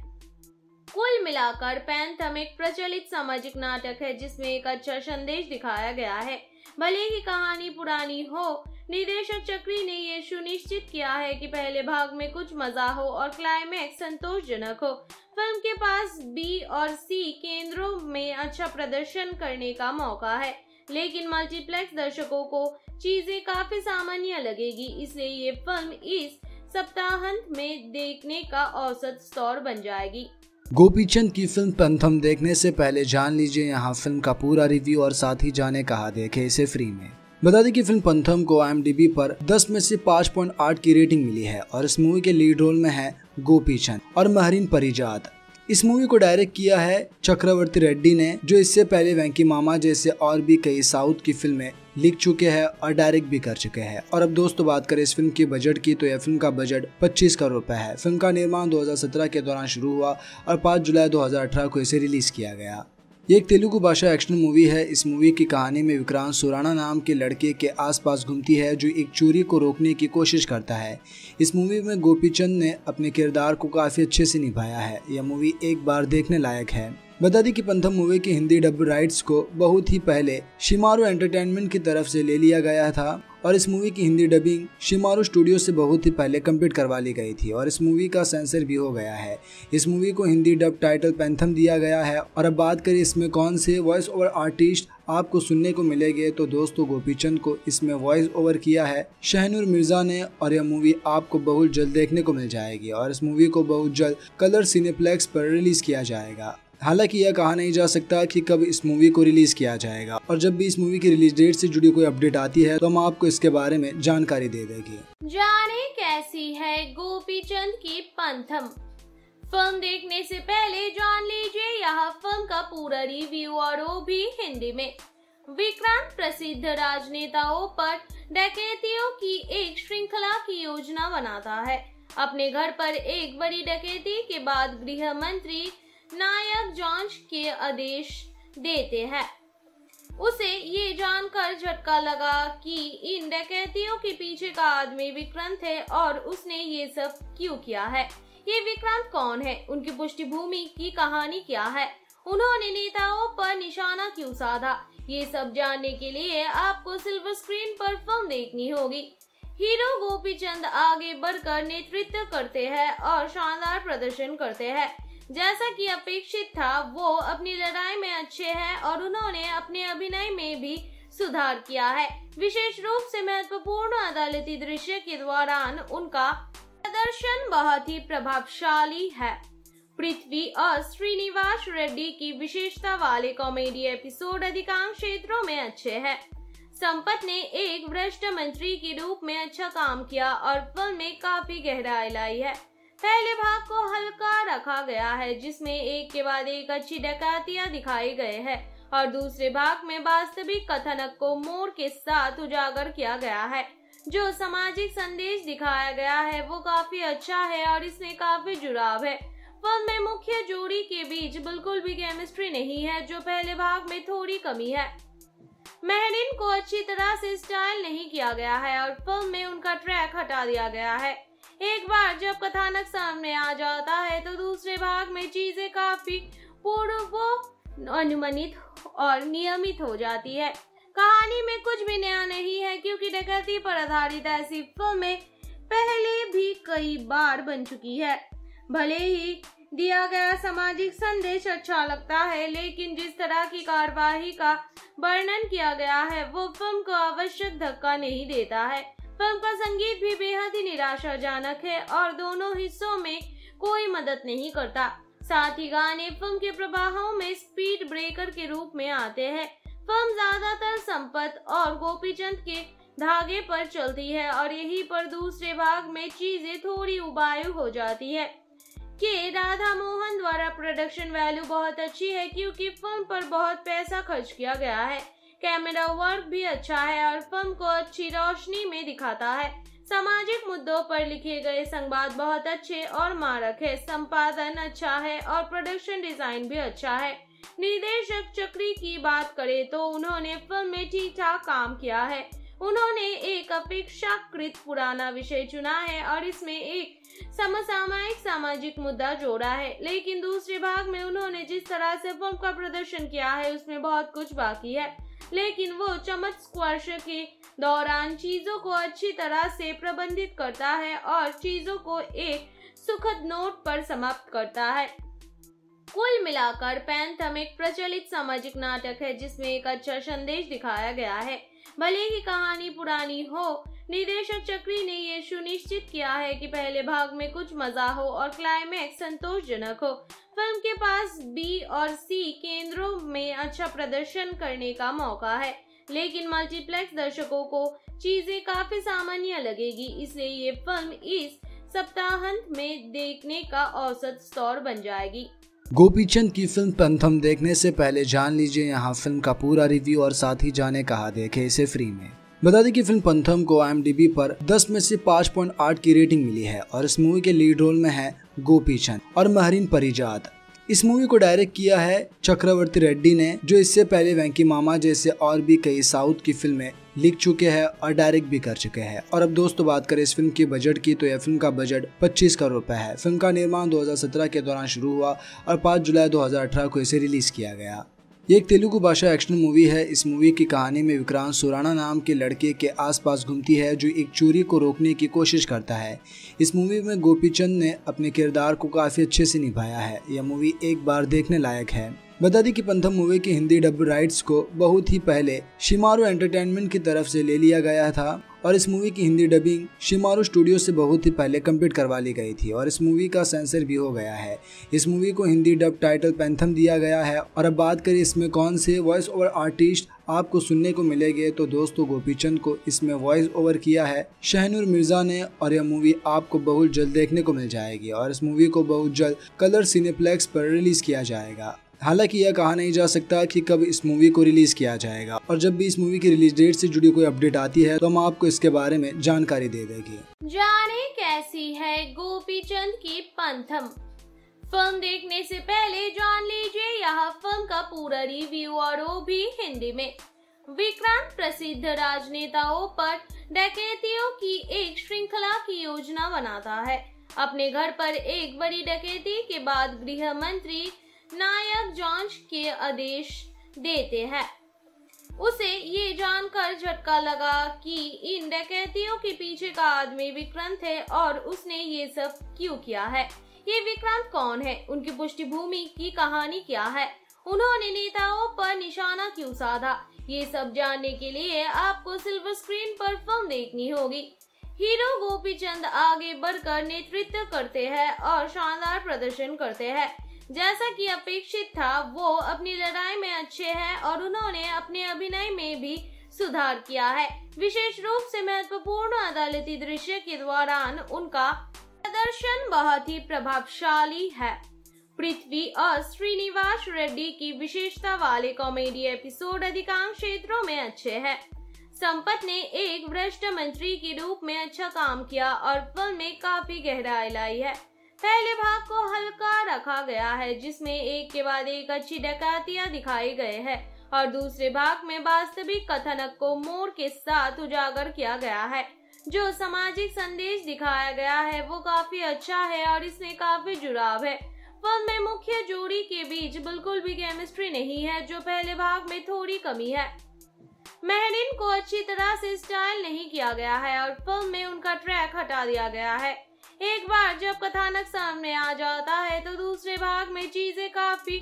कुल मिलाकर पैंथम एक प्रचलित सामाजिक नाटक है जिसमें एक अच्छा संदेश दिखाया गया है। भले ही कहानी पुरानी हो, निर्देशक चक्री ने ये सुनिश्चित किया है कि पहले भाग में कुछ मजा हो और क्लाइमैक्स संतोषजनक हो। फिल्म के पास बी और सी केंद्रों में अच्छा प्रदर्शन करने का मौका है, लेकिन मल्टीप्लेक्स दर्शकों को चीजें काफी सामान्य लगेगी, इसलिए ये फिल्म इस सप्ताहांत में देखने का औसत स्तर बन जाएगी। गोपीचंद की फिल्म पैंथम देखने से पहले जान लीजिए यहाँ फिल्म का पूरा रिव्यू और साथ ही जाने कहाँ देखे इसे फ्री में। बता दें कि फिल्म पैंथम को आई एम डी बी पर दस में से पाँच पॉइंट आठ की रेटिंग मिली है और इस मूवी के लीड रोल में है गोपीचंद और महरीन परिजात। इस मूवी को डायरेक्ट किया है चक्रवर्ती रेड्डी ने, जो इससे पहले वेंकी मामा जैसे और भी कई साउथ की फिल्में लिख चुके हैं और डायरेक्ट भी कर चुके हैं। और अब दोस्तों बात करें इस फिल्म के बजट की, तो यह फिल्म का बजट पच्चीस करोड़ रुपए है। फिल्म का निर्माण दो हज़ार सत्रह के दौरान शुरू हुआ और पाँच जुलाई दो हज़ार अठारह को इसे रिलीज किया गया। ये एक तेलुगु भाषा एक्शन मूवी है। इस मूवी की कहानी में विक्रांत सुराना नाम के लड़के के आसपास घूमती है जो एक चोरी को रोकने की कोशिश करता है। इस मूवी में गोपीचंद ने अपने किरदार को काफी अच्छे से निभाया है। यह मूवी एक बार देखने लायक है। बता दी कि पैंथम मूवी की हिंदी डब राइट्स को बहुत ही पहले शिमारू एंटरटेनमेंट की तरफ से ले लिया गया था और इस मूवी की हिंदी डबिंग शिमारू स्टूडियो से बहुत ही पहले कंप्लीट करवा ली गई थी और इस मूवी का सेंसर भी हो गया है। इस मूवी को हिंदी डब टाइटल पैंथम दिया गया है। और अब बात करें इसमें कौन से वॉइस ओवर आर्टिस्ट आपको सुनने को मिलेंगे, तो दोस्तों गोपीचंद को इसमें वॉइस ओवर किया है शहनूर मिर्जा ने और यह मूवी आपको बहुत जल्द देखने को मिल जाएगी और इस मूवी को बहुत जल्द कलर सिनेप्लेक्स पर रिलीज किया जाएगा। हालांकि यह कहा नहीं जा सकता कि कब इस मूवी को रिलीज किया जाएगा और जब भी इस मूवी की रिलीज डेट से जुड़ी कोई अपडेट आती है तो हम आपको इसके बारे में जानकारी दे देंगे। जाने कैसी है गोपीचंद की पैंथम। फिल्म देखने से पहले जान लीजिए यहाँ फिल्म का पूरा रिव्यू और वो भी हिंदी में। विक्रांत प्रसिद्ध राजनेताओं पर डकैतियों की एक श्रृंखला की योजना बनाता है। अपने घर पर एक बड़ी डकैती के बाद गृह मंत्री नायक जांच के आदेश देते हैं। उसे ये जानकर झटका लगा कि इन डकैतियों के पीछे का आदमी विक्रांत है और उसने ये सब क्यों किया है। ये विक्रांत कौन है, उनकी पृष्ठभूमि की कहानी क्या है, उन्होंने नेताओं पर निशाना क्यों साधा, ये सब जानने के लिए आपको सिल्वर स्क्रीन पर फिल्म देखनी होगी। हीरो गोपीचंद आगे बढ़कर नेतृत्व करते हैं और शानदार प्रदर्शन करते हैं। जैसा कि अपेक्षित था वो अपनी लड़ाई में अच्छे हैं और उन्होंने अपने अभिनय में भी सुधार किया है। विशेष रूप से महत्वपूर्ण अदालती दृश्य के दौरान उनका प्रदर्शन बहुत ही प्रभावशाली है। पृथ्वी और श्रीनिवास रेड्डी की विशेषता वाले कॉमेडी एपिसोड अधिकांश क्षेत्रों में अच्छे हैं। संपत ने एक भ्रष्ट मंत्री के रूप में अच्छा काम किया और फिल्म में काफी गहराई लाई है। पहले भाग को हल्का रखा गया है जिसमें एक के बाद एक अच्छी डकैतियां दिखाई गए हैं और दूसरे भाग में वास्तविक कथानक को मोड़ के साथ उजागर किया गया है। जो सामाजिक संदेश दिखाया गया है वो काफी अच्छा है और इसमें काफी जुड़ाव है। फिल्म में मुख्य जोड़ी के बीच बिल्कुल भी केमिस्ट्री नहीं है, जो पहले भाग में थोड़ी कमी है। महरीन को अच्छी तरह से स्टाइल नहीं किया गया है और फिल्म में उनका ट्रैक हटा दिया गया है। एक बार जब कथानक सामने आ जाता है तो दूसरे भाग में चीजें काफी पूर्व अनुमानित और नियमित हो जाती है। कहानी में कुछ भी नया नहीं है, क्योंकि डकैती पर आधारित ऐसी फिल्में पहले भी कई बार बन चुकी है। भले ही दिया गया सामाजिक संदेश अच्छा लगता है, लेकिन जिस तरह की कार्यवाही का वर्णन किया गया है वो फिल्म को आवश्यक धक्का नहीं देता है। फिल्म का संगीत भी बेहद ही निराशाजनक है और दोनों हिस्सों में कोई मदद नहीं करता। साथ ही गाने फिल्म के प्रवाहों में स्पीड ब्रेकर के रूप में आते हैं। फिल्म ज्यादातर संपत और गोपीचंद के धागे पर चलती है और यहीं पर दूसरे भाग में चीजें थोड़ी उबायु हो जाती है। कि राधा मोहन द्वारा प्रोडक्शन वैल्यू बहुत अच्छी है, क्योंकि फिल्म पर बहुत पैसा खर्च किया गया है। कैमरा वर्क भी अच्छा है और फिल्म को अच्छी रोशनी में दिखाता है। सामाजिक मुद्दों पर लिखे गए संवाद बहुत अच्छे और मारक है। संपादन अच्छा है और प्रोडक्शन डिजाइन भी अच्छा है। निर्देशक चक्री की बात करें तो उन्होंने फिल्म में ठीक ठाक काम किया है। उन्होंने एक अपेक्षाकृत पुराना विषय चुना है और इसमें एक समसामयिक सामाजिक मुद्दा जोड़ा है, लेकिन दूसरे भाग में उन्होंने जिस तरह से फिल्म का प्रदर्शन किया है उसमें बहुत कुछ बाकी है, लेकिन वो चमक स्पर्श के दौरान चीजों को अच्छी तरह से प्रबंधित करता है और चीजों को एक सुखद नोट पर समाप्त करता है। कुल मिलाकर पैंथम एक प्रचलित सामाजिक नाटक है जिसमें एक अच्छा संदेश दिखाया गया है। भले ही कहानी पुरानी हो, निर्देशक चक्री ने ये सुनिश्चित किया है कि पहले भाग में कुछ मजा हो और क्लाइमैक्स संतोषजनक हो। फिल्म के पास बी और सी केंद्रों में अच्छा प्रदर्शन करने का मौका है, लेकिन मल्टीप्लेक्स दर्शकों को चीजें काफी सामान्य लगेगी, इसलिए ये फिल्म इस सप्ताहांत में देखने का औसत स्तर बन जाएगी। गोपीचंद की फिल्म पैंथम देखने से पहले जान लीजिए यहाँ फिल्म का पूरा रिव्यू और साथ ही जाने कहाँ देखे इसे फ्री में। बता दें कि फिल्म पैंथम को आई एम डी बी पर दस में से पाँच पॉइंट आठ की रेटिंग मिली है और इस मूवी के लीड रोल में है गोपीचंद और महरीन परिजात। इस मूवी को डायरेक्ट किया है चक्रवर्ती रेड्डी ने, जो इससे पहले वेंकी मामा जैसे और भी कई साउथ की फिल्में लिख चुके हैं और डायरेक्ट भी कर चुके हैं। और अब दोस्तों बात करें इस फिल्म के बजट की, तो यह फिल्म का बजट पच्चीस करोड़ रुपए है। फिल्म का निर्माण दो हज़ार सत्रह के दौरान शुरू हुआ और पाँच जुलाई दो हज़ार अठारह को इसे रिलीज किया गया। ये एक तेलुगु भाषा एक्शन मूवी है। इस मूवी की कहानी में विक्रांत सुराना नाम के लड़के के आसपास घूमती है जो एक चोरी को रोकने की कोशिश करता है। इस मूवी में गोपीचंद ने अपने किरदार को काफी अच्छे से निभाया है। यह मूवी एक बार देखने लायक है। बता दी कि पैंथम मूवी की हिंदी डब राइट्स को बहुत ही पहले शिमारू एंटरटेनमेंट की तरफ से ले लिया गया था और इस मूवी की हिंदी डबिंग शिमारू स्टूडियो से बहुत ही पहले कंप्लीट करवा ली गई थी और इस मूवी का सेंसर भी हो गया है। इस मूवी को हिंदी डब टाइटल पैंथम दिया गया है। और अब बात करें इसमें कौन से वॉइस ओवर आर्टिस्ट आपको सुनने को मिलेंगे, तो दोस्तों गोपीचंद को इसमें वॉइस ओवर किया है शहनूर मिर्जा ने और यह मूवी आपको बहुत जल्द देखने को मिल जाएगी और इस मूवी को बहुत जल्द कलर सिनेप्लेक्स पर रिलीज किया जाएगा। हालांकि यह कहा नहीं जा सकता कि कब इस मूवी को रिलीज किया जाएगा और जब भी इस मूवी की रिलीज डेट से जुड़ी कोई अपडेट आती है तो हम आपको इसके बारे में जानकारी दे देंगे। जाने कैसी है गोपीचंद की पैंथम। फिल्म देखने से पहले जान लीजिए यहाँ फिल्म का पूरा रिव्यू और वो भी हिंदी में। विक्रांत प्रसिद्ध राजनेताओं पर डकैतियों की एक श्रृंखला की योजना बनाता है। अपने घर पर एक बड़ी डकैती के बाद गृह मंत्री नायक जांच के आदेश देते हैं। उसे ये जानकर झटका लगा कि इन डकैतियों के पीछे का आदमी विक्रांत है और उसने ये सब क्यों किया है। ये विक्रांत कौन है, उनकी पृष्ठभूमि की कहानी क्या है, उन्होंने नेताओं पर निशाना क्यों साधा, ये सब जानने के लिए आपको सिल्वर स्क्रीन पर फिल्म देखनी होगी। हीरो गोपीचंद आगे बढ़कर नेतृत्व करते हैं और शानदार प्रदर्शन करते हैं। जैसा कि अपेक्षित था वो अपनी लड़ाई में अच्छे हैं और उन्होंने अपने अभिनय में भी सुधार किया है। विशेष रूप से महत्वपूर्ण अदालती दृश्य के दौरान उनका प्रदर्शन बहुत ही प्रभावशाली है। पृथ्वी और श्रीनिवास रेड्डी की विशेषता वाले कॉमेडी एपिसोड अधिकांश क्षेत्रों में अच्छे हैं। संपत ने एक भ्रष्ट मंत्री के रूप में अच्छा काम किया और फिल्म में काफी गहराई लाई है। पहले भाग को हल्का रखा गया है, जिसमें एक के बाद एक अच्छी डकैतियां दिखाई गए हैं, और दूसरे भाग में वास्तविक कथनक को मोड़ के साथ उजागर किया गया है। जो सामाजिक संदेश दिखाया गया है वो काफी अच्छा है और इसमें काफी जुड़ाव है। फिल्म में मुख्य जोड़ी के बीच बिल्कुल भी केमिस्ट्री नहीं है, जो पहले भाग में थोड़ी कमी है। महरीन को अच्छी तरह से स्टाइल नहीं किया गया है और फिल्म में उनका ट्रैक हटा दिया गया है। एक बार जब कथानक सामने आ जाता है तो दूसरे भाग में चीजें काफी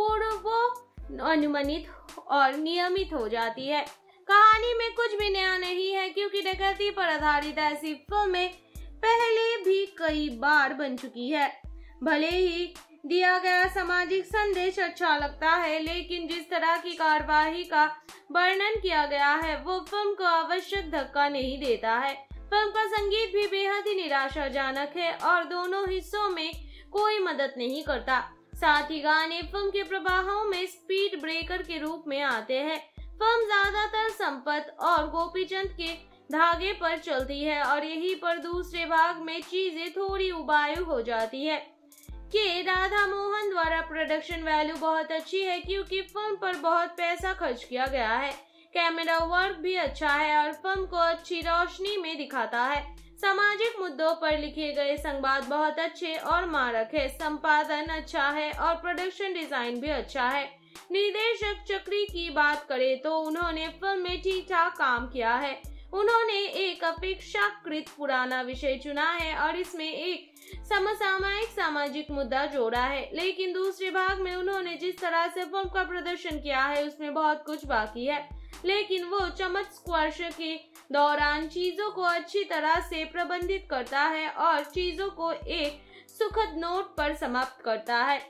पूर्व अनुमानित और नियमित हो जाती है। कहानी में कुछ भी नया नहीं है, क्योंकि डकैती पर आधारित ऐसी फिल्में पहले भी कई बार बन चुकी है। भले ही दिया गया सामाजिक संदेश अच्छा लगता है, लेकिन जिस तरह की कार्यवाही का वर्णन किया गया है वो फिल्म को आवश्यक धक्का नहीं देता है। फिल्म का संगीत भी बेहद ही निराशाजनक है और दोनों हिस्सों में कोई मदद नहीं करता। साथ ही गाने फिल्म के प्रवाहों में स्पीड ब्रेकर के रूप में आते हैं। फिल्म ज्यादातर संपत और गोपीचंद के धागे पर चलती है और यहीं पर दूसरे भाग में चीजें थोड़ी उबाऊ हो जाती है। के राधा मोहन द्वारा प्रोडक्शन वैल्यू बहुत अच्छी है, क्योंकि फिल्म पर बहुत पैसा खर्च किया गया है। कैमरा वर्क भी अच्छा है और फिल्म को अच्छी रोशनी में दिखाता है। सामाजिक मुद्दों पर लिखे गए संवाद बहुत अच्छे और मारक है। संपादन अच्छा है और प्रोडक्शन डिजाइन भी अच्छा है। निर्देशक चक्री की बात करें तो उन्होंने फिल्म में ठीक ठाक काम किया है। उन्होंने एक अपेक्षाकृत पुराना विषय चुना है और इसमें एक समसामयिक सामाजिक मुद्दा जोड़ा है, लेकिन दूसरे भाग में उन्होंने जिस तरह से फिल्म का प्रदर्शन किया है उसमें बहुत कुछ बाकी है, लेकिन वो चमक स्पर्श के दौरान चीजों को अच्छी तरह से प्रबंधित करता है और चीजों को एक सुखद नोट पर समाप्त करता है।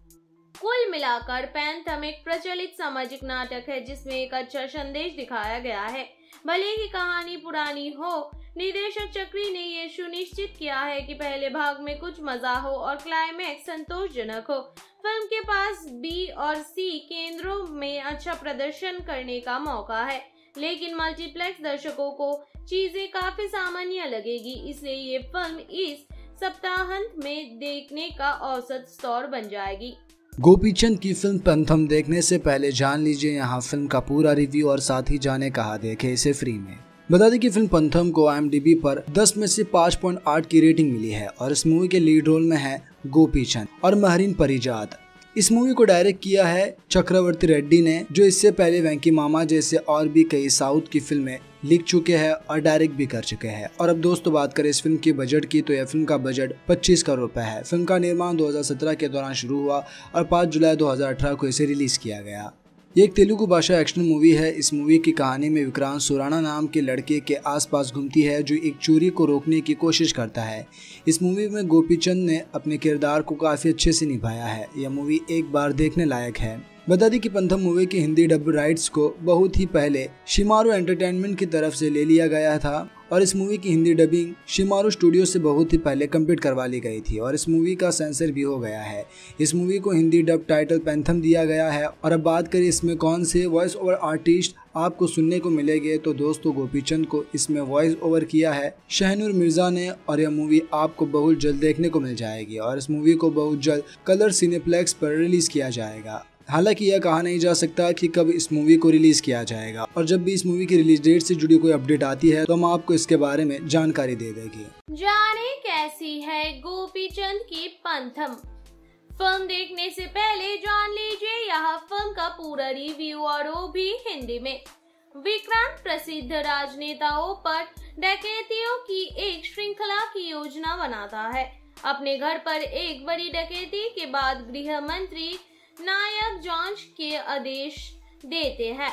कुल मिलाकर पैंथम एक प्रचलित सामाजिक नाटक है जिसमें एक अच्छा संदेश दिखाया गया है। भले ही कहानी पुरानी हो, निर्देशक चक्री ने ये सुनिश्चित किया है कि पहले भाग में कुछ मजा हो और क्लाइमैक्स संतोषजनक हो। फिल्म के पास बी और सी केंद्रों में अच्छा प्रदर्शन करने का मौका है, लेकिन मल्टीप्लेक्स दर्शकों को चीजें काफी सामान्य लगेगी, इसलिए ये फिल्म इस सप्ताहांत में देखने का औसत स्तर बन जाएगी। गोपीचंद की फिल्म पैंथम देखने से पहले जान लीजिए यहाँ फिल्म का पूरा रिव्यू और साथ ही जाने कहाँ देखे इसे फ्री में। बता दें कि फिल्म पैंथम को आई एम डी बी पर दस में से पाँच पॉइंट आठ की रेटिंग मिली है और इस मूवी के लीड रोल में है गोपीचंद और महरीन परिजात। इस मूवी को डायरेक्ट किया है चक्रवर्ती रेड्डी ने, जो इससे पहले वेंकी मामा जैसे और भी कई साउथ की फिल्में लिख चुके हैं और डायरेक्ट भी कर चुके हैं। और अब दोस्तों बात करें इस फिल्म के बजट की, तो यह फिल्म का बजट पच्चीस करोड़ रुपए है। फिल्म का निर्माण दो हज़ार सत्रह के दौरान शुरू हुआ और पाँच जुलाई दो हज़ार अठारह को इसे रिलीज किया गया। ये एक तेलुगु भाषा एक्शन मूवी है। इस मूवी की कहानी में विक्रांत सुराना नाम के लड़के के आसपास घूमती है जो एक चोरी को रोकने की कोशिश करता है। इस मूवी में गोपीचंद ने अपने किरदार को काफी अच्छे से निभाया है। यह मूवी एक बार देखने लायक है। बता दी कि पैंथम मूवी की हिंदी डब राइट्स को बहुत ही पहले शिमारू एंटरटेनमेंट की तरफ से ले लिया गया था और इस मूवी की हिंदी डबिंग शिमारू स्टूडियो से बहुत ही पहले कंप्लीट करवा ली गई थी और इस मूवी का सेंसर भी हो गया है। इस मूवी को हिंदी डब टाइटल पैंथम दिया गया है। और अब बात करें इसमें कौन से वॉइस ओवर आर्टिस्ट आपको सुनने को मिलेंगे, तो दोस्तों गोपीचंद को इसमें वॉइस ओवर किया है शहनूर मिर्जा ने और यह मूवी आपको बहुत जल्द देखने को मिल जाएगी और इस मूवी को बहुत जल्द कलर सिनेप्लेक्स पर रिलीज किया जाएगा। हालांकि यह कहा नहीं जा सकता कि कब इस मूवी को रिलीज किया जाएगा और जब भी इस मूवी की रिलीज डेट से जुड़ी कोई अपडेट आती है तो हम आपको इसके बारे में जानकारी दे देंगे। जाने कैसी है गोपीचंद की पैंथम। फिल्म देखने से पहले जान लीजिए यहाँ फिल्म का पूरा रिव्यू और वो भी हिंदी में। विक्रांत प्रसिद्ध राजनेताओं पर डकैतियों की एक श्रृंखला की योजना बनाता है। अपने घर पर एक बड़ी डकैती के बाद गृह मंत्री नायक जांच के आदेश देते हैं।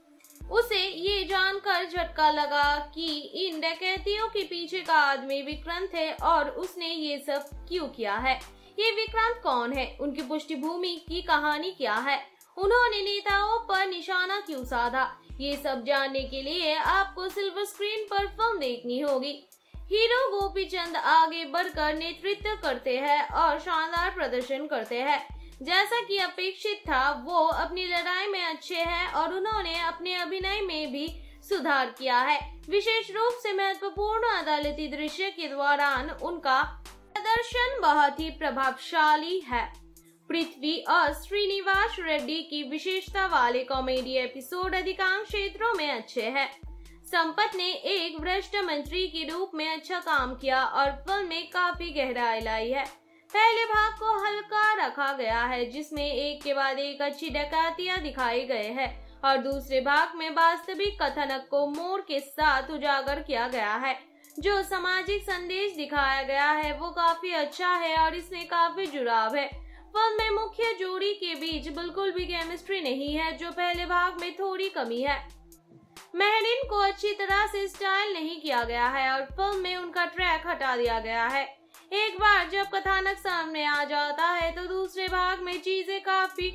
उसे ये जानकर झटका लगा कि इन डकैतियों के पीछे का आदमी विक्रांत है और उसने ये सब क्यों किया है। ये विक्रांत कौन है, उनकी पृष्ठभूमि की कहानी क्या है, उन्होंने नेताओं पर निशाना क्यों साधा, ये सब जानने के लिए आपको सिल्वर स्क्रीन पर फिल्म देखनी होगी। हीरो गोपीचंद आगे बढ़कर नेतृत्व करते हैं और शानदार प्रदर्शन करते हैं। जैसा कि अपेक्षित था वो अपनी लड़ाई में अच्छे हैं और उन्होंने अपने अभिनय में भी सुधार किया है। विशेष रूप से महत्वपूर्ण अदालती दृश्य के दौरान उनका प्रदर्शन बहुत ही प्रभावशाली है। पृथ्वी और श्रीनिवास रेड्डी की विशेषता वाले कॉमेडी एपिसोड अधिकांश क्षेत्रों में अच्छे हैं। संपत ने एक भ्रष्ट मंत्री के रूप में अच्छा काम किया और फिल्म में काफी गहराई लाई है। पहले भाग को हल्का रखा गया है, जिसमें एक के बाद एक अच्छी डकैतियां दिखाई गए हैं, और दूसरे भाग में वास्तविक कथनक को मोड़ के साथ उजागर किया गया है। जो सामाजिक संदेश दिखाया गया है वो काफी अच्छा है और इसमें काफी जुड़ाव है। फिल्म में मुख्य जोड़ी के बीच बिल्कुल भी केमिस्ट्री नहीं है, जो पहले भाग में थोड़ी कमी है। महरीन को अच्छी तरह से स्टाइल नहीं किया गया है और फिल्म में उनका ट्रैक हटा दिया गया है। एक बार जब कथानक सामने आ जाता है तो दूसरे भाग में चीजें काफी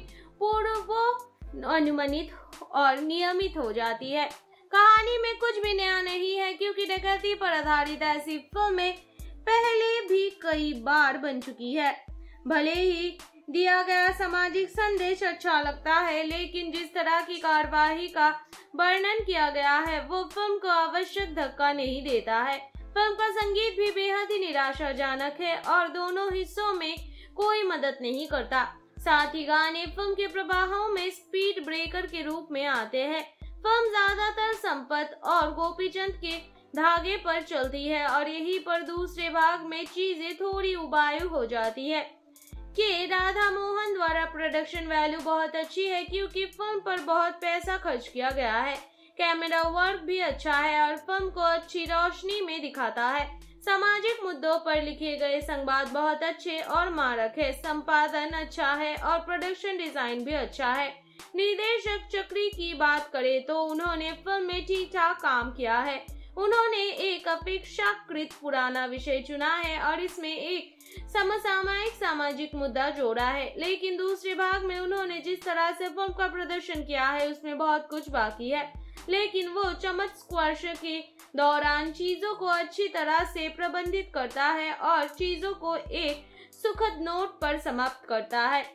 पूर्व अनुमानित और नियमित हो जाती है। कहानी में कुछ भी नया नहीं है, क्योंकि डकैती पर आधारित ऐसी फिल्में पहले भी कई बार बन चुकी है। भले ही दिया गया सामाजिक संदेश अच्छा लगता है, लेकिन जिस तरह की कार्यवाही का वर्णन किया गया है वो फिल्म को आवश्यक धक्का नहीं देता है। फिल्म का संगीत भी बेहद ही निराशाजनक है और दोनों हिस्सों में कोई मदद नहीं करता। साथ ही गाने फिल्म के प्रवाहों में स्पीड ब्रेकर के रूप में आते हैं। फिल्म ज्यादातर संपत और गोपीचंद के धागे पर चलती है और यहीं पर दूसरे भाग में चीजें थोड़ी उबाऊ हो जाती है। कि राधा मोहन द्वारा प्रोडक्शन वैल्यू बहुत अच्छी है, क्योंकि फिल्म पर बहुत पैसा खर्च किया गया है। कैमरा वर्क भी अच्छा है और फिल्म को अच्छी रोशनी में दिखाता है। सामाजिक मुद्दों पर लिखे गए संवाद बहुत अच्छे और मारक है। संपादन अच्छा है और प्रोडक्शन डिजाइन भी अच्छा है। निर्देशक चक्री की बात करें तो उन्होंने फिल्म में ठीक ठाक काम किया है। उन्होंने एक अपेक्षाकृत पुराना विषय चुना है और इसमें एक समसामयिक सामाजिक मुद्दा जोड़ा है, लेकिन दूसरे भाग में उन्होंने जिस तरह से फिल्म का प्रदर्शन किया है उसमें बहुत कुछ बाकी है, लेकिन वो चमक स्पर्श के दौरान चीजों को अच्छी तरह से प्रबंधित करता है और चीजों को एक सुखद नोट पर समाप्त करता है।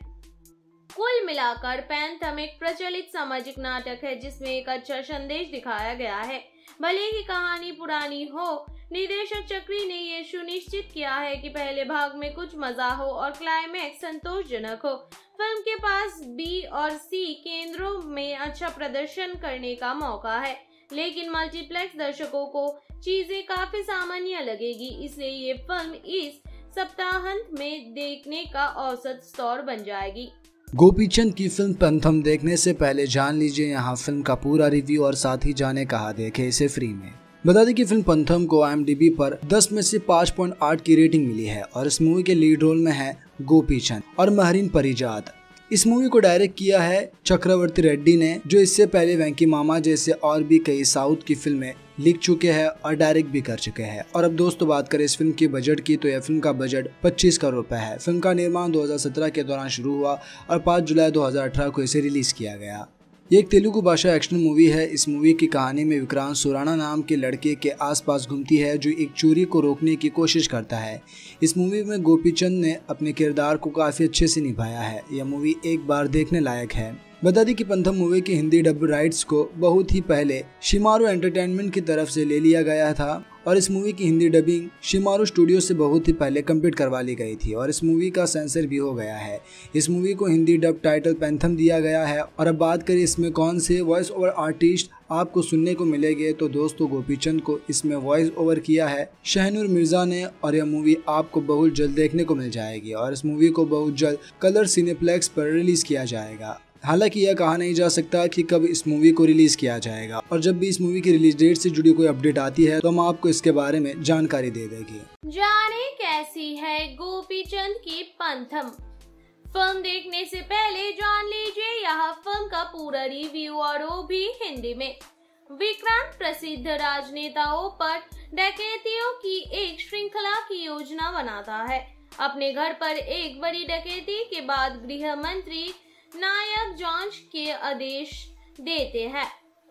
कुल मिलाकर पैंथम एक प्रचलित सामाजिक नाटक है जिसमें एक अच्छा संदेश दिखाया गया है। भले ही कहानी पुरानी हो, निर्देशक चक्री ने ये सुनिश्चित किया है कि पहले भाग में कुछ मजा हो और क्लाइमैक्स संतोषजनक हो। फिल्म के पास बी और सी केंद्रों में अच्छा प्रदर्शन करने का मौका है, लेकिन मल्टीप्लेक्स दर्शकों को चीजें काफी सामान्य लगेगी, इसलिए ये फिल्म इस सप्ताहांत में देखने का औसत स्तर बन जाएगी। गोपीचंद की फिल्म पैंथम देखने से पहले जान लीजिए यहाँ फिल्म का पूरा रिव्यू और साथ ही जाने कहाँ देखे इसे फ्री में। बता दें कि फिल्म पैंथम को आई एम डी बी पर दस में से पाँच पॉइंट आठ की रेटिंग मिली है और इस मूवी के लीड रोल में है गोपीचंद और महरीन परिजात। इस मूवी को डायरेक्ट किया है चक्रवर्ती रेड्डी ने, जो इससे पहले वेंकी मामा जैसे और भी कई साउथ की फिल्में लिख चुके हैं और डायरेक्ट भी कर चुके हैं। और अब दोस्तों बात करें इस फिल्म के बजट की, तो यह फिल्म का बजट पच्चीस करोड़ रुपए है। फिल्म का निर्माण दो हज़ार सत्रह के दौरान शुरू हुआ और पाँच जुलाई दो हज़ार अठारह को इसे रिलीज किया गया। ये एक तेलुगु भाषा एक्शन मूवी है। इस मूवी की कहानी में विक्रांत सुराना नाम के लड़के के आसपास घूमती है जो एक चोरी को रोकने की कोशिश करता है। इस मूवी में गोपीचंद ने अपने किरदार को काफी अच्छे से निभाया है। यह मूवी एक बार देखने लायक है। बता दी कि पैंथम मूवी की हिंदी डब राइट्स को बहुत ही पहले शिमारू एंटरटेनमेंट की तरफ से ले लिया गया था और इस मूवी की हिंदी डबिंग शिमारू स्टूडियो से बहुत ही पहले कंप्लीट करवा ली गई थी और इस मूवी का सेंसर भी हो गया है। इस मूवी को हिंदी डब टाइटल पैंथम दिया गया है। और अब बात करें इसमें कौन से वॉइस ओवर आर्टिस्ट आपको सुनने को मिलेंगे, तो दोस्तों गोपीचंद को इसमें वॉइस ओवर किया है शहनूर मिर्जा ने और यह मूवी आपको बहुत जल्द देखने को मिल जाएगी और इस मूवी को बहुत जल्द कलर सिनेप्लेक्स पर रिलीज किया जाएगा। हालांकि यह कहा नहीं जा सकता कि कब इस मूवी को रिलीज किया जाएगा और जब भी इस मूवी की रिलीज डेट से जुड़ी कोई अपडेट आती है तो हम आपको इसके बारे में जानकारी दे देंगे। जाने कैसी है गोपीचंद की पैंथम। फिल्म देखने से पहले जान लीजिए यहाँ फिल्म का पूरा रिव्यू और वो भी हिंदी में। विक्रांत प्रसिद्ध राजनेताओं पर डकैतियों की एक श्रृंखला की योजना बनाता है। अपने घर पर एक बड़ी डकैती के बाद गृह मंत्री नायक जांच के आदेश देते हैं।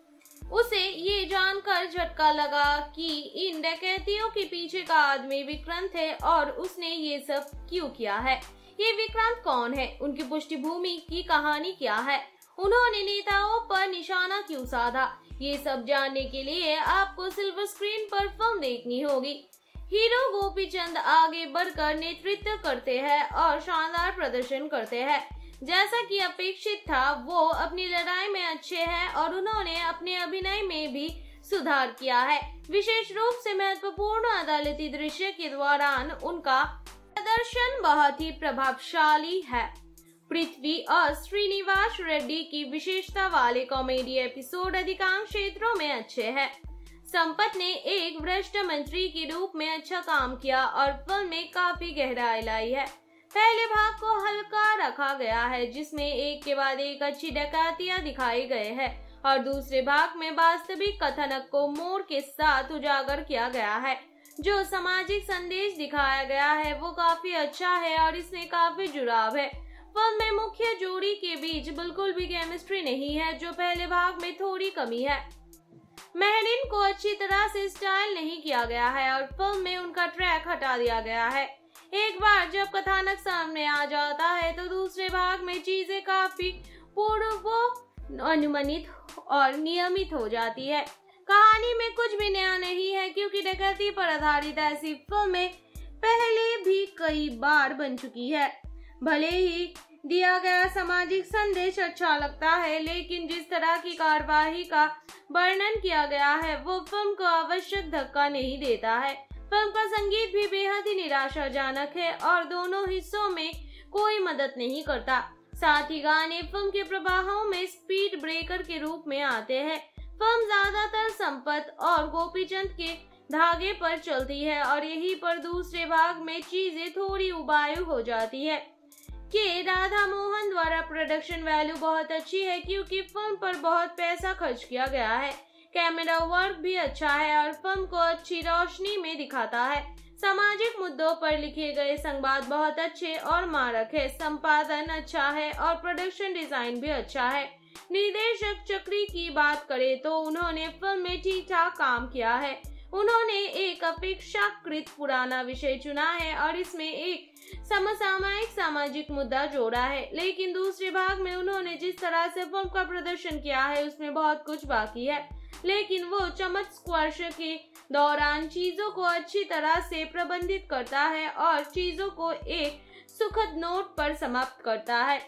उसे ये जानकर झटका लगा कि इन डकैतियों के पीछे का आदमी विक्रांत है और उसने ये सब क्यों किया है। ये विक्रांत कौन है, उनकी पृष्ठभूमि की कहानी क्या है, उन्होंने नेताओं पर निशाना क्यों साधा, ये सब जानने के लिए आपको सिल्वर स्क्रीन पर फिल्म देखनी होगी। हीरो गोपीचंद आगे बढ़कर नेतृत्व करते हैं और शानदार प्रदर्शन करते हैं। जैसा कि अपेक्षित था, वो अपनी लड़ाई में अच्छे हैं और उन्होंने अपने अभिनय में भी सुधार किया है। विशेष रूप से महत्वपूर्ण अदालती दृश्य के दौरान उनका प्रदर्शन बहुत ही प्रभावशाली है। पृथ्वी और श्रीनिवास रेड्डी की विशेषता वाले कॉमेडी एपिसोड अधिकांश क्षेत्रों में अच्छे हैं। संपत ने एक भ्रष्ट मंत्री के रूप में अच्छा काम किया और फिल्म में काफी गहराई लाई है। पहले भाग को हल्का रखा गया है, जिसमें एक के बाद एक अच्छी डकैतियां दिखाई गए हैं, और दूसरे भाग में वास्तविक कथनक को मोड़ के साथ उजागर किया गया है। जो सामाजिक संदेश दिखाया गया है वो काफी अच्छा है और इसमें काफी जुड़ाव है। फिल्म में मुख्य जोड़ी के बीच बिल्कुल भी केमिस्ट्री नहीं है, जो पहले भाग में थोड़ी कमी है। महरीन को अच्छी तरह से स्टाइल नहीं किया गया है और फिल्म में उनका ट्रैक हटा दिया गया है। एक बार जब कथानक सामने आ जाता है तो दूसरे भाग में चीजें काफी पूर्व अनुमानित और नियमित हो जाती है। कहानी में कुछ भी नया नहीं है, क्योंकि डकैती पर आधारित ऐसी फिल्में पहले भी कई बार बन चुकी है। भले ही दिया गया सामाजिक संदेश अच्छा लगता है, लेकिन जिस तरह की कार्यवाही का वर्णन किया गया है वो फिल्म को आवश्यक धक्का नहीं देता है। फिल्म का संगीत भी बेहद ही निराशाजनक है और दोनों हिस्सों में कोई मदद नहीं करता। साथ ही गाने फिल्म के प्रवाहों में स्पीड ब्रेकर के रूप में आते हैं। फिल्म ज्यादातर संपत और गोपीचंद के धागे पर चलती है और यहीं पर दूसरे भाग में चीजें थोड़ी उबाऊ हो जाती है। कि राधा मोहन द्वारा प्रोडक्शन वैल्यू बहुत अच्छी है, क्योंकि फिल्म पर बहुत पैसा खर्च किया गया है। कैमरा वर्क भी अच्छा है और फिल्म को अच्छी रोशनी में दिखाता है। सामाजिक मुद्दों पर लिखे गए संवाद बहुत अच्छे और मारक है। संपादन अच्छा है और प्रोडक्शन डिजाइन भी अच्छा है। निर्देशक चक्री की बात करें तो उन्होंने फिल्म में ठीक ठाक काम किया है। उन्होंने एक अपेक्षाकृत पुराना विषय चुना है और इसमें एक समसामयिक सामाजिक मुद्दा जोड़ा है, लेकिन दूसरे भाग में उन्होंने जिस तरह से फिल्म का प्रदर्शन किया है उसमें बहुत कुछ बाकी है, लेकिन वो चमक स्पर्श के दौरान चीजों को अच्छी तरह से प्रबंधित करता है और चीजों को एक सुखद नोट पर समाप्त करता है।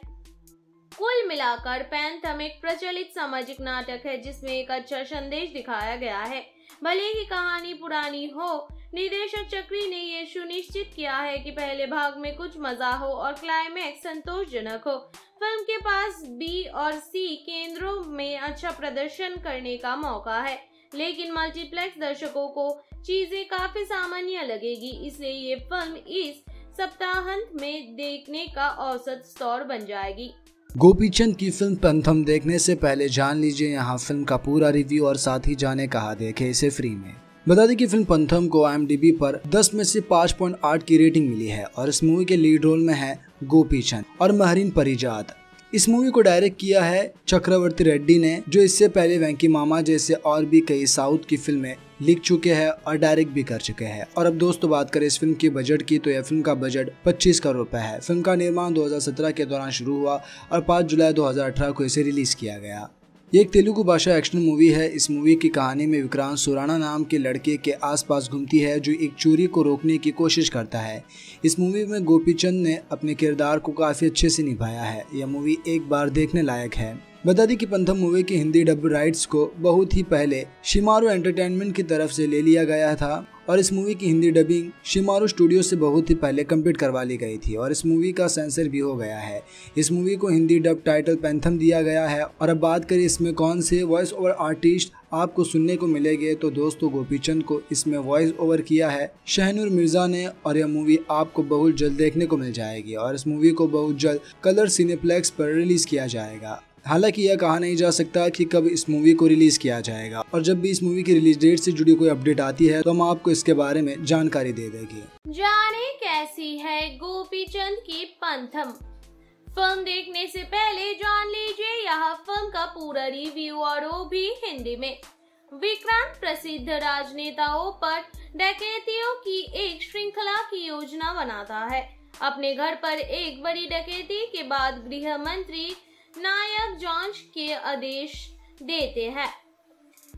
कुल मिलाकर पैंथम एक प्रचलित सामाजिक नाटक है जिसमें एक अच्छा संदेश दिखाया गया है। भले ही कहानी पुरानी हो, निर्देशक चक्री ने ये सुनिश्चित किया है कि पहले भाग में कुछ मजा हो और क्लाइमैक्स संतोषजनक हो। फिल्म के पास बी और सी केंद्रों में अच्छा प्रदर्शन करने का मौका है, लेकिन मल्टीप्लेक्स दर्शकों को चीजें काफी सामान्य लगेगी, इसलिए ये फिल्म इस सप्ताहांत में देखने का औसत स्तर बन जाएगी। गोपीचंद की फिल्म पैंथम देखने से पहले जान लीजिए यहाँ फिल्म का पूरा रिव्यू और साथ ही जाने कहाँ देखे इसे फ्री में। बता दें कि फिल्म पैंथम को आई एम डी बी पर दस में से पाँच पॉइंट आठ की रेटिंग मिली है और इस मूवी के लीड रोल में है गोपीचंद और महरीन परिजात। इस मूवी को डायरेक्ट किया है चक्रवर्ती रेड्डी ने, जो इससे पहले वेंकी मामा जैसे और भी कई साउथ की फिल्में लिख चुके हैं और डायरेक्ट भी कर चुके हैं। और अब दोस्तों बात करें इस फिल्म के बजट की, तो यह फिल्म का बजट पच्चीस करोड़ रुपए है। फिल्म का निर्माण दो हज़ार सत्रह के दौरान शुरू हुआ और पाँच जुलाई दो हज़ार अठारह को इसे रिलीज किया गया। ये एक तेलुगु भाषा एक्शन मूवी है। इस मूवी की कहानी में विक्रांत सुराना नाम के लड़के के आसपास घूमती है जो एक चोरी को रोकने की कोशिश करता है। इस मूवी में गोपीचंद ने अपने किरदार को काफी अच्छे से निभाया है। यह मूवी एक बार देखने लायक है। बता दी कि पैंथम मूवी की हिंदी डब राइट्स को बहुत ही पहले शिमारू एंटरटेनमेंट की तरफ से ले लिया गया था और इस मूवी की हिंदी डबिंग शिमारू स्टूडियो से बहुत ही पहले कंप्लीट करवा ली गई थी और इस मूवी का सेंसर भी हो गया है। इस मूवी को हिंदी डब टाइटल पैंथम दिया गया है। और अब बात करें इसमें कौन से वॉइस ओवर आर्टिस्ट आपको सुनने को मिलेंगे, तो दोस्तों गोपीचंद को इसमें वॉइस ओवर किया है शहनूर मिर्जा ने और यह मूवी आपको बहुत जल्द देखने को मिल जाएगी और इस मूवी को बहुत जल्द कलर सिनेप्लेक्स पर रिलीज किया जाएगा। हालांकि यह कहा नहीं जा सकता कि कब इस मूवी को रिलीज किया जाएगा और जब भी इस मूवी की रिलीज डेट से जुड़ी कोई अपडेट आती है तो हम आपको इसके बारे में जानकारी दे देंगे। जाने कैसी है गोपीचंद की पैंथम। फिल्म देखने से पहले जान लीजिए यहाँ फिल्म का पूरा रिव्यू और वो भी हिंदी में। विक्रांत प्रसिद्ध राजनेताओं पर डकैतियों की एक श्रृंखला की योजना बनाता है। अपने घर पर एक बड़ी डकैती के बाद गृह मंत्री नायक जांच के आदेश देते हैं।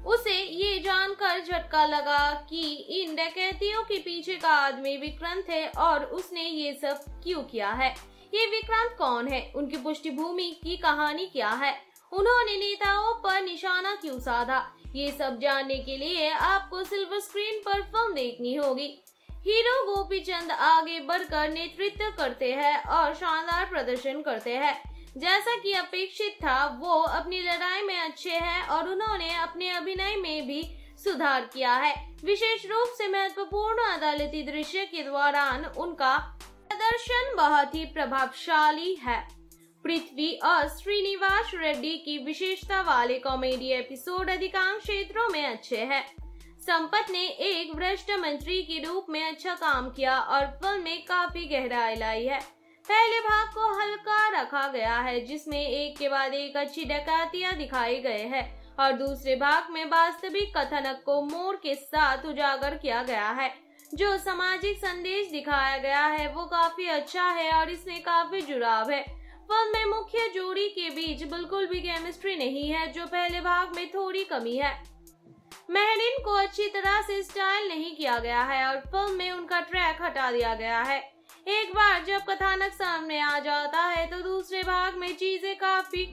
उसे ये जानकर झटका लगा कि इन डकैतियों के पीछे का आदमी विक्रांत है और उसने ये सब क्यों किया है। ये विक्रांत कौन है, उनकी पृष्ठभूमि की कहानी क्या है, उन्होंने नेताओं पर निशाना क्यों साधा, ये सब जानने के लिए आपको सिल्वर स्क्रीन पर फिल्म देखनी होगी। हीरो गोपीचंद आगे बढ़कर नेतृत्व करते हैं और शानदार प्रदर्शन करते हैं। जैसा कि अपेक्षित था, वो अपनी लड़ाई में अच्छे हैं और उन्होंने अपने अभिनय में भी सुधार किया है। विशेष रूप से महत्वपूर्ण अदालती दृश्य के दौरान उनका प्रदर्शन बहुत ही प्रभावशाली है। पृथ्वी और श्रीनिवास रेड्डी की विशेषता वाले कॉमेडी एपिसोड अधिकांश क्षेत्रों में अच्छे हैं। संपत ने एक भ्रष्ट मंत्री के रूप में अच्छा काम किया और फिल्म में काफी गहराई लाई है। पहले भाग को हल्का रखा गया है, जिसमें एक के बाद एक अच्छी डकैतियां दिखाई गए हैं और दूसरे भाग में वास्तविक कथनक को मोड़ के साथ उजागर किया गया है। जो सामाजिक संदेश दिखाया गया है वो काफी अच्छा है और इसमें काफी जुड़ाव है। फिल्म में मुख्य जोड़ी के बीच बिल्कुल भी केमिस्ट्री नहीं है, जो पहले भाग में थोड़ी कमी है। महरीन को अच्छी तरह से स्टाइल नहीं किया गया है और फिल्म में उनका ट्रैक हटा दिया गया है। एक बार जब कथानक सामने आ जाता है तो दूसरे भाग में चीजें काफी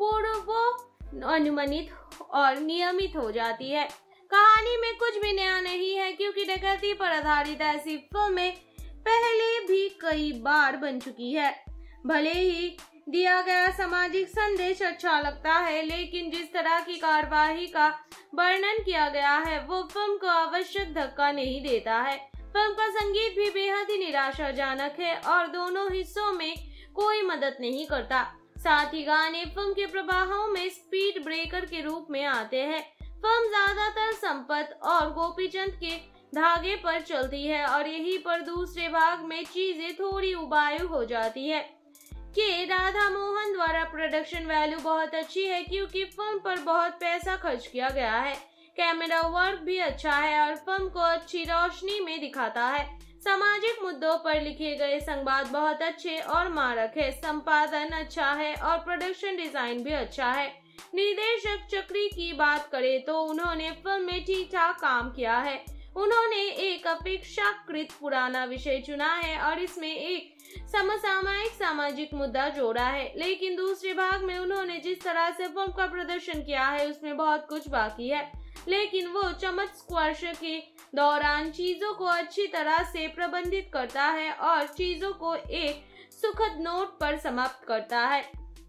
पूर्व अनुमानित और नियमित हो जाती है। कहानी में कुछ भी नया नहीं है, क्योंकि डकैती पर आधारित ऐसी फिल्में पहले भी कई बार बन चुकी है। भले ही दिया गया सामाजिक संदेश अच्छा लगता है, लेकिन जिस तरह की कार्यवाही का वर्णन किया गया है वो फिल्म को आवश्यक धक्का नहीं देता है। फिल्म का संगीत भी बेहद ही निराशाजनक है और दोनों हिस्सों में कोई मदद नहीं करता। साथ ही गाने फिल्म के प्रवाहों में स्पीड ब्रेकर के रूप में आते हैं। फिल्म ज्यादातर संपत और गोपीचंद के धागे पर चलती है और यहीं पर दूसरे भाग में चीजें थोड़ी उबाऊ हो जाती है। के राधा मोहन द्वारा प्रोडक्शन वैल्यू बहुत अच्छी है, क्योंकि फिल्म पर बहुत पैसा खर्च किया गया है। कैमरा वर्क भी अच्छा है और फिल्म को अच्छी रोशनी में दिखाता है। सामाजिक मुद्दों पर लिखे गए संवाद बहुत अच्छे और मारक है। संपादन अच्छा है और प्रोडक्शन डिजाइन भी अच्छा है। निर्देशक चक्री की बात करें तो उन्होंने फिल्म में ठीक ठाक काम किया है। उन्होंने एक अपेक्षाकृत पुराना विषय चुना है और इसमें एक समसामयिक सामाजिक मुद्दा जोड़ा है, लेकिन दूसरे भाग में उन्होंने जिस तरह से फिल्म का प्रदर्शन किया है उसमें बहुत कुछ बाकी है, लेकिन वो चमक स्पर्श के दौरान चीजों को अच्छी तरह से प्रबंधित करता है और चीजों को एक सुखद नोट पर समाप्त करता है।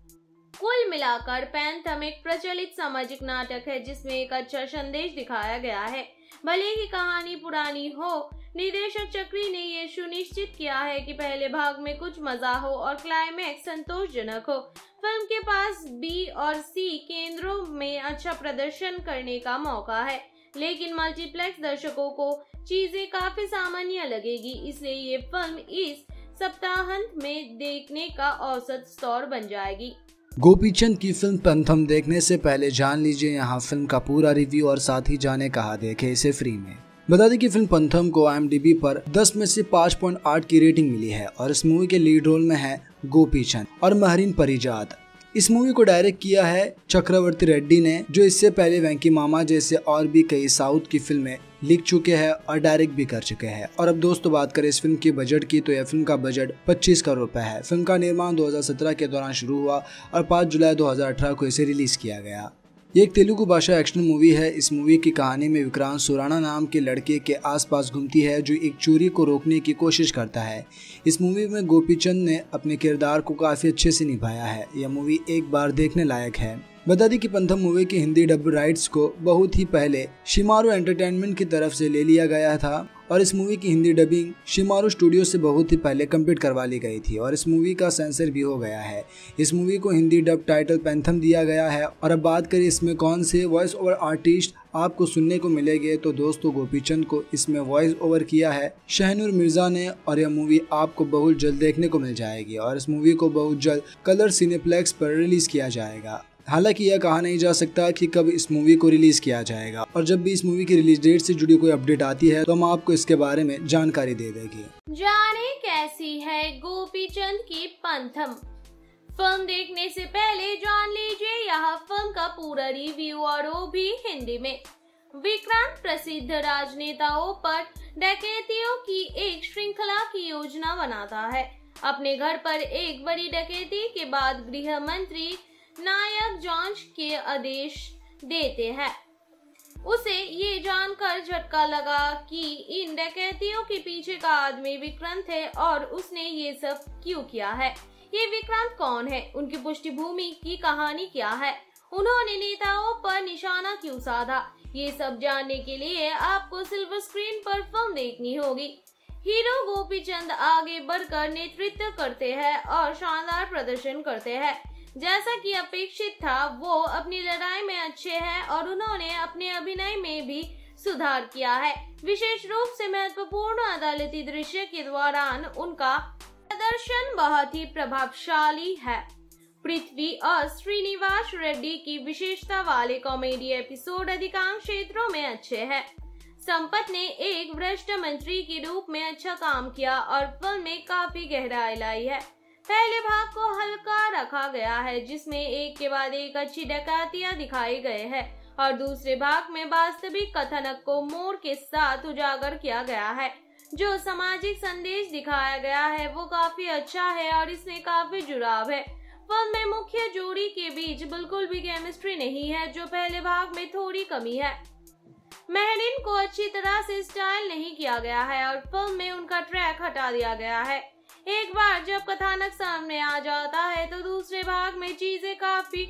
कुल मिलाकर पैंथम एक प्रचलित सामाजिक नाटक है जिसमें एक अच्छा संदेश दिखाया गया है। भले ही कहानी पुरानी हो, निर्देशक चक्री ने ये सुनिश्चित किया है कि पहले भाग में कुछ मजा हो और क्लाइमैक्स संतोषजनक हो। फिल्म के पास बी और सी केंद्रों में अच्छा प्रदर्शन करने का मौका है, लेकिन मल्टीप्लेक्स दर्शकों को चीजें काफी सामान्य लगेगी, इसलिए ये फिल्म इस सप्ताहांत में देखने का औसत स्तर बन जाएगी। गोपीचंद की फिल्म पैंथम देखने से पहले जान लीजिए यहाँ फिल्म का पूरा रिव्यू और साथ ही जाने कहाँ देखे इसे फ्री में। बता दें कि फिल्म पैंथम को आई एम डी बी पर दस में से पाँच पॉइंट आठ की रेटिंग मिली है और इस मूवी के लीड रोल में है गोपीचंद और महरीन परिजात। इस मूवी को डायरेक्ट किया है चक्रवर्ती रेड्डी ने, जो इससे पहले वेंकी मामा जैसे और भी कई साउथ की फिल्में लिख चुके हैं और डायरेक्ट भी कर चुके हैं। और अब दोस्तों बात करें इस फिल्म के बजट की, तो यह फिल्म का बजट पच्चीस करोड़ रुपए है। फिल्म का निर्माण दो हज़ार सत्रह के दौरान शुरू हुआ और पाँच जुलाई दो हज़ार अठारह को इसे रिलीज किया गया। ये एक तेलुगु भाषा एक्शन मूवी है। इस मूवी की कहानी में विक्रांत सुराना नाम के लड़के के आसपास घूमती है जो एक चोरी को रोकने की कोशिश करता है। इस मूवी में गोपीचंद ने अपने किरदार को काफी अच्छे से निभाया है। यह मूवी एक बार देखने लायक है। बता दी कि पैंथम मूवी की हिंदी डब राइट्स को बहुत ही पहले शिमारू एंटरटेनमेंट की तरफ से ले लिया गया था और इस मूवी की हिंदी डबिंग शिमारू स्टूडियो से बहुत ही पहले कंप्लीट करवा ली गई थी और इस मूवी का सेंसर भी हो गया है। इस मूवी को हिंदी डब टाइटल पैंथम दिया गया है। और अब बात करें इसमें कौन से वॉइस ओवर आर्टिस्ट आपको सुनने को मिलेंगे, तो दोस्तों गोपीचंद को इसमें वॉइस ओवर किया है शहनूर मिर्जा ने और यह मूवी आपको बहुत जल्द देखने को मिल जाएगी और इस मूवी को बहुत जल्द कलर सिनेप्लेक्स पर रिलीज किया जाएगा। हालांकि यह कहा नहीं जा सकता कि कब इस मूवी को रिलीज किया जाएगा और जब भी इस मूवी की रिलीज डेट से जुड़ी कोई अपडेट आती है तो हम आपको इसके बारे में जानकारी दे देंगे। जाने कैसी है गोपीचंद की पैंथम। फिल्म देखने से पहले जान लीजिए यहाँ फिल्म का पूरा रिव्यू और वो भी हिंदी में। विक्रांत प्रसिद्ध राजनेताओं पर डकैतियों की एक श्रृंखला की योजना बनाता है। अपने घर पर एक बड़ी डकैती के बाद गृह मंत्री नायक जांच के आदेश देते हैं। उसे ये जानकर झटका लगा कि इन डकैतियों के पीछे का आदमी विक्रांत है और उसने ये सब क्यों किया है। ये विक्रांत कौन है, उनकी पृष्ठभूमि की कहानी क्या है, उन्होंने नेताओं पर निशाना क्यों साधा, ये सब जानने के लिए आपको सिल्वर स्क्रीन पर फिल्म देखनी होगी। हीरो गोपीचंद आगे बढ़कर नेतृत्व करते हैं और शानदार प्रदर्शन करते हैं। जैसा कि अपेक्षित था, वो अपनी लड़ाई में अच्छे हैं और उन्होंने अपने अभिनय में भी सुधार किया है। विशेष रूप से महत्वपूर्ण अदालती दृश्य के दौरान उनका प्रदर्शन बहुत ही प्रभावशाली है। पृथ्वी और श्रीनिवास रेड्डी की विशेषता वाले कॉमेडी एपिसोड अधिकांश क्षेत्रों में अच्छे हैं। संपत ने एक भ्रष्ट मंत्री के रूप में अच्छा काम किया और फिल्म में काफी गहराई लाई है। पहले भाग को हल्का रखा गया है, जिसमें एक के बाद एक अच्छी डकैतियां दिखाई गए हैं और दूसरे भाग में वास्तविक कथनक को मोड़ के साथ उजागर किया गया है। जो सामाजिक संदेश दिखाया गया है वो काफी अच्छा है और इसमें काफी जुड़ाव है। फिल्म में मुख्य जोड़ी के बीच बिल्कुल भी केमिस्ट्री नहीं है, जो पहले भाग में थोड़ी कमी है। महरीन को अच्छी तरह से स्टाइल नहीं किया गया है और फिल्म में उनका ट्रैक हटा दिया गया है। एक बार जब कथानक सामने आ जाता है तो दूसरे भाग में चीजें काफी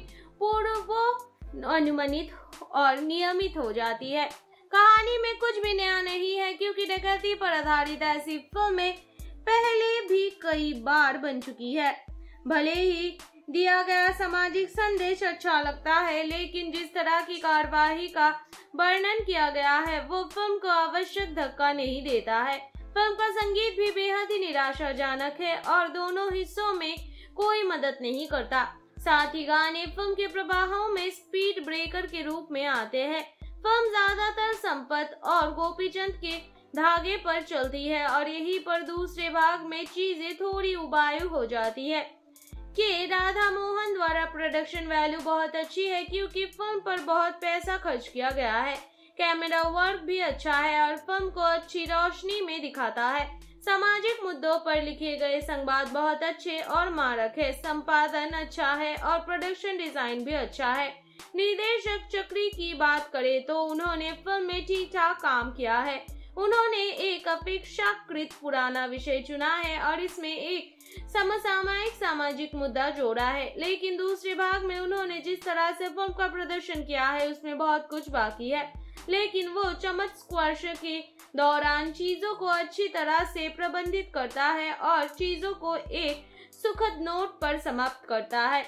पूर्व अनुमानित और नियमित हो जाती है। कहानी में कुछ भी नया नहीं है, क्योंकि डकैती पर आधारित ऐसी फिल्में पहले भी कई बार बन चुकी है। भले ही दिया गया सामाजिक संदेश अच्छा लगता है, लेकिन जिस तरह की कार्यवाही का वर्णन किया गया है वो फिल्म को आवश्यक धक्का नहीं देता है। फिल्म का संगीत भी बेहद ही निराशाजनक है और दोनों हिस्सों में कोई मदद नहीं करता। साथ ही गाने फिल्म के प्रवाहों में स्पीड ब्रेकर के रूप में आते हैं। फिल्म ज्यादातर संपत और गोपीचंद के धागे पर चलती है और यहीं पर दूसरे भाग में चीजें थोड़ी उबायु हो जाती है। के राधा मोहन द्वारा प्रोडक्शन वैल्यू बहुत अच्छी है, क्योंकि फिल्म पर बहुत पैसा खर्च किया गया है। कैमरा वर्क भी अच्छा है और फिल्म को अच्छी रोशनी में दिखाता है। सामाजिक मुद्दों पर लिखे गए संवाद बहुत अच्छे और मारक है। संपादन अच्छा है और प्रोडक्शन डिजाइन भी अच्छा है। निर्देशक चक्री की बात करें तो उन्होंने फिल्म में ठीक ठाक काम किया है। उन्होंने एक अपेक्षाकृत पुराना विषय चुना है और इसमें एक समसामयिक सामाजिक मुद्दा जोड़ा है, लेकिन दूसरे भाग में उन्होंने जिस तरह से फिल्म का प्रदर्शन किया है उसमें बहुत कुछ बाकी है, लेकिन वो चमक स्पर्श के दौरान चीजों को अच्छी तरह से प्रबंधित करता है और चीजों को एक सुखद नोट पर समाप्त करता है।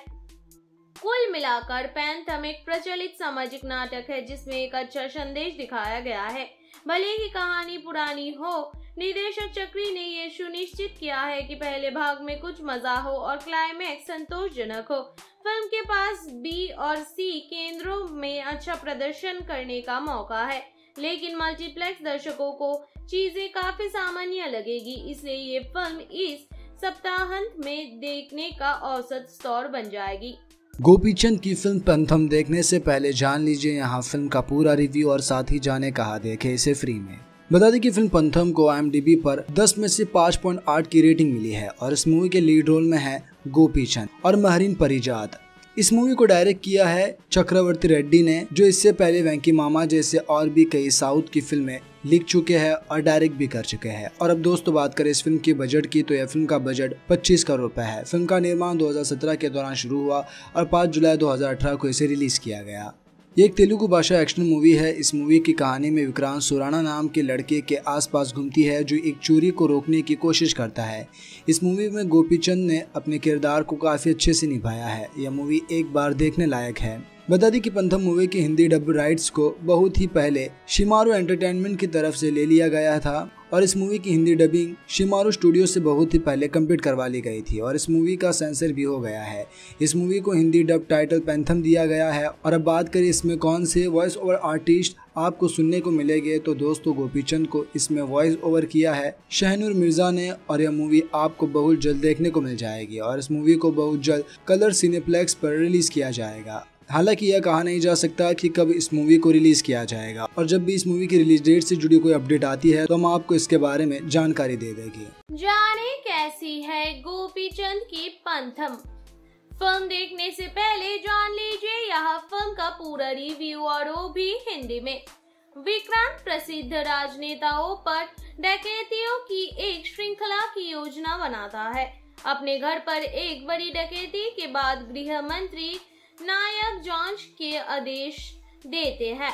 कुल मिलाकर पैंथम एक प्रचलित सामाजिक नाटक है जिसमें एक अच्छा संदेश दिखाया गया है। भले ही कहानी पुरानी हो, निर्देशक चक्री ने ये सुनिश्चित किया है कि पहले भाग में कुछ मजा हो और क्लाइमैक्स संतोषजनक हो। फिल्म के पास बी और सी केंद्रों में अच्छा प्रदर्शन करने का मौका है, लेकिन मल्टीप्लेक्स दर्शकों को चीजें काफी सामान्य लगेगी, इसलिए ये फिल्म इस सप्ताहांत में देखने का औसत स्तर बन जाएगी। गोपीचंद की फिल्म पैंथम देखने से पहले जान लीजिए यहाँ फिल्म का पूरा रिव्यू और साथ ही जाने कहा देखे इसे फ्री में। बता दें कि फिल्म पैंथम को आई एम डी बी पर दस में से पाँच पॉइंट आठ की रेटिंग मिली है और इस मूवी के लीड रोल में है गोपीचंद और महरीन परिजात। इस मूवी को डायरेक्ट किया है चक्रवर्ती रेड्डी ने, जो इससे पहले वेंकी मामा जैसे और भी कई साउथ की फिल्में लिख चुके हैं और डायरेक्ट भी कर चुके हैं। और अब दोस्तों बात करें इस फिल्म के बजट की, तो यह फिल्म का बजट पच्चीस करोड़ रुपए है। फिल्म का निर्माण दो हज़ार सत्रह के दौरान शुरू हुआ और पाँच जुलाई दो हज़ार अठारह को इसे रिलीज किया गया। ये एक तेलुगु भाषा एक्शन मूवी है। इस मूवी की कहानी में विक्रांत सुराना नाम के लड़के के आसपास घूमती है जो एक चोरी को रोकने की कोशिश करता है। इस मूवी में गोपीचंद ने अपने किरदार को काफी अच्छे से निभाया है। यह मूवी एक बार देखने लायक है। बता दी कि पैंथम मूवी की हिंदी डब राइट्स को बहुत ही पहले शिमारू एंटरटेनमेंट की तरफ से ले लिया गया था और इस मूवी की हिंदी डबिंग शिमारू स्टूडियो से बहुत ही पहले कंप्लीट करवा ली गई थी और इस मूवी का सेंसर भी हो गया है। इस मूवी को हिंदी डब टाइटल पैंथम दिया गया है। और अब बात करें इसमें कौन से वॉइस ओवर आर्टिस्ट आपको सुनने को मिलेंगे। तो दोस्तों गोपीचंद को इसमें वॉइस ओवर किया है शाहनूर मिर्जा ने और यह मूवी आपको बहुत जल्द देखने को मिल जाएगी और इस मूवी को बहुत जल्द कलर सिनेप्लेक्स पर रिलीज किया जाएगा। हालांकि यह कहा नहीं जा सकता कि कब इस मूवी को रिलीज किया जाएगा और जब भी इस मूवी की रिलीज डेट से जुड़ी कोई अपडेट आती है तो हम आपको इसके बारे में जानकारी दे देंगे। जाने कैसी है गोपीचंद की पंथम। फिल्म देखने से पहले जान लीजिए यहाँ फिल्म का पूरा रिव्यू और वो भी हिंदी में। विक्रांत प्रसिद्ध राजनेताओं पर डकैतियों की एक श्रृंखला की योजना बनाता है। अपने घर पर एक बड़ी डकैती के बाद गृह मंत्री नायक जांच के आदेश देते हैं।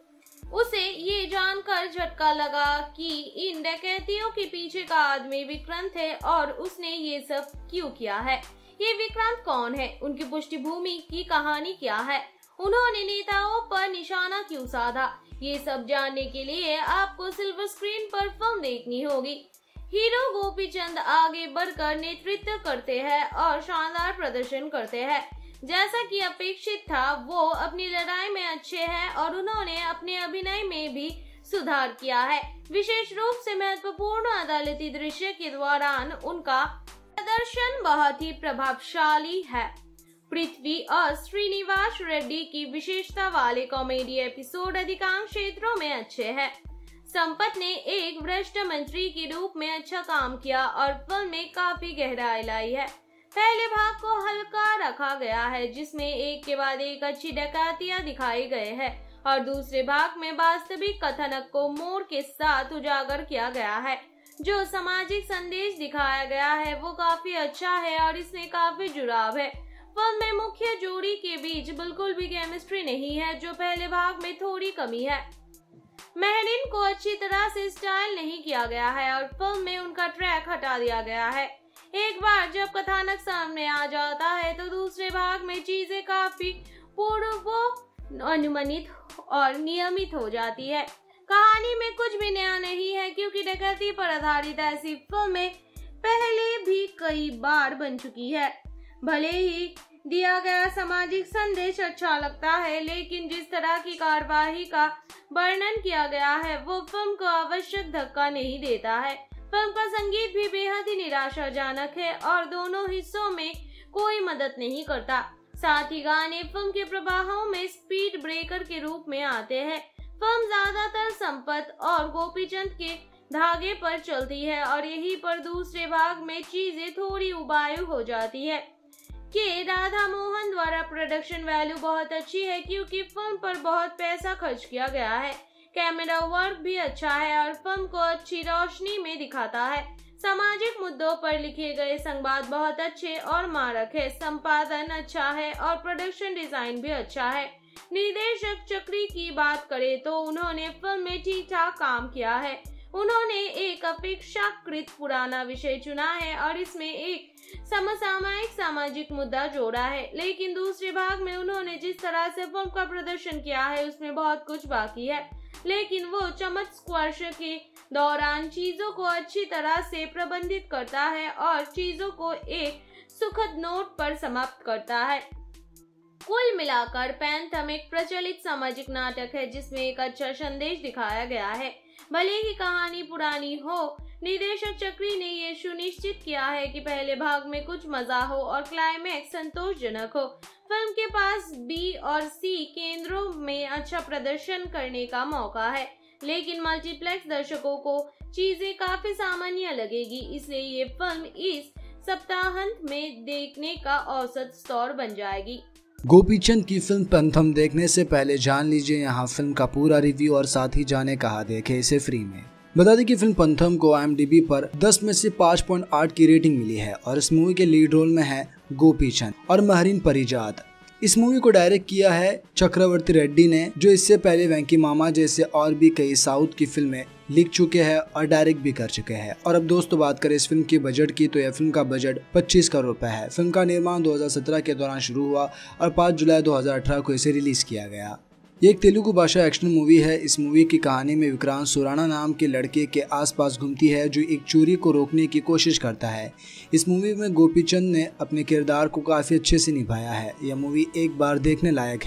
उसे ये जानकर झटका लगा कि इन डकैतियों के पीछे का आदमी विक्रांत है और उसने ये सब क्यों किया है। ये विक्रांत कौन है, उनकी पृष्ठभूमि की कहानी क्या है, उन्होंने नेताओं पर निशाना क्यों साधा, ये सब जानने के लिए आपको सिल्वर स्क्रीन पर फिल्म देखनी होगी। हीरो गोपीचंद आगे बढ़कर नेतृत्व करते हैं और शानदार प्रदर्शन करते हैं। जैसा कि अपेक्षित था वो अपनी लड़ाई में अच्छे हैं और उन्होंने अपने अभिनय में भी सुधार किया है। विशेष रूप से महत्वपूर्ण अदालती दृश्य के दौरान उनका प्रदर्शन बहुत ही प्रभावशाली है। पृथ्वी और श्रीनिवास रेड्डी की विशेषता वाले कॉमेडी एपिसोड अधिकांश क्षेत्रों में अच्छे हैं। संपत ने एक भ्रष्ट मंत्री के रूप में अच्छा काम किया और फिल्म में काफी गहराई लाई है। पहले भाग को हल्का रखा गया है जिसमें एक के बाद एक अच्छी डकैतियां दिखाई गए हैं और दूसरे भाग में वास्तविक कथनक को मोड़ के साथ उजागर किया गया है। जो सामाजिक संदेश दिखाया गया है वो काफी अच्छा है और इसमें काफी जुड़ाव है। फिल्म में मुख्य जोड़ी के बीच बिल्कुल भी केमिस्ट्री नहीं है जो पहले भाग में थोड़ी कमी है। मेहरीन को अच्छी तरह से स्टाइल नहीं किया गया है और फिल्म में उनका ट्रैक हटा दिया गया है। एक बार जब कथानक सामने आ जाता है तो दूसरे भाग में चीजें काफी पूर्व अनुमानित और नियमित हो जाती है। कहानी में कुछ भी नया नहीं है क्योंकि डकैती पर आधारित ऐसी फिल्में पहले भी कई बार बन चुकी है। भले ही दिया गया सामाजिक संदेश अच्छा लगता है लेकिन जिस तरह की कार्यवाही का वर्णन किया गया है वो फिल्म को आवश्यक धक्का नहीं देता है। फिल्म का संगीत भी बेहद ही निराशाजनक है और दोनों हिस्सों में कोई मदद नहीं करता। साथ ही गाने फिल्म के प्रवाहों में स्पीड ब्रेकर के रूप में आते हैं। फिल्म ज्यादातर संपत और गोपीचंद के धागे पर चलती है और यहीं पर दूसरे भाग में चीजें थोड़ी उबायु हो जाती है। के राधा मोहन द्वारा प्रोडक्शन वैल्यू बहुत अच्छी है क्योंकि फिल्म पर बहुत पैसा खर्च किया गया है। कैमरा वर्क भी अच्छा है और फिल्म को अच्छी रोशनी में दिखाता है। सामाजिक मुद्दों पर लिखे गए संवाद बहुत अच्छे और मारक है। संपादन अच्छा है और प्रोडक्शन डिजाइन भी अच्छा है। निर्देशक चक्री की बात करें तो उन्होंने फिल्म में ठीक ठाक काम किया है। उन्होंने एक अपेक्षाकृत पुराना विषय चुना है और इसमें एक समसामयिक सामाजिक मुद्दा जोड़ा है, लेकिन दूसरे भाग में उन्होंने जिस तरह से फिल्म का प्रदर्शन किया है उसमें बहुत कुछ बाकी है, लेकिन वो चमक स्पर्श के दौरान चीजों को अच्छी तरह से प्रबंधित करता है और चीजों को एक सुखद नोट पर समाप्त करता है। कुल मिलाकर पैंथम एक प्रचलित सामाजिक नाटक है जिसमें एक अच्छा संदेश दिखाया गया है। भले ही कहानी पुरानी हो, निर्देशक चक्री ने ये सुनिश्चित किया है कि पहले भाग में कुछ मजा हो और क्लाइमैक्स संतोषजनक हो। फिल्म के पास बी और सी केंद्रों में अच्छा प्रदर्शन करने का मौका है, लेकिन मल्टीप्लेक्स दर्शकों को चीजें काफी सामान्य लगेगी, इसलिए ये फिल्म इस सप्ताहांत में देखने का औसत स्तर बन जाएगी। गोपीचंद की फिल्म पंथम देखने से पहले जान लीजिए यहाँ फिल्म का पूरा रिव्यू और साथ ही जाने कहाँ देखे इसे फ्री में। बता दें कि फिल्म पंथम को आई एम डी बी पर दस में से पाँच पॉइंट आठ की रेटिंग मिली है और इस मूवी के लीड रोल में है गोपीचंद और महरीन परिजात। इस मूवी को डायरेक्ट किया है चक्रवर्ती रेड्डी ने, जो इससे पहले वेंकी मामा जैसे और भी कई साउथ की फिल्में लिख चुके हैं और डायरेक्ट भी कर चुके हैं। और अब दोस्तों बात करें इस फिल्म के बजट की तो यह फिल्म का बजट पच्चीस करोड़ रुपए है। फिल्म का निर्माण दो हज़ार सत्रह के दौरान शुरू हुआ और पाँच जुलाई दो हज़ार अठारह को इसे रिलीज किया गया। ये एक तेलुगु भाषा एक्शन मूवी है। इस मूवी की कहानी में विक्रांत सुराना नाम के लड़के के आसपास घूमती है जो एक चोरी को रोकने की कोशिश करता है। इस मूवी में गोपीचंद ने अपने किरदार को काफी अच्छे से निभाया है। यह मूवी एक बार देखने लायक है।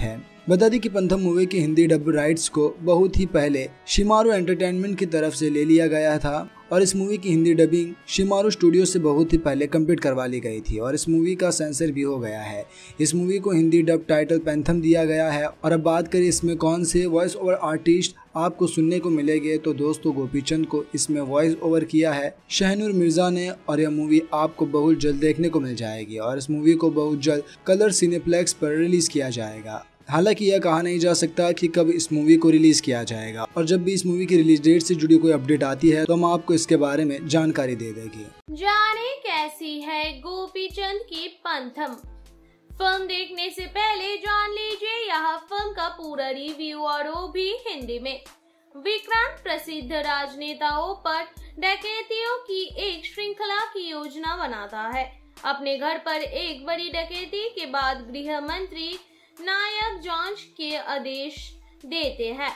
बता दी कि पंथम मूवी की हिंदी डब राइट्स को बहुत ही पहले शिमारू एंटरटेनमेंट की तरफ से ले लिया गया था और इस मूवी की हिंदी डबिंग शिमारू स्टूडियो से बहुत ही पहले कंप्लीट करवा ली गई थी और इस मूवी का सेंसर भी हो गया है। इस मूवी को हिंदी डब टाइटल पैंथम दिया गया है। और अब बात करें इसमें कौन से वॉइस ओवर आर्टिस्ट आपको सुनने को मिलेंगे, तो दोस्तों गोपीचंद को इसमें वॉइस ओवर किया है शाहनूर मिर्जा ने और यह मूवी आपको बहुत जल्द देखने को मिल जाएगी और इस मूवी को बहुत जल्द कलर सिनेप्लेक्स पर रिलीज किया जाएगा। हालांकि यह कहा नहीं जा सकता कि कब इस मूवी को रिलीज किया जाएगा और जब भी इस मूवी की रिलीज डेट से जुड़ी कोई अपडेट आती है तो हम आपको इसके बारे में जानकारी दे देंगे। जाने कैसी है गोपीचंद की पंथम। फिल्म देखने से पहले जान लीजिए यहाँ फिल्म का पूरा रिव्यू और वो भी हिंदी में। विक्रांत प्रसिद्ध राजनेताओं पर डकैतियों की एक श्रृंखला की योजना बनाता है। अपने घर पर एक बड़ी डकैती के बाद गृह मंत्री नायक जांच के आदेश देते हैं।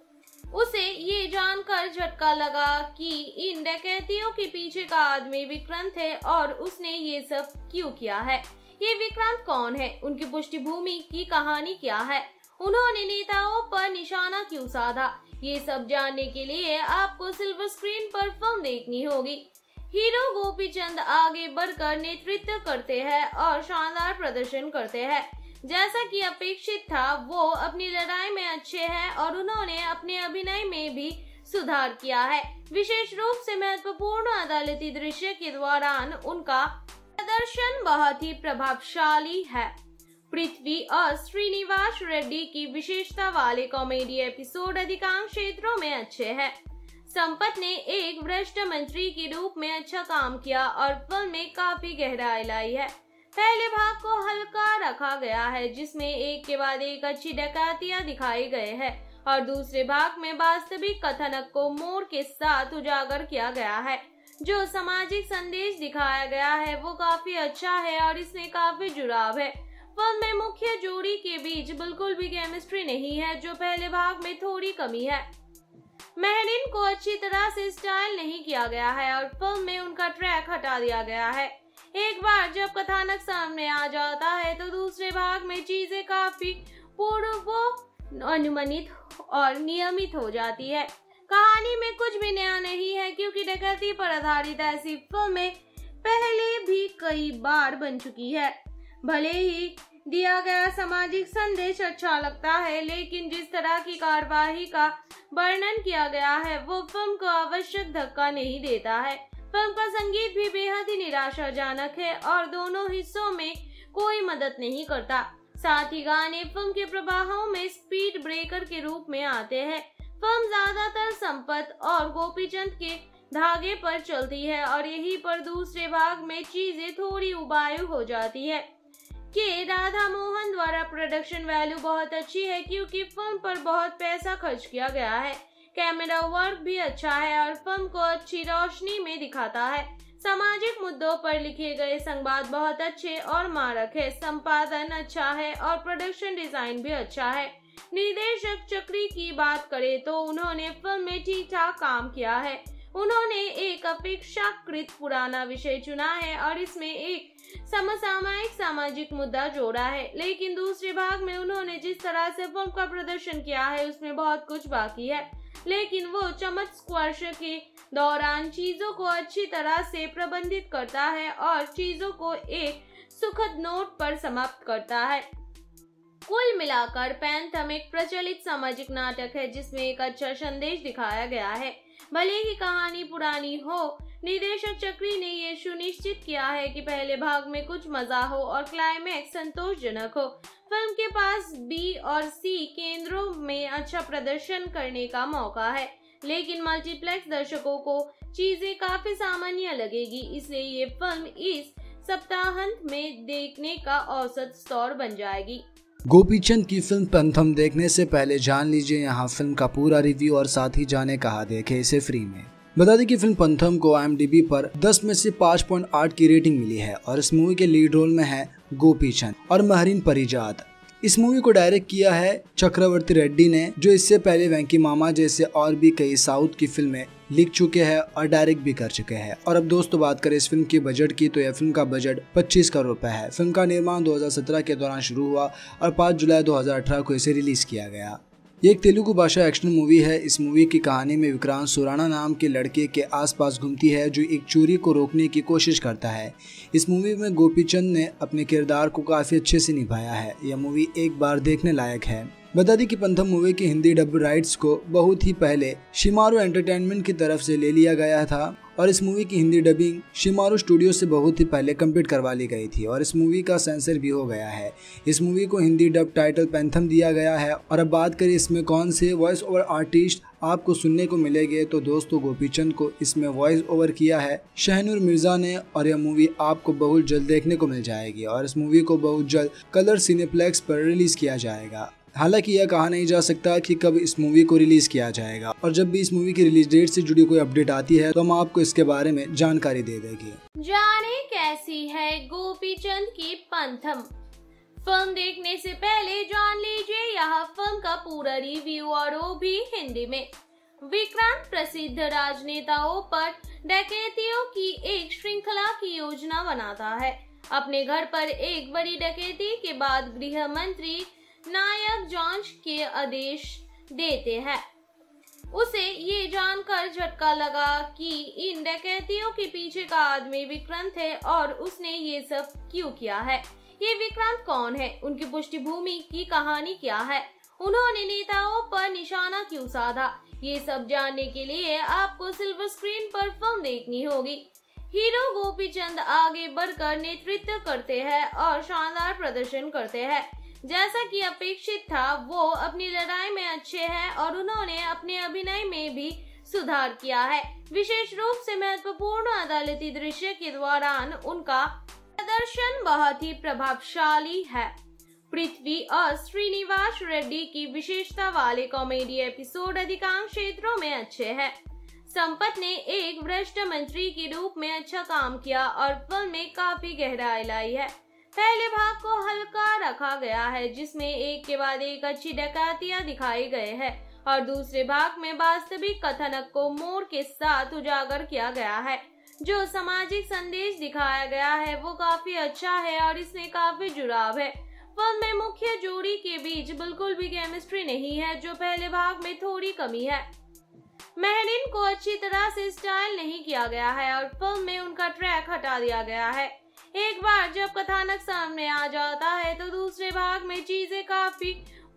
उसे ये जानकर झटका लगा कि इन डकैतियों के पीछे का आदमी विक्रांत है और उसने ये सब क्यों किया है। ये विक्रांत कौन है, उनकी पृष्ठभूमि की कहानी क्या है, उन्होंने नेताओं पर निशाना क्यों साधा, ये सब जानने के लिए आपको सिल्वर स्क्रीन पर फिल्म देखनी होगी। हीरो गोपीचंद आगे बढ़कर नेतृत्व करते हैं और शानदार प्रदर्शन करते हैं। जैसा कि अपेक्षित था वो अपनी लड़ाई में अच्छे हैं और उन्होंने अपने अभिनय में भी सुधार किया है। विशेष रूप से महत्वपूर्ण अदालती दृश्य के दौरान उनका प्रदर्शन बहुत ही प्रभावशाली है। पृथ्वी और श्रीनिवास रेड्डी की विशेषता वाले कॉमेडी एपिसोड अधिकांश क्षेत्रों में अच्छे हैं। संपत ने एक भ्रष्ट मंत्री के रूप में अच्छा काम किया और फिल्म में काफी गहराई लाई है। पहले भाग को हल्का रखा गया है जिसमें एक के बाद एक अच्छी डकैतियां दिखाई गए हैं और दूसरे भाग में वास्तविक कथनक को मोड़ के साथ उजागर किया गया है। जो सामाजिक संदेश दिखाया गया है वो काफी अच्छा है और इसमें काफी जुड़ाव है। फिल्म में मुख्य जोड़ी के बीच बिल्कुल भी केमिस्ट्री नहीं है जो पहले भाग में थोड़ी कमी है। मेहरीन को अच्छी तरह से स्टाइल नहीं किया गया है और फिल्म में उनका ट्रैक हटा दिया गया है। एक बार जब कथानक सामने आ जाता है तो दूसरे भाग में चीजें काफी पूर्व अनुमानित और नियमित हो जाती है। कहानी में कुछ भी नया नहीं है क्योंकि डकैती पर आधारित ऐसी फिल्में पहले भी कई बार बन चुकी है। भले ही दिया गया सामाजिक संदेश अच्छा लगता है लेकिन जिस तरह की कार्यवाही का वर्णन किया गया है वो फिल्म को आवश्यक धक्का नहीं देता है। फिल्म का संगीत भी बेहद ही निराशाजनक है और दोनों हिस्सों में कोई मदद नहीं करता। साथ ही गाने फिल्म के प्रवाहों में स्पीड ब्रेकर के रूप में आते हैं। फिल्म ज्यादातर संपत और गोपीचंद के धागे पर चलती है और यहीं पर दूसरे भाग में चीजें थोड़ी उबायु हो जाती है। के राधा मोहन द्वारा प्रोडक्शन वैल्यू बहुत अच्छी है क्योंकि फिल्म पर बहुत पैसा खर्च किया गया है। कैमरा वर्क भी अच्छा है और फिल्म को अच्छी रोशनी में दिखाता है। सामाजिक मुद्दों पर लिखे गए संवाद बहुत अच्छे और मारक है। संपादन अच्छा है और प्रोडक्शन डिजाइन भी अच्छा है। निर्देशक चक्री की बात करें तो उन्होंने फिल्म में ठीक ठाक काम किया है। उन्होंने एक अपेक्षाकृत पुराना विषय चुना है और इसमें एक समसामयिक सामाजिक मुद्दा जोड़ा है, लेकिन दूसरे भाग में उन्होंने जिस तरह से फिल्म का प्रदर्शन किया है उसमें बहुत कुछ बाकी है, लेकिन वो चमक स्पर्श के दौरान चीजों को अच्छी तरह से प्रबंधित करता है और चीजों को एक सुखद नोट पर समाप्त करता है। कुल मिलाकर पैंथम एक प्रचलित सामाजिक नाटक है जिसमें एक अच्छा संदेश दिखाया गया है। भले ही कहानी पुरानी हो, निर्देशक चक्री ने ये सुनिश्चित किया है कि पहले भाग में कुछ मजा हो और क्लाइमैक्स संतोषजनक हो। फिल्म के पास बी और सी केंद्रों में अच्छा प्रदर्शन करने का मौका है, लेकिन मल्टीप्लेक्स दर्शकों को चीजें काफी सामान्य लगेगी, इसलिए ये फिल्म इस सप्ताहांत में देखने का औसत स्तर बन जाएगी। गोपीचंद की फिल्म पैंथम देखने से पहले जान लीजिए यहाँ फिल्म का पूरा रिव्यू और साथ ही जाने कहाँ देखे इसे फ्री में। बता दें कि फिल्म पैंथम को आई एम डी बी पर दस में से पाँच पॉइंट आठ की रेटिंग मिली है और इस मूवी के लीड रोल में है गोपीचंद और मेहरीन परिजात। इस मूवी को डायरेक्ट किया है चक्रवर्ती रेड्डी ने, जो इससे पहले वेंकी मामा जैसे और भी कई साउथ की फिल्में लिख चुके हैं और डायरेक्ट भी कर चुके हैं। और अब दोस्तों बात करें इस फिल्म के बजट की, तो यह फिल्म का बजट पच्चीस करोड़ रुपए है। फिल्म का निर्माण दो हज़ार सत्रह के दौरान शुरू हुआ और पाँच जुलाई दो हज़ार अठारह को इसे रिलीज किया गया। ये एक तेलुगु भाषा एक्शन मूवी है। इस मूवी की कहानी में विक्रांत सुराना नाम के लड़के के आसपास घूमती है जो एक चोरी को रोकने की कोशिश करता है। इस मूवी में गोपीचंद ने अपने किरदार को काफी अच्छे से निभाया है। यह मूवी एक बार देखने लायक है। बता दें कि पंथम मूवी की हिंदी डब राइट्स को बहुत ही पहले शिमारू एंटरटेनमेंट की तरफ से ले लिया गया था और इस मूवी की हिंदी डबिंग शिमारू स्टूडियो से बहुत ही पहले कंप्लीट करवा ली गई थी और इस मूवी का सेंसर भी हो गया है। इस मूवी को हिंदी डब टाइटल पैंथम दिया गया है। और अब बात करें इसमें कौन से वॉइस ओवर आर्टिस्ट आपको सुनने को मिलेंगे, तो दोस्तों गोपीचंद को इसमें वॉइस ओवर किया है शहनूर मिर्जा ने और यह मूवी आपको बहुत जल्द देखने को मिल जाएगी और इस मूवी को बहुत जल्द कलर सिनेप्लेक्स पर रिलीज किया जाएगा। हालांकि यह कहा नहीं जा सकता कि कब इस मूवी को रिलीज किया जाएगा और जब भी इस मूवी की रिलीज डेट से जुड़ी कोई अपडेट आती है तो हम आपको इसके बारे में जानकारी दे देंगे। जाने कैसी है गोपीचंद की पंथम। फिल्म देखने से पहले जान लीजिए यहाँ फिल्म का पूरा रिव्यू और वो भी हिंदी में। विक्रांत प्रसिद्ध राजनेताओं पर डकैतियों की एक श्रृंखला की योजना बनाता है। अपने घर पर एक बड़ी डकैती के बाद गृह मंत्री नायक जांच के आदेश देते हैं। उसे ये जानकर झटका लगा कि इन डकैतियों के पीछे का आदमी विक्रांत है और उसने ये सब क्यों किया है। ये विक्रांत कौन है, उनकी पृष्ठभूमि की कहानी क्या है, उन्होंने नेताओं पर निशाना क्यों साधा, ये सब जानने के लिए आपको सिल्वर स्क्रीन पर फिल्म देखनी होगी। हीरो गोपीचंद आगे बढ़कर नेतृत्व करते हैं और शानदार प्रदर्शन करते हैं। जैसा कि अपेक्षित था वो अपनी लड़ाई में अच्छे हैं और उन्होंने अपने अभिनय में भी सुधार किया है। विशेष रूप से महत्वपूर्ण अदालती दृश्य के दौरान उनका प्रदर्शन बहुत ही प्रभावशाली है। पृथ्वी और श्रीनिवास रेड्डी की विशेषता वाले कॉमेडी एपिसोड अधिकांश क्षेत्रों में अच्छे हैं। संपत ने एक भ्रष्ट मंत्री के रूप में अच्छा काम किया और फिल्म में काफी गहराई लाई है। पहले भाग को हल्का रखा गया है जिसमें एक के बाद एक अच्छी डकैतियां दिखाई गए हैं और दूसरे भाग में वास्तविक कथनक को मोड़ के साथ उजागर किया गया है। जो सामाजिक संदेश दिखाया गया है वो काफी अच्छा है और इसमें काफी जुड़ाव है। फिल्म में मुख्य जोड़ी के बीच बिल्कुल भी केमिस्ट्री नहीं है जो पहले भाग में थोड़ी कमी है। मेहरीन को अच्छी तरह से स्टाइल नहीं किया गया है और फिल्म में उनका ट्रैक हटा दिया गया है। एक बार जब कथानक सामने आ जाता है तो दूसरे भाग में चीजें काफी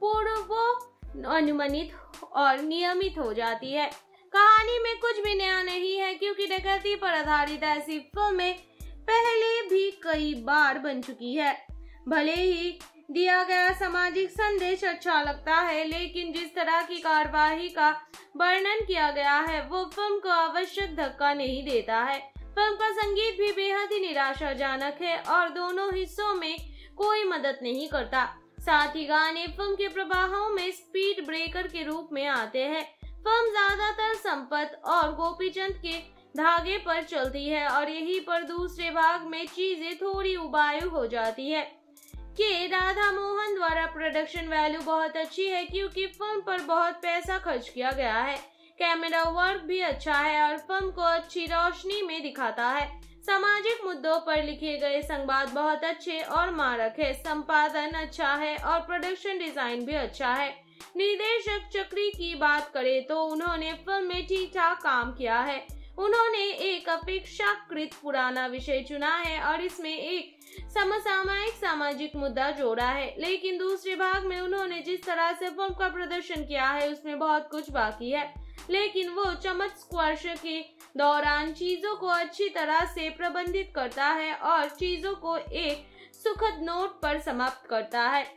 पूर्व अनुमानित और नियमित हो जाती है। कहानी में कुछ भी नया नहीं है क्योंकि डकैती पर आधारित ऐसी फिल्में पहले भी कई बार बन चुकी है। भले ही दिया गया सामाजिक संदेश अच्छा लगता है लेकिन जिस तरह की कार्यवाही का वर्णन किया गया है वो फिल्म को आवश्यक धक्का नहीं देता है। फिल्म का संगीत भी बेहद ही निराशाजनक है और दोनों हिस्सों में कोई मदद नहीं करता। साथ ही गाने फिल्म के प्रवाहों में स्पीड ब्रेकर के रूप में आते हैं। फिल्म ज्यादातर संपत और गोपीचंद के धागे पर चलती है और यहीं पर दूसरे भाग में चीजें थोड़ी उबायु हो जाती है। के राधा मोहन द्वारा प्रोडक्शन वैल्यू बहुत अच्छी है क्योंकि फिल्म पर बहुत पैसा खर्च किया गया है। कैमरा वर्क भी अच्छा है और फिल्म को अच्छी रोशनी में दिखाता है। सामाजिक मुद्दों पर लिखे गए संवाद बहुत अच्छे और मारक है। संपादन अच्छा है और प्रोडक्शन डिजाइन भी अच्छा है। निर्देशक चक्री की बात करें तो उन्होंने फिल्म में ठीक ठाक काम किया है। उन्होंने एक अपेक्षाकृत पुराना विषय चुना है और इसमें एक समसामयिक सामाजिक मुद्दा जोड़ा है, लेकिन दूसरे भाग में उन्होंने जिस तरह से फिल्म का प्रदर्शन किया है उसमें बहुत कुछ बाकी है, लेकिन वो चमत्कार स्पर्श के दौरान चीजों को अच्छी तरह से प्रबंधित करता है और चीजों को एक सुखद नोट पर समाप्त करता है।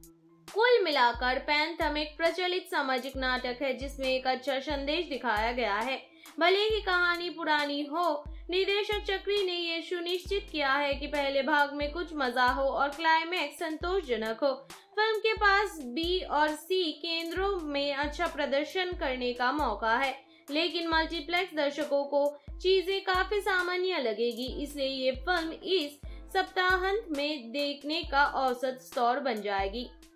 कुल मिलाकर पैंथम एक प्रचलित सामाजिक नाटक है जिसमें एक अच्छा संदेश दिखाया गया है। भले ही कहानी पुरानी हो, निर्देशक चक्री ने ये सुनिश्चित किया है कि पहले भाग में कुछ मजा हो और क्लाइमैक्स संतोषजनक हो। फिल्म के पास बी और सी केंद्रों में अच्छा प्रदर्शन करने का मौका है, लेकिन मल्टीप्लेक्स दर्शकों को चीजें काफी सामान्य लगेगी, इसलिए ये फिल्म इस सप्ताहांत में देखने का औसत स्तर बन जाएगी।